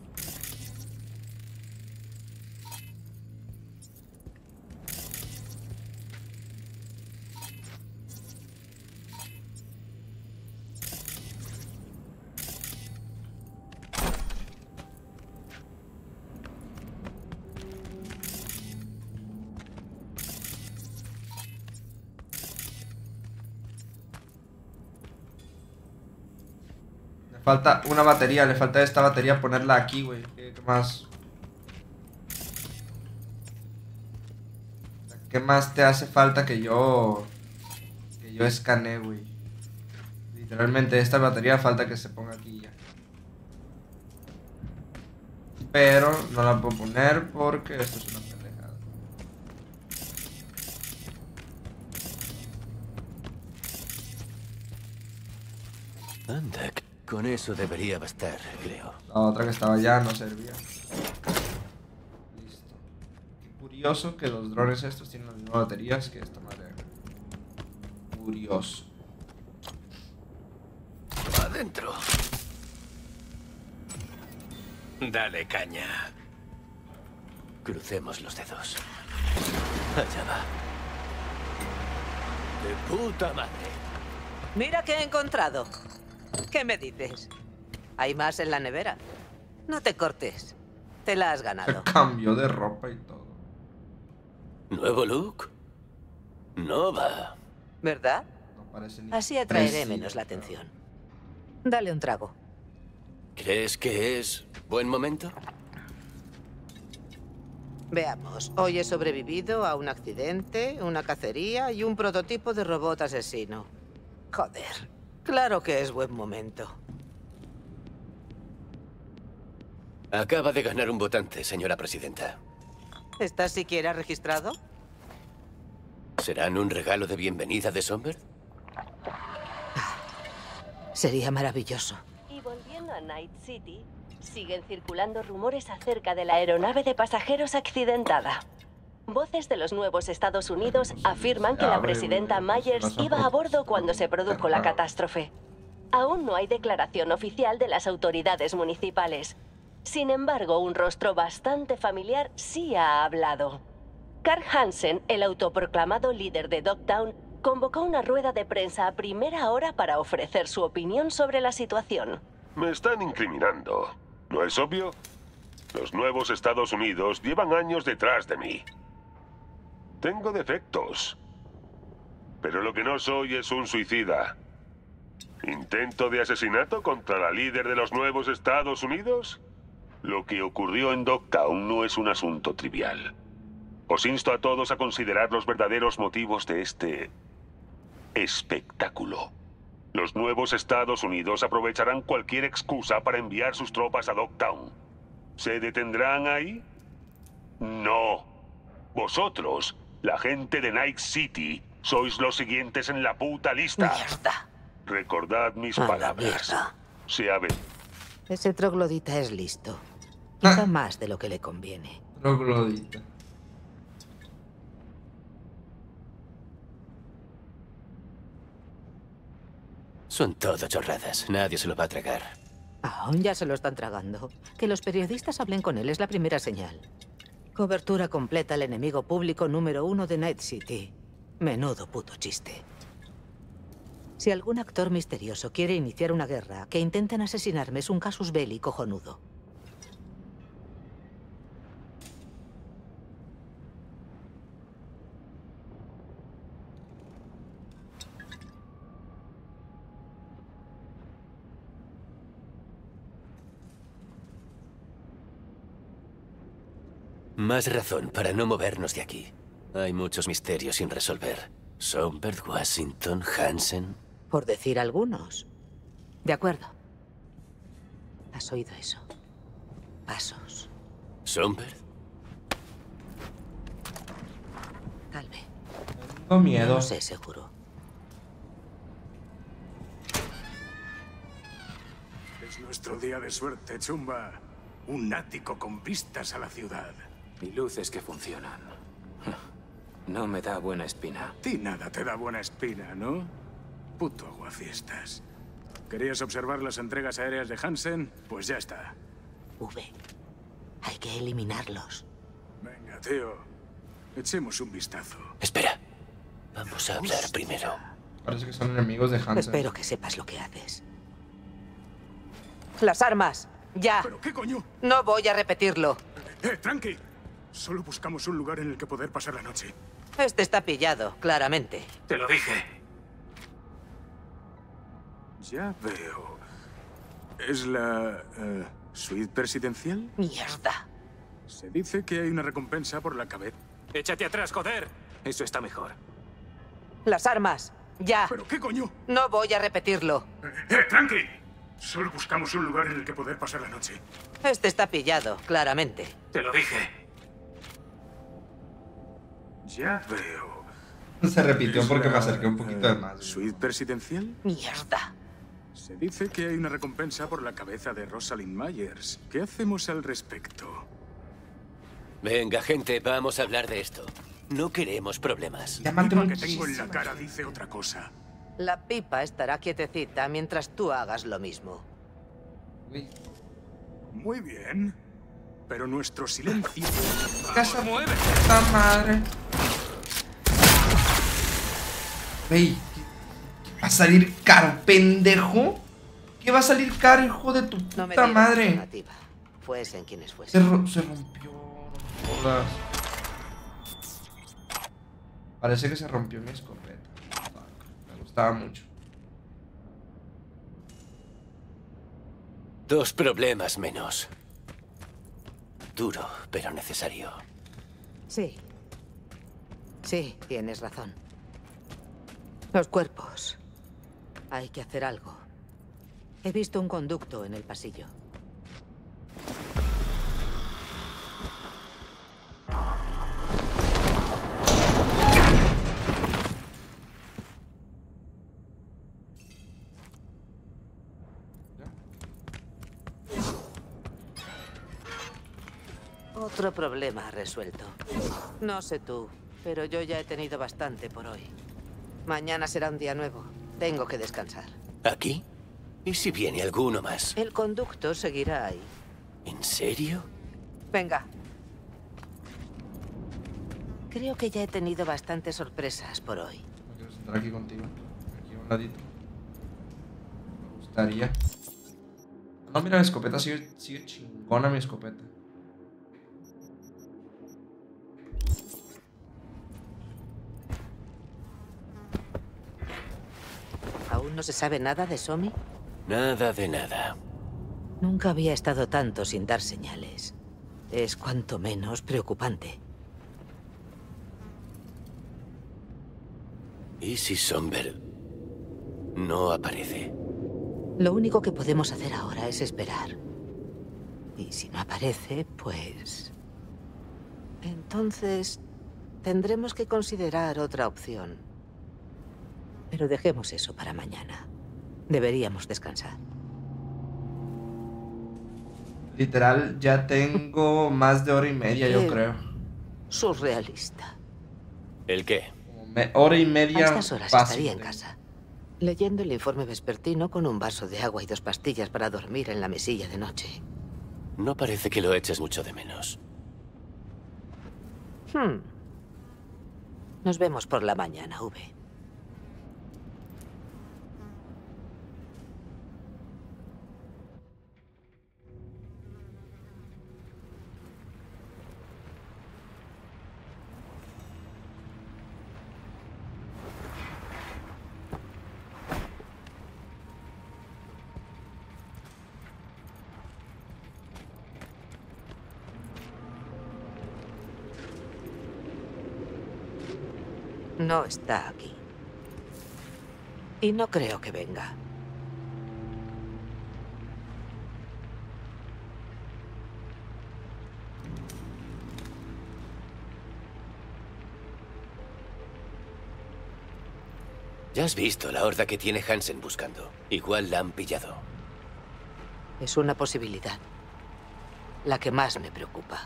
Falta una batería, le falta esta batería ponerla aquí, güey. ¿Qué más? ¿Qué más te hace falta que yo escanee, güey? Literalmente esta batería falta que se ponga aquí ya. Pero no la puedo poner porque esto es una pendejada. Anda, con eso debería bastar, creo. La otra que estaba allá no servía. Listo. Qué curioso que los drones estos tienen las mismas baterías que esta madre. Curioso. Adentro. Dale caña. Crucemos los dedos. Allá va. ¡De puta madre! Mira qué he encontrado. ¿Qué me dices? ¿Hay más en la nevera? No te cortes. Te la has ganado. Cambio de ropa y todo. ¿Nuevo look? Nova. ¿Verdad? No parece ni Así atraeré precio, menos la pero- atención. Dale un trago. ¿Crees que es buen momento? Veamos. Hoy he sobrevivido a un accidente, una cacería y un prototipo de robot asesino. Joder. Claro que es buen momento. Acaba de ganar un votante, señora presidenta. ¿Estás siquiera registrado? ¿Serán un regalo de bienvenida de Somber? Sería maravilloso. Y volviendo a Night City, siguen circulando rumores acerca de la aeronave de pasajeros accidentada. Voces de los nuevos Estados Unidos afirman que la presidenta Myers iba a bordo cuando se produjo la catástrofe. Aún no hay declaración oficial de las autoridades municipales. Sin embargo, un rostro bastante familiar sí ha hablado. Carl Hansen, el autoproclamado líder de Dogtown, convocó una rueda de prensa a primera hora para ofrecer su opinión sobre la situación. Me están incriminando. ¿No es obvio? Los nuevos Estados Unidos llevan años detrás de mí. Tengo defectos. Pero lo que no soy es un suicida. ¿Intento de asesinato contra la líder de los nuevos Estados Unidos? Lo que ocurrió en Dogtown no es un asunto trivial. Os insto a todos a considerar los verdaderos motivos de este espectáculo. Los nuevos Estados Unidos aprovecharán cualquier excusa para enviar sus tropas a Dogtown. ¿Se detendrán ahí? No. Vosotros, la gente de Night City, sois los siguientes en la puta lista. ¡Mierda! Recordad mis palabras. Se ha venido. Ese troglodita es listo. Quizá más de lo que le conviene. Troglodita. Son todo chorradas. Nadie se lo va a tragar. Aún ya se lo están tragando. Que los periodistas hablen con él es la primera señal. Cobertura completa al enemigo público número 1 de Night City. Menudo puto chiste. Si algún actor misterioso quiere iniciar una guerra, que intenten asesinarme es un casus belli cojonudo. Más razón para no movernos de aquí. Hay muchos misterios sin resolver. Somber, Washington, Hansen... Por decir algunos. De acuerdo. ¿Has oído eso? Pasos. ¿Somber? Tal vez. Tengo miedo. No sé, seguro. Es nuestro día de suerte, chumba. Un ático con vistas a la ciudad. Y luces que funcionan. No me da buena espina. A ti nada te da buena espina, ¿no? Puto aguafiestas. ¿Querías observar las entregas aéreas de Hansen? Pues ya está. Hay que eliminarlos. Venga, tío. Echemos un vistazo. Espera. Vamos a hablar primero. Parece que son enemigos de Hansen. Espero que sepas lo que haces. ¡Las armas! ¡Ya! ¿Pero qué coño? No voy a repetirlo. Tranqui. Solo buscamos un lugar en el que poder pasar la noche. Este está pillado, claramente. Te lo dije. Ya veo. ¿Es la... suite presidencial? ¡Mierda! Se dice que hay una recompensa por la cabeza. ¡Échate atrás, joder! Eso está mejor. ¡Las armas! ¡Ya! ¿Pero qué coño? No voy a repetirlo. Tranqui. Solo buscamos un lugar en el que poder pasar la noche. Este está pillado, claramente. Te lo dije. Ya veo. Se repitió porque me acerqué un poquito de más. ¿Suite presidencial? ¡Mierda! Se dice que hay una recompensa por la cabeza de Rosalind Myers. ¿Qué hacemos al respecto? Venga, gente, vamos a hablar de esto. No queremos problemas. La pipa que tengo en la cara dice otra cosa. La pipa estará quietecita mientras tú hagas lo mismo. Muy bien. Pero nuestro silencio... ¡Casa mueve! ¡Esta madre! Ey, ¿qué va a salir caro, pendejo? ¿Qué va a salir caro, hijo de tu No me puta digas madre? alternativa. Fuesen quienes fuesen. Se rompió. No jodas. Parece que se rompió mi escopeta. Me gustaba mucho. 2 problemas menos. Duro, pero necesario. Sí. Sí, tienes razón. Los cuerpos. Hay que hacer algo. He visto un conducto en el pasillo. Otro problema resuelto. No sé tú, pero yo ya he tenido bastante por hoy. Mañana será un día nuevo. Tengo que descansar. ¿Aquí? ¿Y si viene alguno más? El conducto seguirá ahí. ¿En serio? Venga. Creo que ya he tenido bastantes sorpresas por hoy. No quiero sentar aquí contigo. Aquí a un ladito. Me gustaría. No, mira, la escopeta sigue chingona mi escopeta. ¿Aún no se sabe nada de Somi? Nada de nada. Nunca había estado tanto sin dar señales. Es cuanto menos preocupante. ¿Y si Somber no aparece? Lo único que podemos hacer ahora es esperar. Y si no aparece, pues... entonces tendremos que considerar otra opción. Pero dejemos eso para mañana. Deberíamos descansar. Literal, ya tengo más de hora y media, yo creo. Surrealista. ¿El qué? Hora y media. A estas horas estaría en casa, leyendo el informe vespertino con un vaso de agua y 2 pastillas para dormir en la mesilla de noche. No parece que lo eches mucho de menos. Nos vemos por la mañana, V. No está aquí. Y no creo que venga. Ya has visto la horda que tiene Hansen buscando. Igual la han pillado. Es una posibilidad. La que más me preocupa.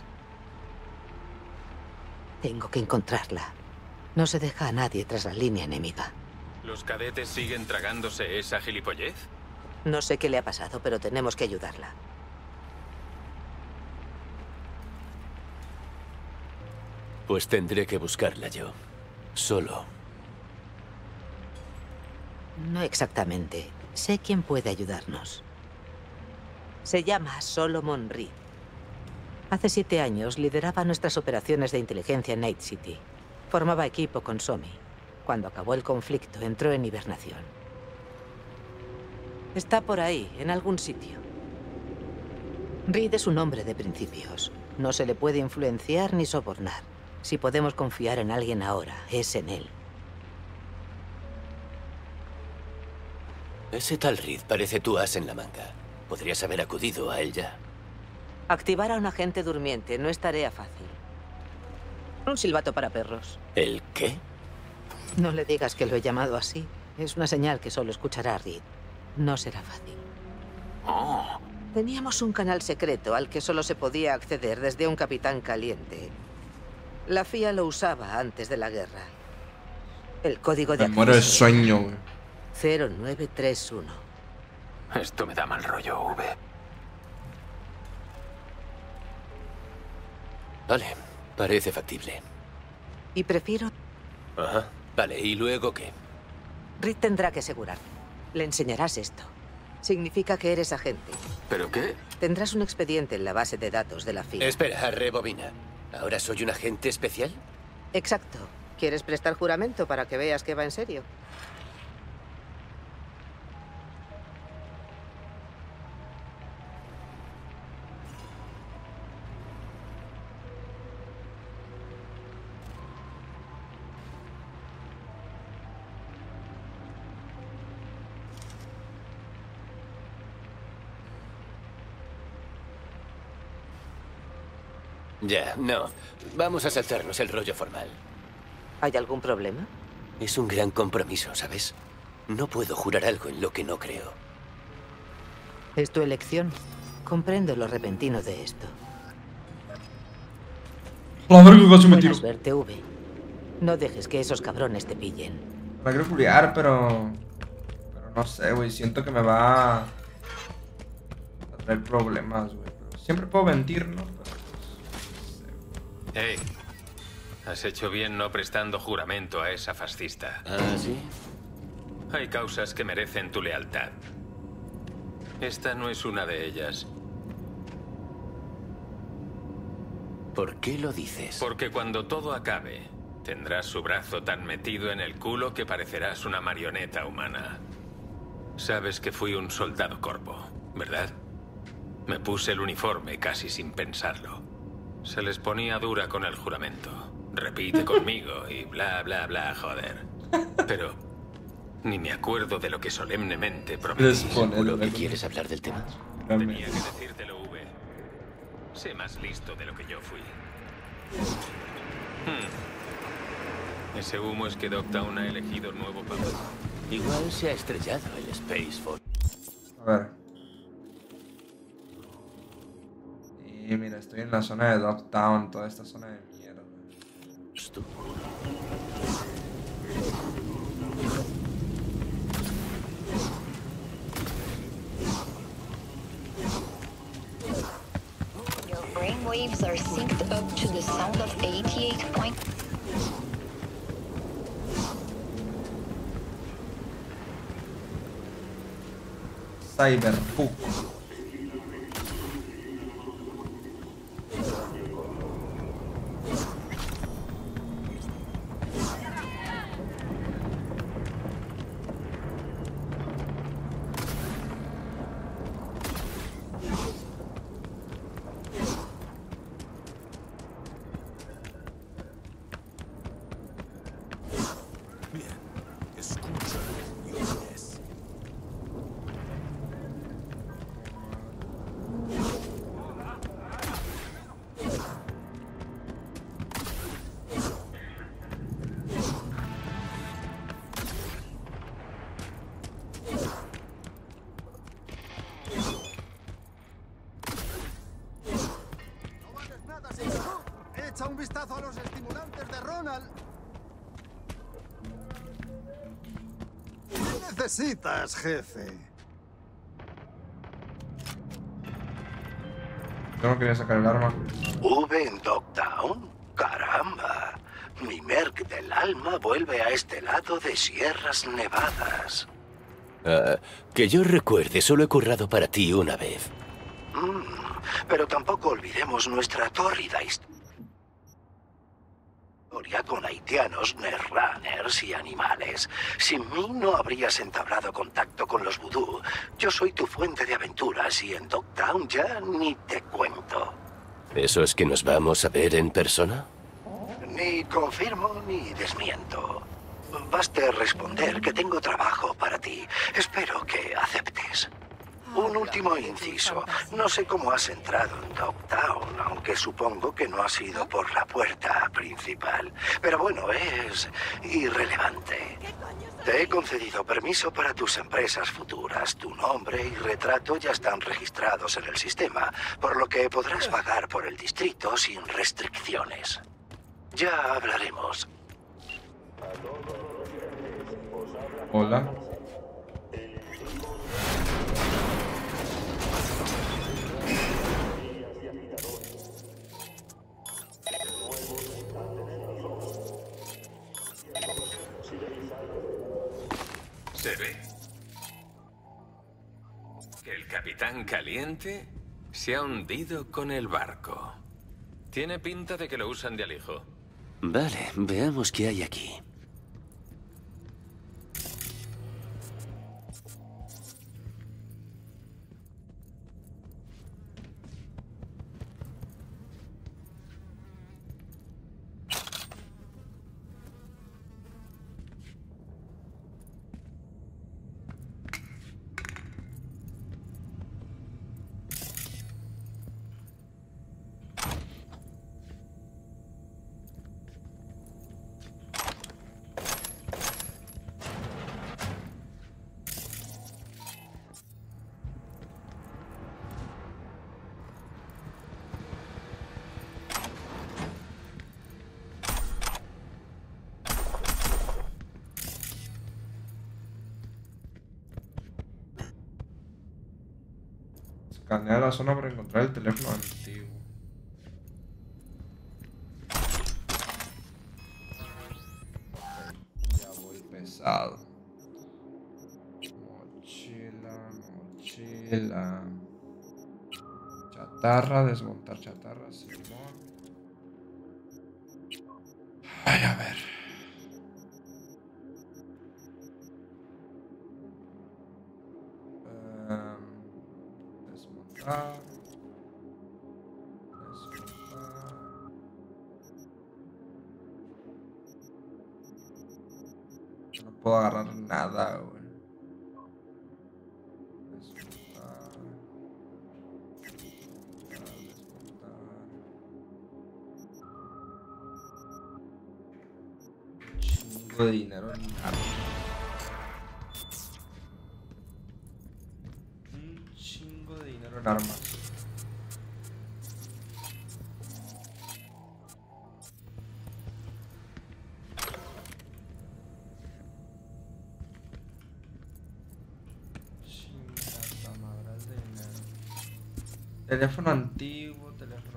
Tengo que encontrarla. No se deja a nadie tras la línea enemiga. ¿Los cadetes siguen tragándose esa gilipollez? No sé qué le ha pasado, pero tenemos que ayudarla. Pues tendré que buscarla yo. Solo. No exactamente. Sé quién puede ayudarnos. Se llama Solomon Reed. Hace 7 años lideraba nuestras operaciones de inteligencia en Night City. Formaba equipo con Somi. Cuando acabó el conflicto, entró en hibernación. Está por ahí, en algún sitio. Reed es un hombre de principios. No se le puede influenciar ni sobornar. Si podemos confiar en alguien ahora, es en él. Ese tal Reed parece tu as en la manga. Podrías haber acudido a él ya. Activar a un agente durmiente no es tarea fácil. Un silbato para perros. ¿El qué? No le digas que lo he llamado así. Es una señal que solo escuchará Reed. No será fácil. Oh. Teníamos un canal secreto al que solo se podía acceder desde un capitán caliente. La FIA lo usaba antes de la guerra. El código de acceso... Me muero de sueño, güey. 0931. Esto me da mal rollo, V. Vale, parece factible. Y prefiero... Ajá. Vale, ¿y luego qué? Reed tendrá que asegurarte. Le enseñarás esto. Significa que eres agente. ¿Pero qué? Tendrás un expediente en la base de datos de la FIA. Espera, rebobina. ¿Ahora soy un agente especial? Exacto. ¿Quieres prestar juramento para que veas que va en serio? Ya, no. Vamos a saltarnos el rollo formal. ¿Hay algún problema? Es un gran compromiso, ¿sabes? No puedo jurar algo en lo que no creo. Es tu elección. Comprendo lo repentino de esto. La verga, casi me Buena tiro. suerte, V. No dejes que esos cabrones te pillen. La quiero culiar, pero no sé, güey. Siento que me va a traer problemas, güey. Siempre puedo mentir, ¿no? Hey, has hecho bien no prestando juramento a esa fascista. ¿Ah, sí? Hay causas que merecen tu lealtad. Esta no es una de ellas. ¿Por qué lo dices? Porque cuando todo acabe, tendrás su brazo tan metido en el culo que parecerás una marioneta humana. Sabes que fui un soldado corvo, ¿verdad? Me puse el uniforme casi sin pensarlo. Se les ponía dura con el juramento. Repite conmigo y bla, bla, bla, joder. Pero ni me acuerdo de lo que solemnemente prometí. ¿Seguro que quieres hablar del tema? Tenía que decírtelo, V. Sé más listo de lo que yo fui. Ese humo es que Dogtown ha elegido nuevo papel. Igual se ha estrellado el Space Force. A ver. Y mira, estoy en la zona de Dogtown, toda esta zona de mierda. Your brainwaves are synced up to the sound of 88 point. Cyberpunk. Echa un vistazo a los estimulantes de Ronald. ¿Qué necesitas, jefe? Yo no quería sacar el arma. ¿V en Dogtown? ¡Caramba! Mi Merc del alma vuelve a este lado de Sierras Nevadas. Que yo recuerde, solo he currado para ti una vez. Pero tampoco olvidemos nuestra tórrida historia con haitianos, netrunners y animales. Sin mí no habrías entablado contacto con los vudú. Yo soy tu fuente de aventuras y en Dogtown ya ni te cuento. ¿Eso es que nos vamos a ver en persona? Ni confirmo ni desmiento. Baste responder que tengo trabajo para ti. Espero que aceptes. Un último inciso. No sé cómo has entrado en Dogtown, aunque supongo que no has ido por la puerta principal. Pero bueno, es irrelevante. Te he concedido permiso para tus empresas futuras. Tu nombre y retrato ya están registrados en el sistema, por lo que podrás vagar por el distrito sin restricciones. Ya hablaremos. Hola. Se ve que el capitán Caliente se ha hundido con el barco. Tiene pinta de que lo usan de alijo. Vale, veamos qué hay aquí. Escanea la zona para encontrar el teléfono antiguo. Ya voy pesado. Mochila. Chatarra, desmontar chatarra, Simón. Ay, a ver. Desmontar. No puedo agarrar nada, güey. De dinero en armas. Un chingo de dinero en armas. Chingada madre de dinero. Teléfono antiguo,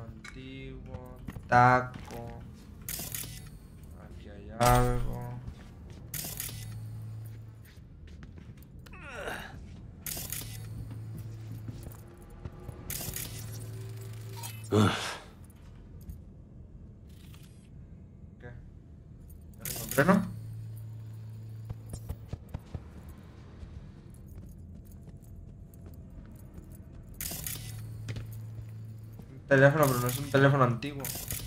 taco. Aquí hay algo. ¿Qué? ¿Ya lo encontré, no? Un teléfono, pero no es un teléfono antiguo.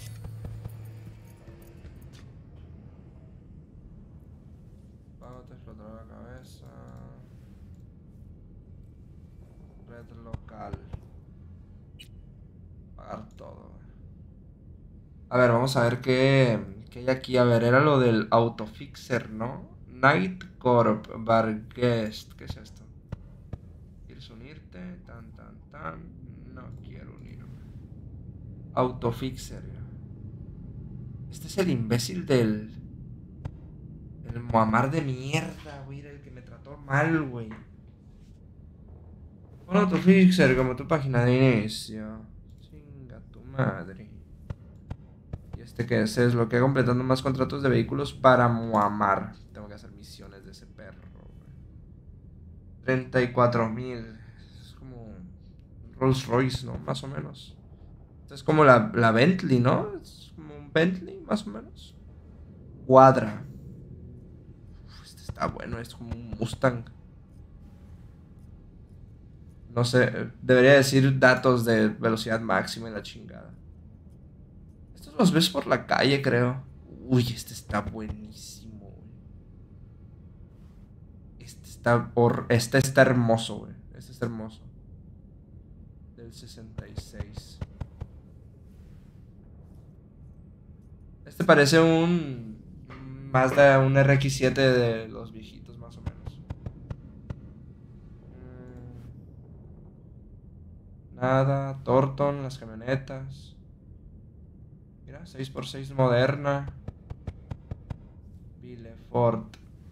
Pago te explotará la cabeza. Red local. Pagar todo. A ver, vamos a ver qué hay aquí. A ver, era lo del autofixer, ¿no? Night Corp, Barguest. ¿Qué es esto? ¿Quieres unirte? No quiero unirme. Autofixer. Este es el imbécil del Muammar de mierda, güey. El que me trató mal, güey. Un autofixer como tu página de inicio. Chinga tu madre. ¿Y este qué es? Es lo que completando más contratos de vehículos para Muammar. Tengo que hacer misiones de ese perro, güey. 34,000. Es como Rolls Royce, ¿no? Más o menos. Esta es como la Bentley, ¿no? Es como un Bentley, más o menos. Cuadra. Este está bueno, es como un Mustang. No sé, debería decir datos de velocidad máxima y la chingada. Estos los ves por la calle, creo. Uy, este está buenísimo, güey. Este está hermoso, güey. Este está hermoso. Del 66. Este parece un Mazda, un RX-7 de los viejitos, más o menos. Nada, Thornton, las camionetas. Mira, 6x6 moderna. Ford.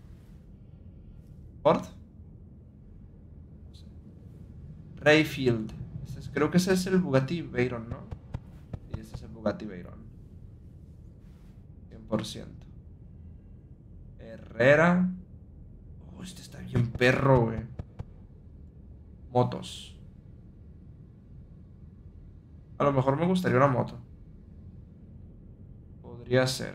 ¿Ford? No sé. Rayfield. Creo que ese es el Bugatti Veyron, ¿no? Y ese es el Bugatti Veyron. 100%. Herrera. Oh, este está bien perro, güey. Motos. A lo mejor me gustaría una moto. Podría ser.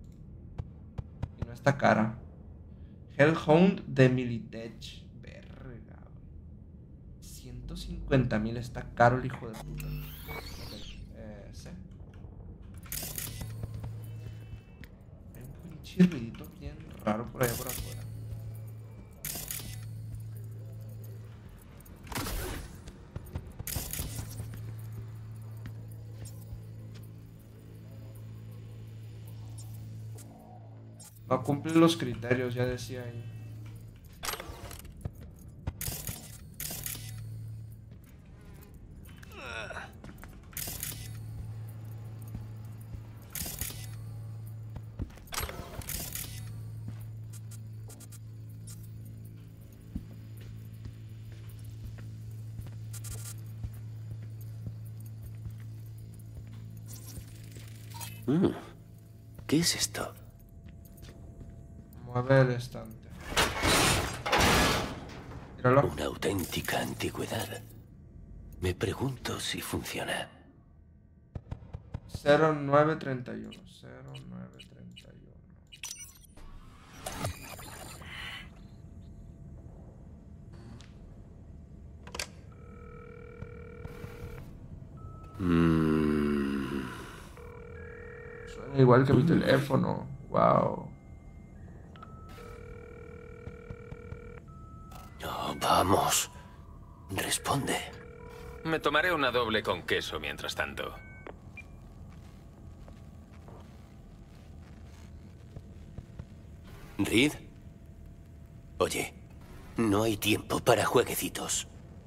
Y no está cara. Hellhound de Militech. Verga, güey. 150,000 está caro el hijo de puta. Sí. Hay un pinche ruidito bien raro por allá por afuera. No cumple los criterios, ya decía ahí. ¿Qué es esto? Mueve el estante. Míralo. Una auténtica antigüedad. Me pregunto si funciona. 0931. 0931. Suena igual que mi teléfono. Wow. No, vamos. Responde. Me tomaré una doble con queso mientras tanto. ¿Reed? Oye, no hay tiempo para jueguecitos.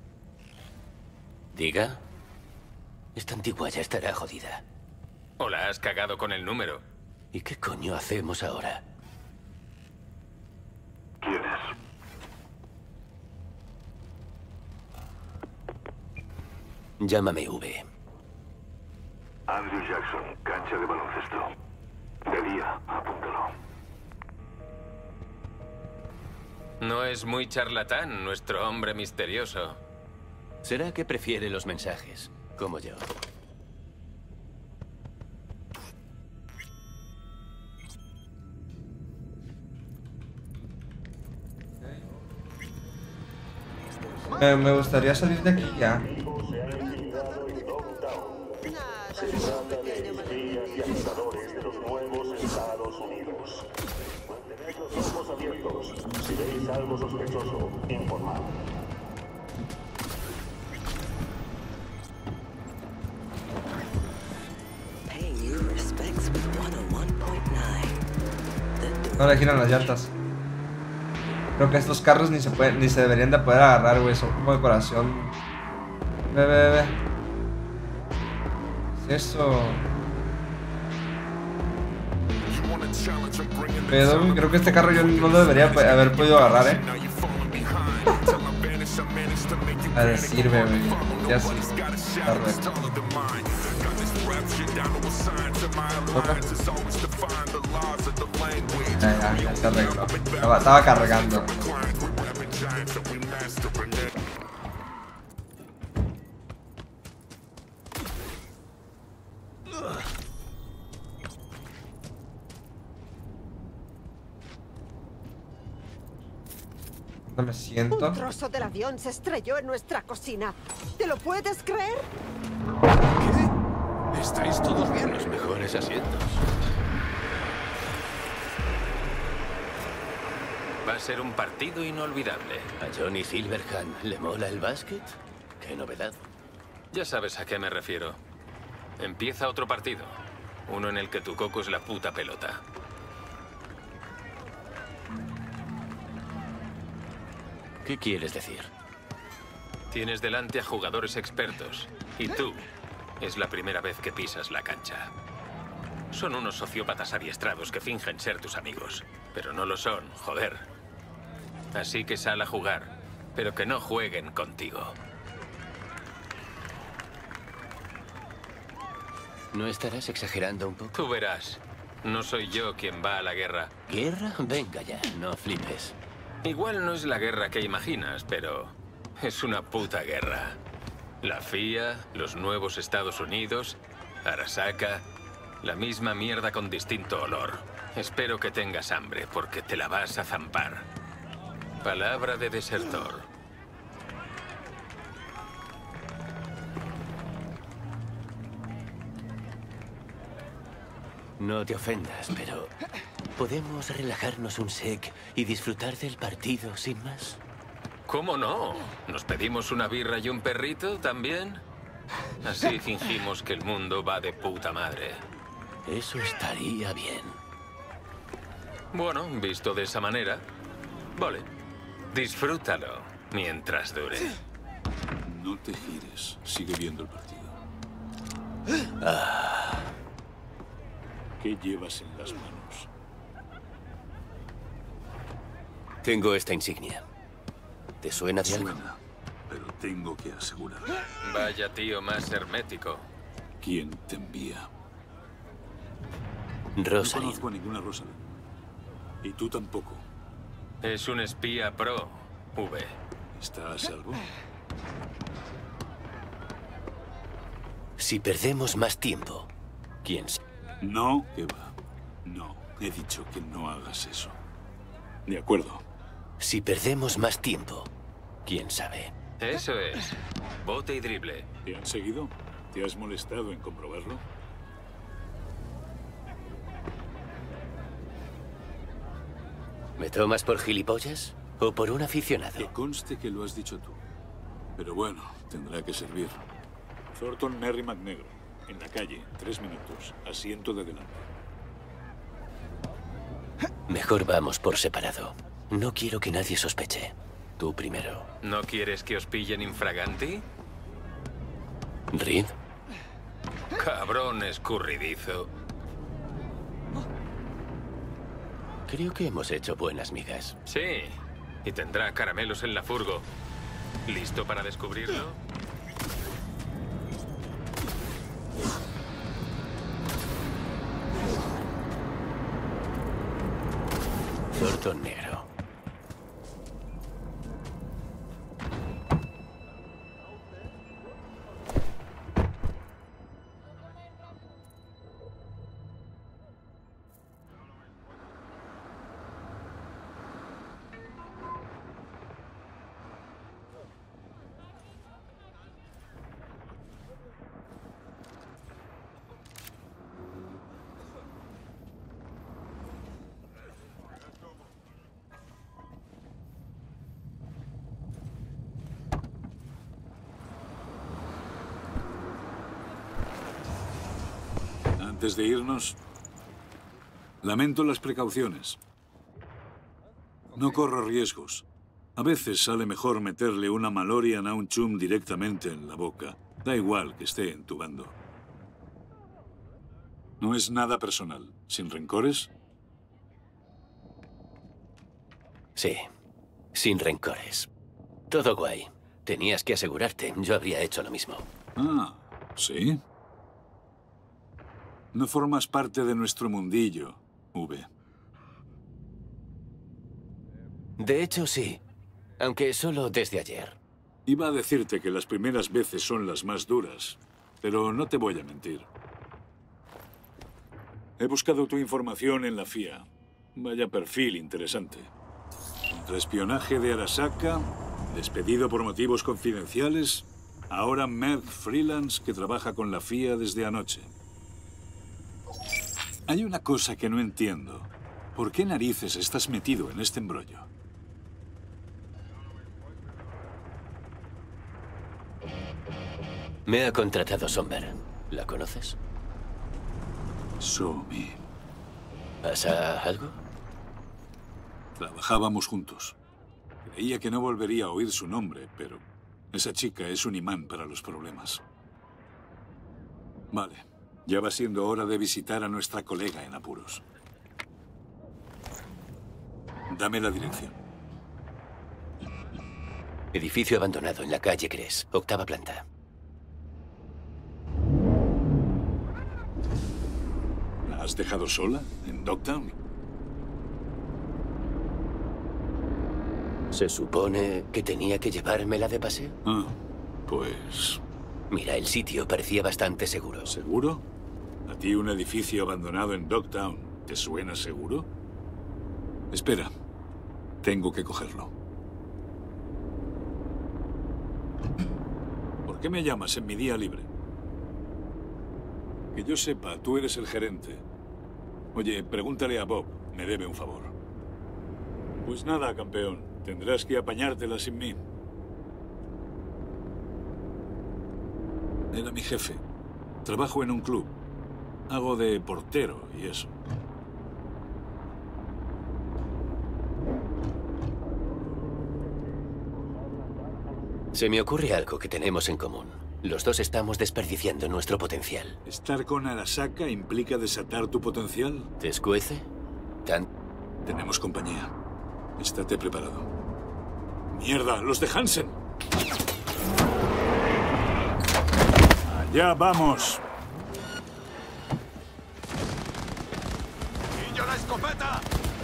Diga. Esta antiguaya estará jodida. ¿O la has cagado con el número? ¿Y qué coño hacemos ahora? ¿Quién es? Llámame V. Andrew Jackson, cancha de baloncesto. De día, apúntalo. No es muy charlatán, nuestro hombre misterioso. ¿Será que prefiere los mensajes, como yo? Me gustaría salir de aquí ya. Se trata de espías y acusadores de los nuevos Estados Unidos. Mantened los ojos abiertos. Si veis algo sospechoso, informad. No le giran las llantas. Creo que estos carros ni se deberían de poder agarrar, güey. Son como decoración. Ve. ¿Qué es eso? Pero creo que este carro yo no lo debería haber podido agarrar, A ver, sirve, güey. Ya sí. Ya se arregló. Estaba cargando. ¿Dónde me siento? Un trozo del avión se estrelló en nuestra cocina. ¿Te lo puedes creer? ¿Qué? ¿Estáis todos bien? Los mejores asientos. Va a ser un partido inolvidable. ¿A Johnny Silverhand le mola el básquet? ¡Qué novedad! Ya sabes a qué me refiero. Empieza otro partido. Uno en el que tu coco es la puta pelota. ¿Qué quieres decir? Tienes delante a jugadores expertos. Y tú, es la primera vez que pisas la cancha. Son unos sociópatas adiestrados que fingen ser tus amigos. Pero no lo son, joder. Así que sal a jugar, pero que no jueguen contigo. ¿No estarás exagerando un poco? Tú verás. No soy yo quien va a la guerra. ¿Guerra? Venga ya, no flipes. Igual no es la guerra que imaginas, pero es una puta guerra. La FIA, los nuevos Estados Unidos, Arasaka, la misma mierda con distinto olor. Espero que tengas hambre, porque te la vas a zampar. Palabra de desertor. No te ofendas, pero ¿podemos relajarnos un sec y disfrutar del partido sin más? ¿Cómo no? ¿Nos pedimos una birra y un perrito también? Así fingimos que el mundo va de puta madre. Eso estaría bien. Bueno, visto de esa manera, vale. Disfrútalo mientras dure. No te gires. Sigue viendo el partido. ¿Qué llevas en las manos? Tengo esta insignia. ¿Te suena de algo? Suena, pero tengo que asegurar. Vaya tío más hermético. ¿Quién te envía? Rosalind. No conozco a ninguna Rosalind. Y tú tampoco. Es un espía pro, V. ¿Está a salvo? Si perdemos más tiempo, ¿quién sabe? No, que va. No, he dicho que no hagas eso. De acuerdo. Si perdemos más tiempo, ¿quién sabe? Eso es. Bote y drible. ¿Te han seguido? ¿Te has molestado en comprobarlo? ¿Me tomas por gilipollas o por un aficionado? Que conste que lo has dicho tú. Pero bueno, tendrá que servir. Thornton Merrimack negro. En la calle, 3 minutos. Asiento de delante. Mejor vamos por separado. No quiero que nadie sospeche. Tú primero. ¿No quieres que os pillen infraganti? ¿Reed? Cabrón escurridizo. Creo que hemos hecho buenas migas. Sí, y tendrá caramelos en la furgo. ¿Listo para descubrirlo? Thornton negro. Antes de irnos, lamento las precauciones. No corro riesgos. A veces sale mejor meterle una Malorian a un chum directamente en la boca. Da igual que esté entubando. No es nada personal. ¿Sin rencores? Sí, sin rencores. Todo guay. Tenías que asegurarte. Yo habría hecho lo mismo. Ah, ¿sí? No formas parte de nuestro mundillo, V. De hecho, sí. Aunque solo desde ayer. Iba a decirte que las primeras veces son las más duras, pero no te voy a mentir. He buscado tu información en la FIA. Vaya perfil interesante. Contraespionaje de Arasaka, despedido por motivos confidenciales, ahora Merc freelance que trabaja con la FIA desde anoche. Hay una cosa que no entiendo. ¿Por qué narices estás metido en este embrollo? Me ha contratado Somber. ¿La conoces? Somi. ¿Pasa algo? Trabajábamos juntos. Creía que no volvería a oír su nombre, pero esa chica es un imán para los problemas. Vale. Ya va siendo hora de visitar a nuestra colega en apuros. Dame la dirección. Edificio abandonado en la calle Gress, 8ª planta. ¿La has dejado sola en Dogtown? ¿Se supone que tenía que llevármela de paseo? Ah, pues... Mira, el sitio parecía bastante seguro. ¿Seguro? ¿A ti un edificio abandonado en Dogtown te suena seguro? Espera. Tengo que cogerlo. ¿Por qué me llamas en mi día libre? Que yo sepa, tú eres el gerente. Oye, pregúntale a Bob. Me debe un favor. Pues nada, campeón. Tendrás que apañártela sin mí. Era mi jefe. Trabajo en un club. Hago de portero y eso. Se me ocurre algo que tenemos en común. Los dos estamos desperdiciando nuestro potencial. ¿Estar con Arasaka implica desatar tu potencial? ¿Te escuece? Tenemos compañía. Estate preparado. ¡Mierda! ¡Los de Hansen! ¡Allá vamos! ¡Pillo la escopeta!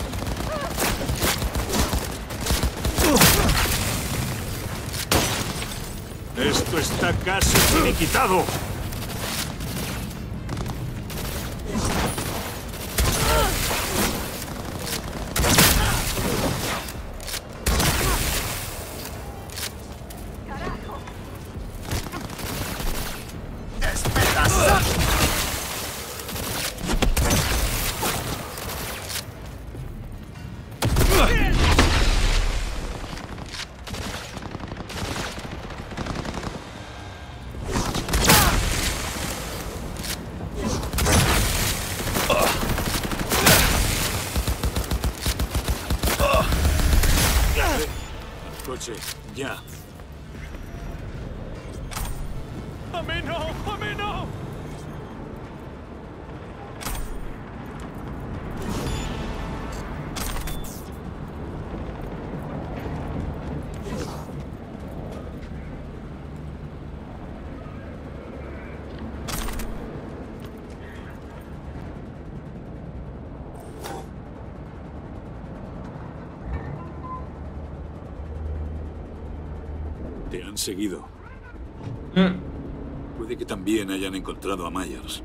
Esto está casi finiquitado. Coche, ya. ¡A mí no! ¡A mí no! Te han seguido. Puede que también hayan encontrado a Myers.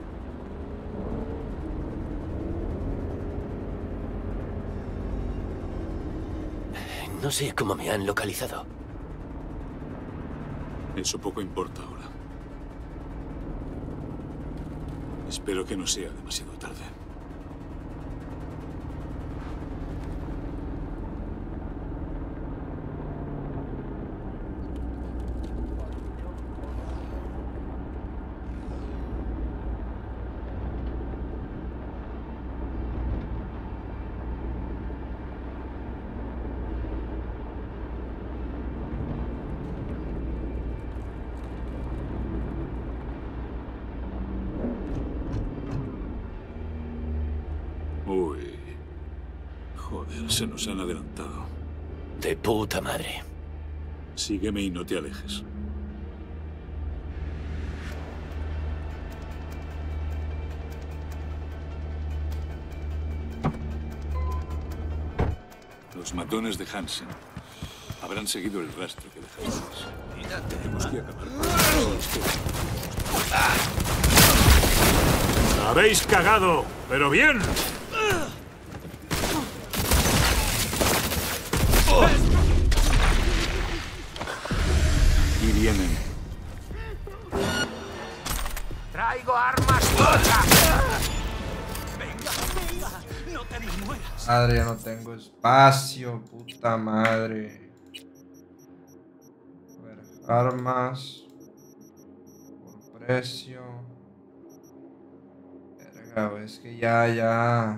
No sé cómo me han localizado. Eso poco importa ahora. Espero que no sea demasiado tarde. Uy. Joder, se nos han adelantado. De puta madre. Sígueme y no te alejes. Los matones de Hansen habrán seguido el rastro que dejaste. Tenemos que acabar con ¡La habéis cagado! ¡Pero bien! Y vienen. ¡Traigo armas todas! ¡Venga, venga! ¡No te mueras! Madre, ya no tengo espacio, puta madre. A ver, armas. Por precio. Verga, es que ya.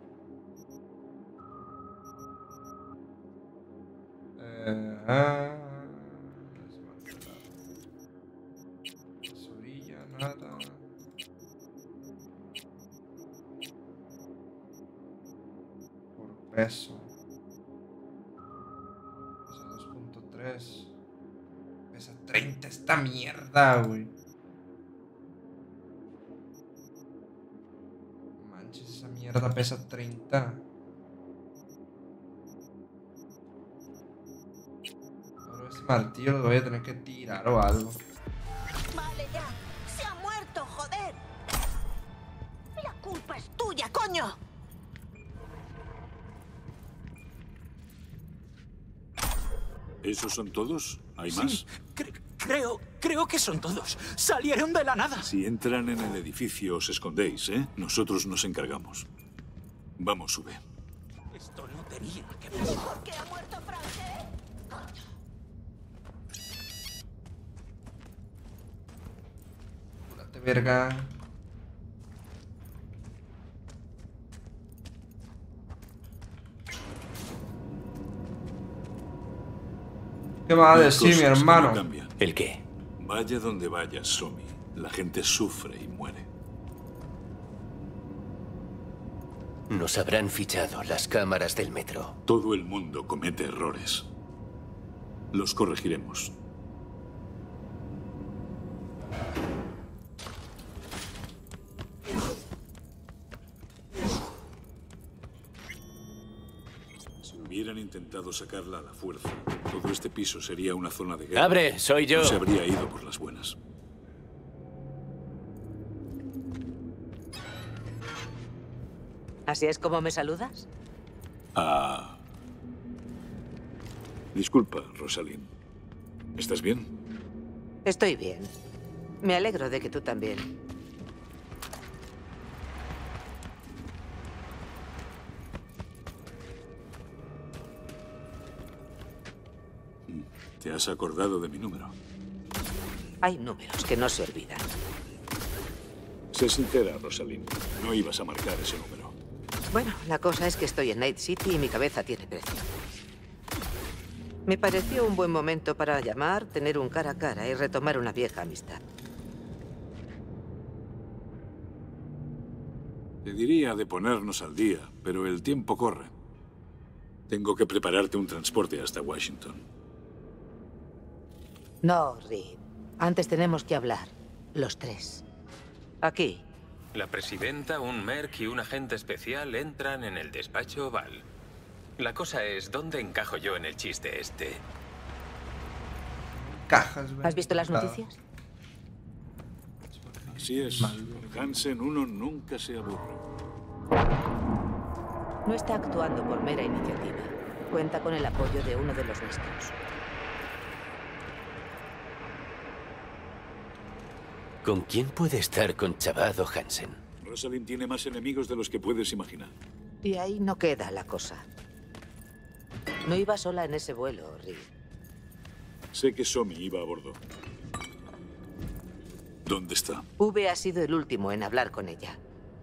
Basurilla, nada. Por peso. Pesa 2.3. Pesa 30 esta mierda, güey. Manches, esa mierda pesa 30. Martillo lo voy a tener que tirar o algo. Vale, ya. Se ha muerto, joder. La culpa es tuya, coño. ¿Esos son todos? ¿Hay más? Sí, creo que son todos. Salieron de la nada. Si entran en el edificio os escondéis, ¿eh? Nosotros nos encargamos. Vamos, sube. Esto no tenía que pasar. ¿Por qué ha muerto Franke? Cúrate, verga. ¿Qué va a decir mi hermano? ¿El qué? Vaya donde vayas, Somi. La gente sufre y muere. Nos habrán fichado las cámaras del metro. Todo el mundo comete errores. Los corregiremos. Hubieran intentado sacarla a la fuerza. Todo este piso sería una zona de guerra. ¡Abre! ¡Soy yo! No se habría ido por las buenas. ¿Así es como me saludas? Ah. Disculpa, Rosalind. ¿Estás bien? Estoy bien. Me alegro de que tú también. ¿Te has acordado de mi número? Hay números que no se olvidan. Sé sincera, Rosalind. No ibas a marcar ese número. Bueno, la cosa es que estoy en Night City y mi cabeza tiene precio. Me pareció un buen momento para llamar, tener un cara a cara y retomar una vieja amistad. Te diría de ponernos al día, pero el tiempo corre. Tengo que prepararte un transporte hasta Washington. No, Reed. Antes tenemos que hablar. Los tres. Aquí. La presidenta, un merc y un agente especial entran en el despacho oval. La cosa es, ¿dónde encajo yo en el chiste este? Cajas. ¿Has visto las noticias? Así es. Con Hansen uno nunca se aburre. No está actuando por mera iniciativa. Cuenta con el apoyo de uno de los nuestros. ¿Con quién puede estar conchavado Hansen? Rosalind tiene más enemigos de los que puedes imaginar. Y ahí no queda la cosa. No iba sola en ese vuelo, Reed. Sé que Somi iba a bordo. ¿Dónde está? V ha sido el último en hablar con ella.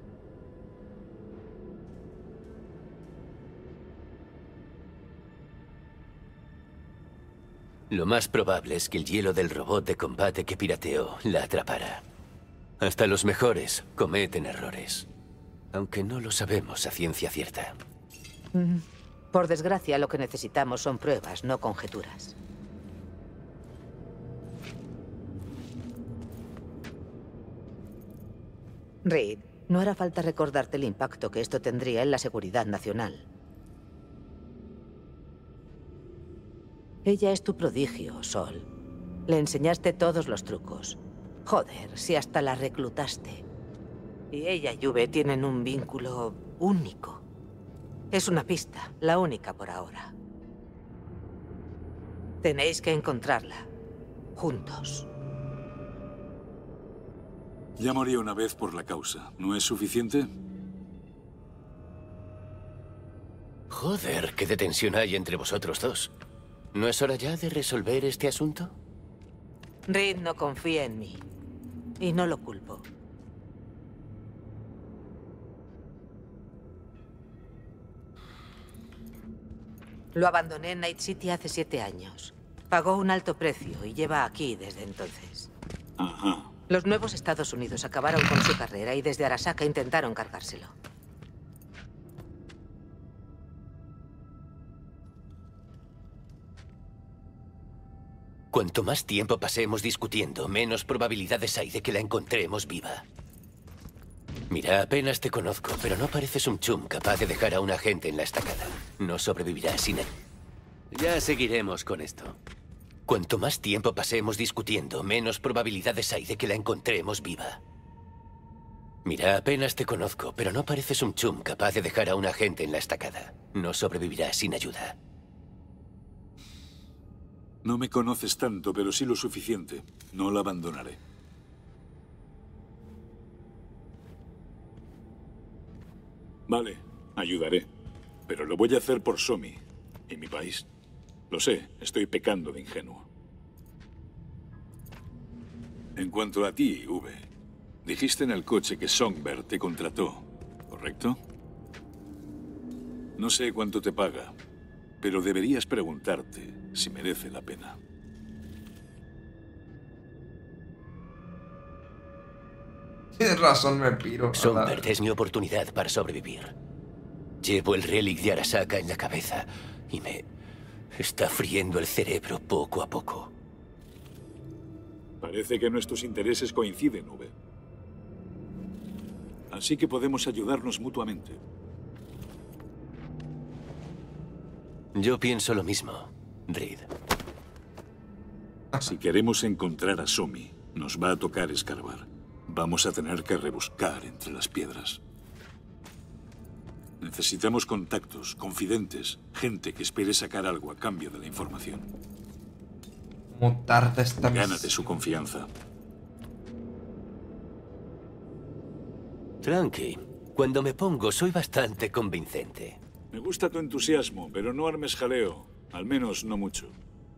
Lo más probable es que el hielo del robot de combate que pirateó la atrapara. Hasta los mejores cometen errores. Aunque no lo sabemos a ciencia cierta. Por desgracia, lo que necesitamos son pruebas, no conjeturas. Reed, no hará falta recordarte el impacto que esto tendría en la seguridad nacional. Ella es tu prodigio, Sol. Le enseñaste todos los trucos. Joder, si hasta la reclutaste. Y ella y V tienen un vínculo único. Es una pista, la única por ahora. Tenéis que encontrarla. Juntos. Ya morí una vez por la causa. ¿No es suficiente? Joder, qué de tensión hay entre vosotros dos. ¿No es hora ya de resolver este asunto? Reed no confía en mí. Y no lo culpo. Lo abandoné en Night City hace 7 años. Pagó un alto precio y lleva aquí desde entonces. Ajá. Los nuevos Estados Unidos acabaron con su carrera y desde Arasaka intentaron cargárselo. Cuanto más tiempo pasemos discutiendo, menos probabilidades hay de que la encontremos viva. Mira, apenas te conozco, pero no pareces un chum capaz de dejar a un agente en la estacada. No sobrevivirá sin él. Ya seguiremos con esto. Cuanto más tiempo pasemos discutiendo, menos probabilidades hay de que la encontremos viva. Mira, apenas te conozco, pero no pareces un chum capaz de dejar a un agente en la estacada. No sobrevivirá sin ayuda. No me conoces tanto, pero sí lo suficiente. No la abandonaré. Vale, ayudaré. Pero lo voy a hacer por Somi y mi país. Lo sé, estoy pecando de ingenuo. En cuanto a ti, V, dijiste en el coche que Songbird te contrató, ¿correcto? No sé cuánto te paga, pero deberías preguntarte si merece la pena. Tienes razón, me piro. Songbird es mi oportunidad para sobrevivir. Llevo el relic de Arasaka en la cabeza y me está friendo el cerebro poco a poco. Parece que nuestros intereses coinciden, V. Así que podemos ayudarnos mutuamente. Yo pienso lo mismo, Reed. Si queremos encontrar a Somi, nos va a tocar escarbar. Vamos a tener que rebuscar entre las piedras. Necesitamos contactos, confidentes, gente que espere sacar algo a cambio de la información. Como tarda esta misión. Gánate su confianza. Tranqui. Cuando me pongo, soy bastante convincente. Me gusta tu entusiasmo, pero no armes jaleo. Al menos no mucho.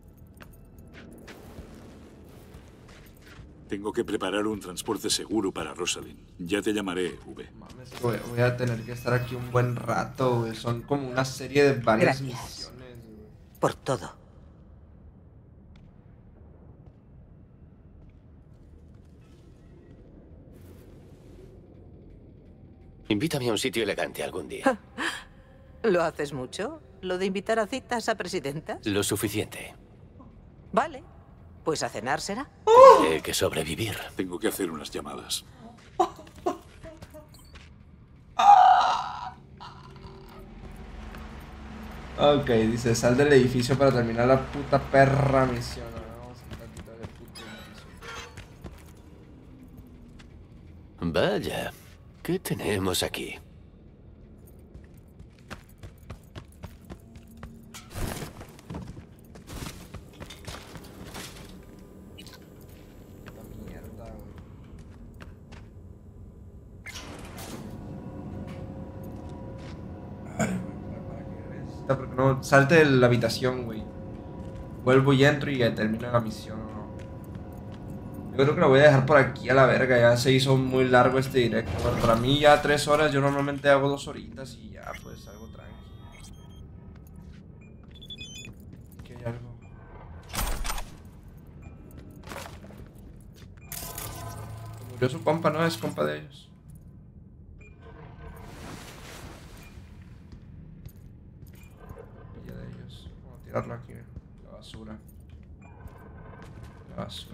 Tengo que preparar un transporte seguro para Rosalind. Ya te llamaré, V. Mames, voy a tener que estar aquí un buen rato, güey. Son como una serie de varias misiones, güey. Por todo. Invítame a un sitio elegante algún día. ¿Lo haces mucho? ¿Lo de invitar a citas a presidentas? Lo suficiente. Vale. Pues a cenar será. Hay que sobrevivir. Tengo que hacer unas llamadas. Ok, dice, sal del edificio para terminar la puta perra misión. Vamos a intentar el puto edificio. Vaya, ¿qué tenemos aquí? Porque no, salte de la habitación, güey. Vuelvo y entro y ya termina la misión, ¿no? Yo creo que lo voy a dejar por aquí a la verga. Ya se hizo muy largo este directo. Bueno, para mí ya 3 horas. Yo normalmente hago 2 horitas y ya, pues algo tranqui. Aquí hay algo. Murió su compa, ¿no? Es compa de ellos. Tirarlo aquí, la basura. La basura.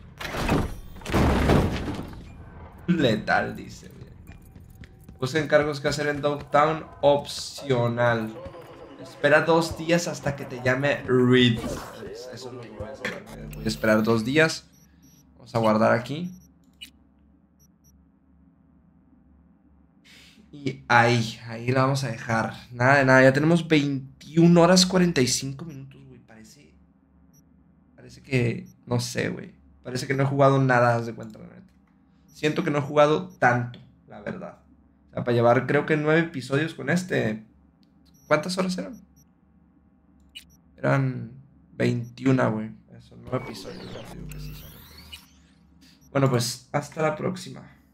Letal, dice. Busquen cargos que hacer en Dogtown, opcional. Espera 2 días hasta que te llame Reed. Eso es lo que voy a hacer. Voy a esperar 2 días. Vamos a guardar aquí. Y ahí la vamos a dejar. Nada de nada, ya tenemos 21 horas 45 minutos. Parece que, no sé, güey. Parece que no he jugado nada, haz de cuenta, la neta. Siento que no he jugado tanto, la verdad. O sea, para llevar creo que 9 episodios con este. ¿Cuántas horas eran? Eran 21, güey. Son 9 episodios. Digo que sí son. Bueno, pues hasta la próxima.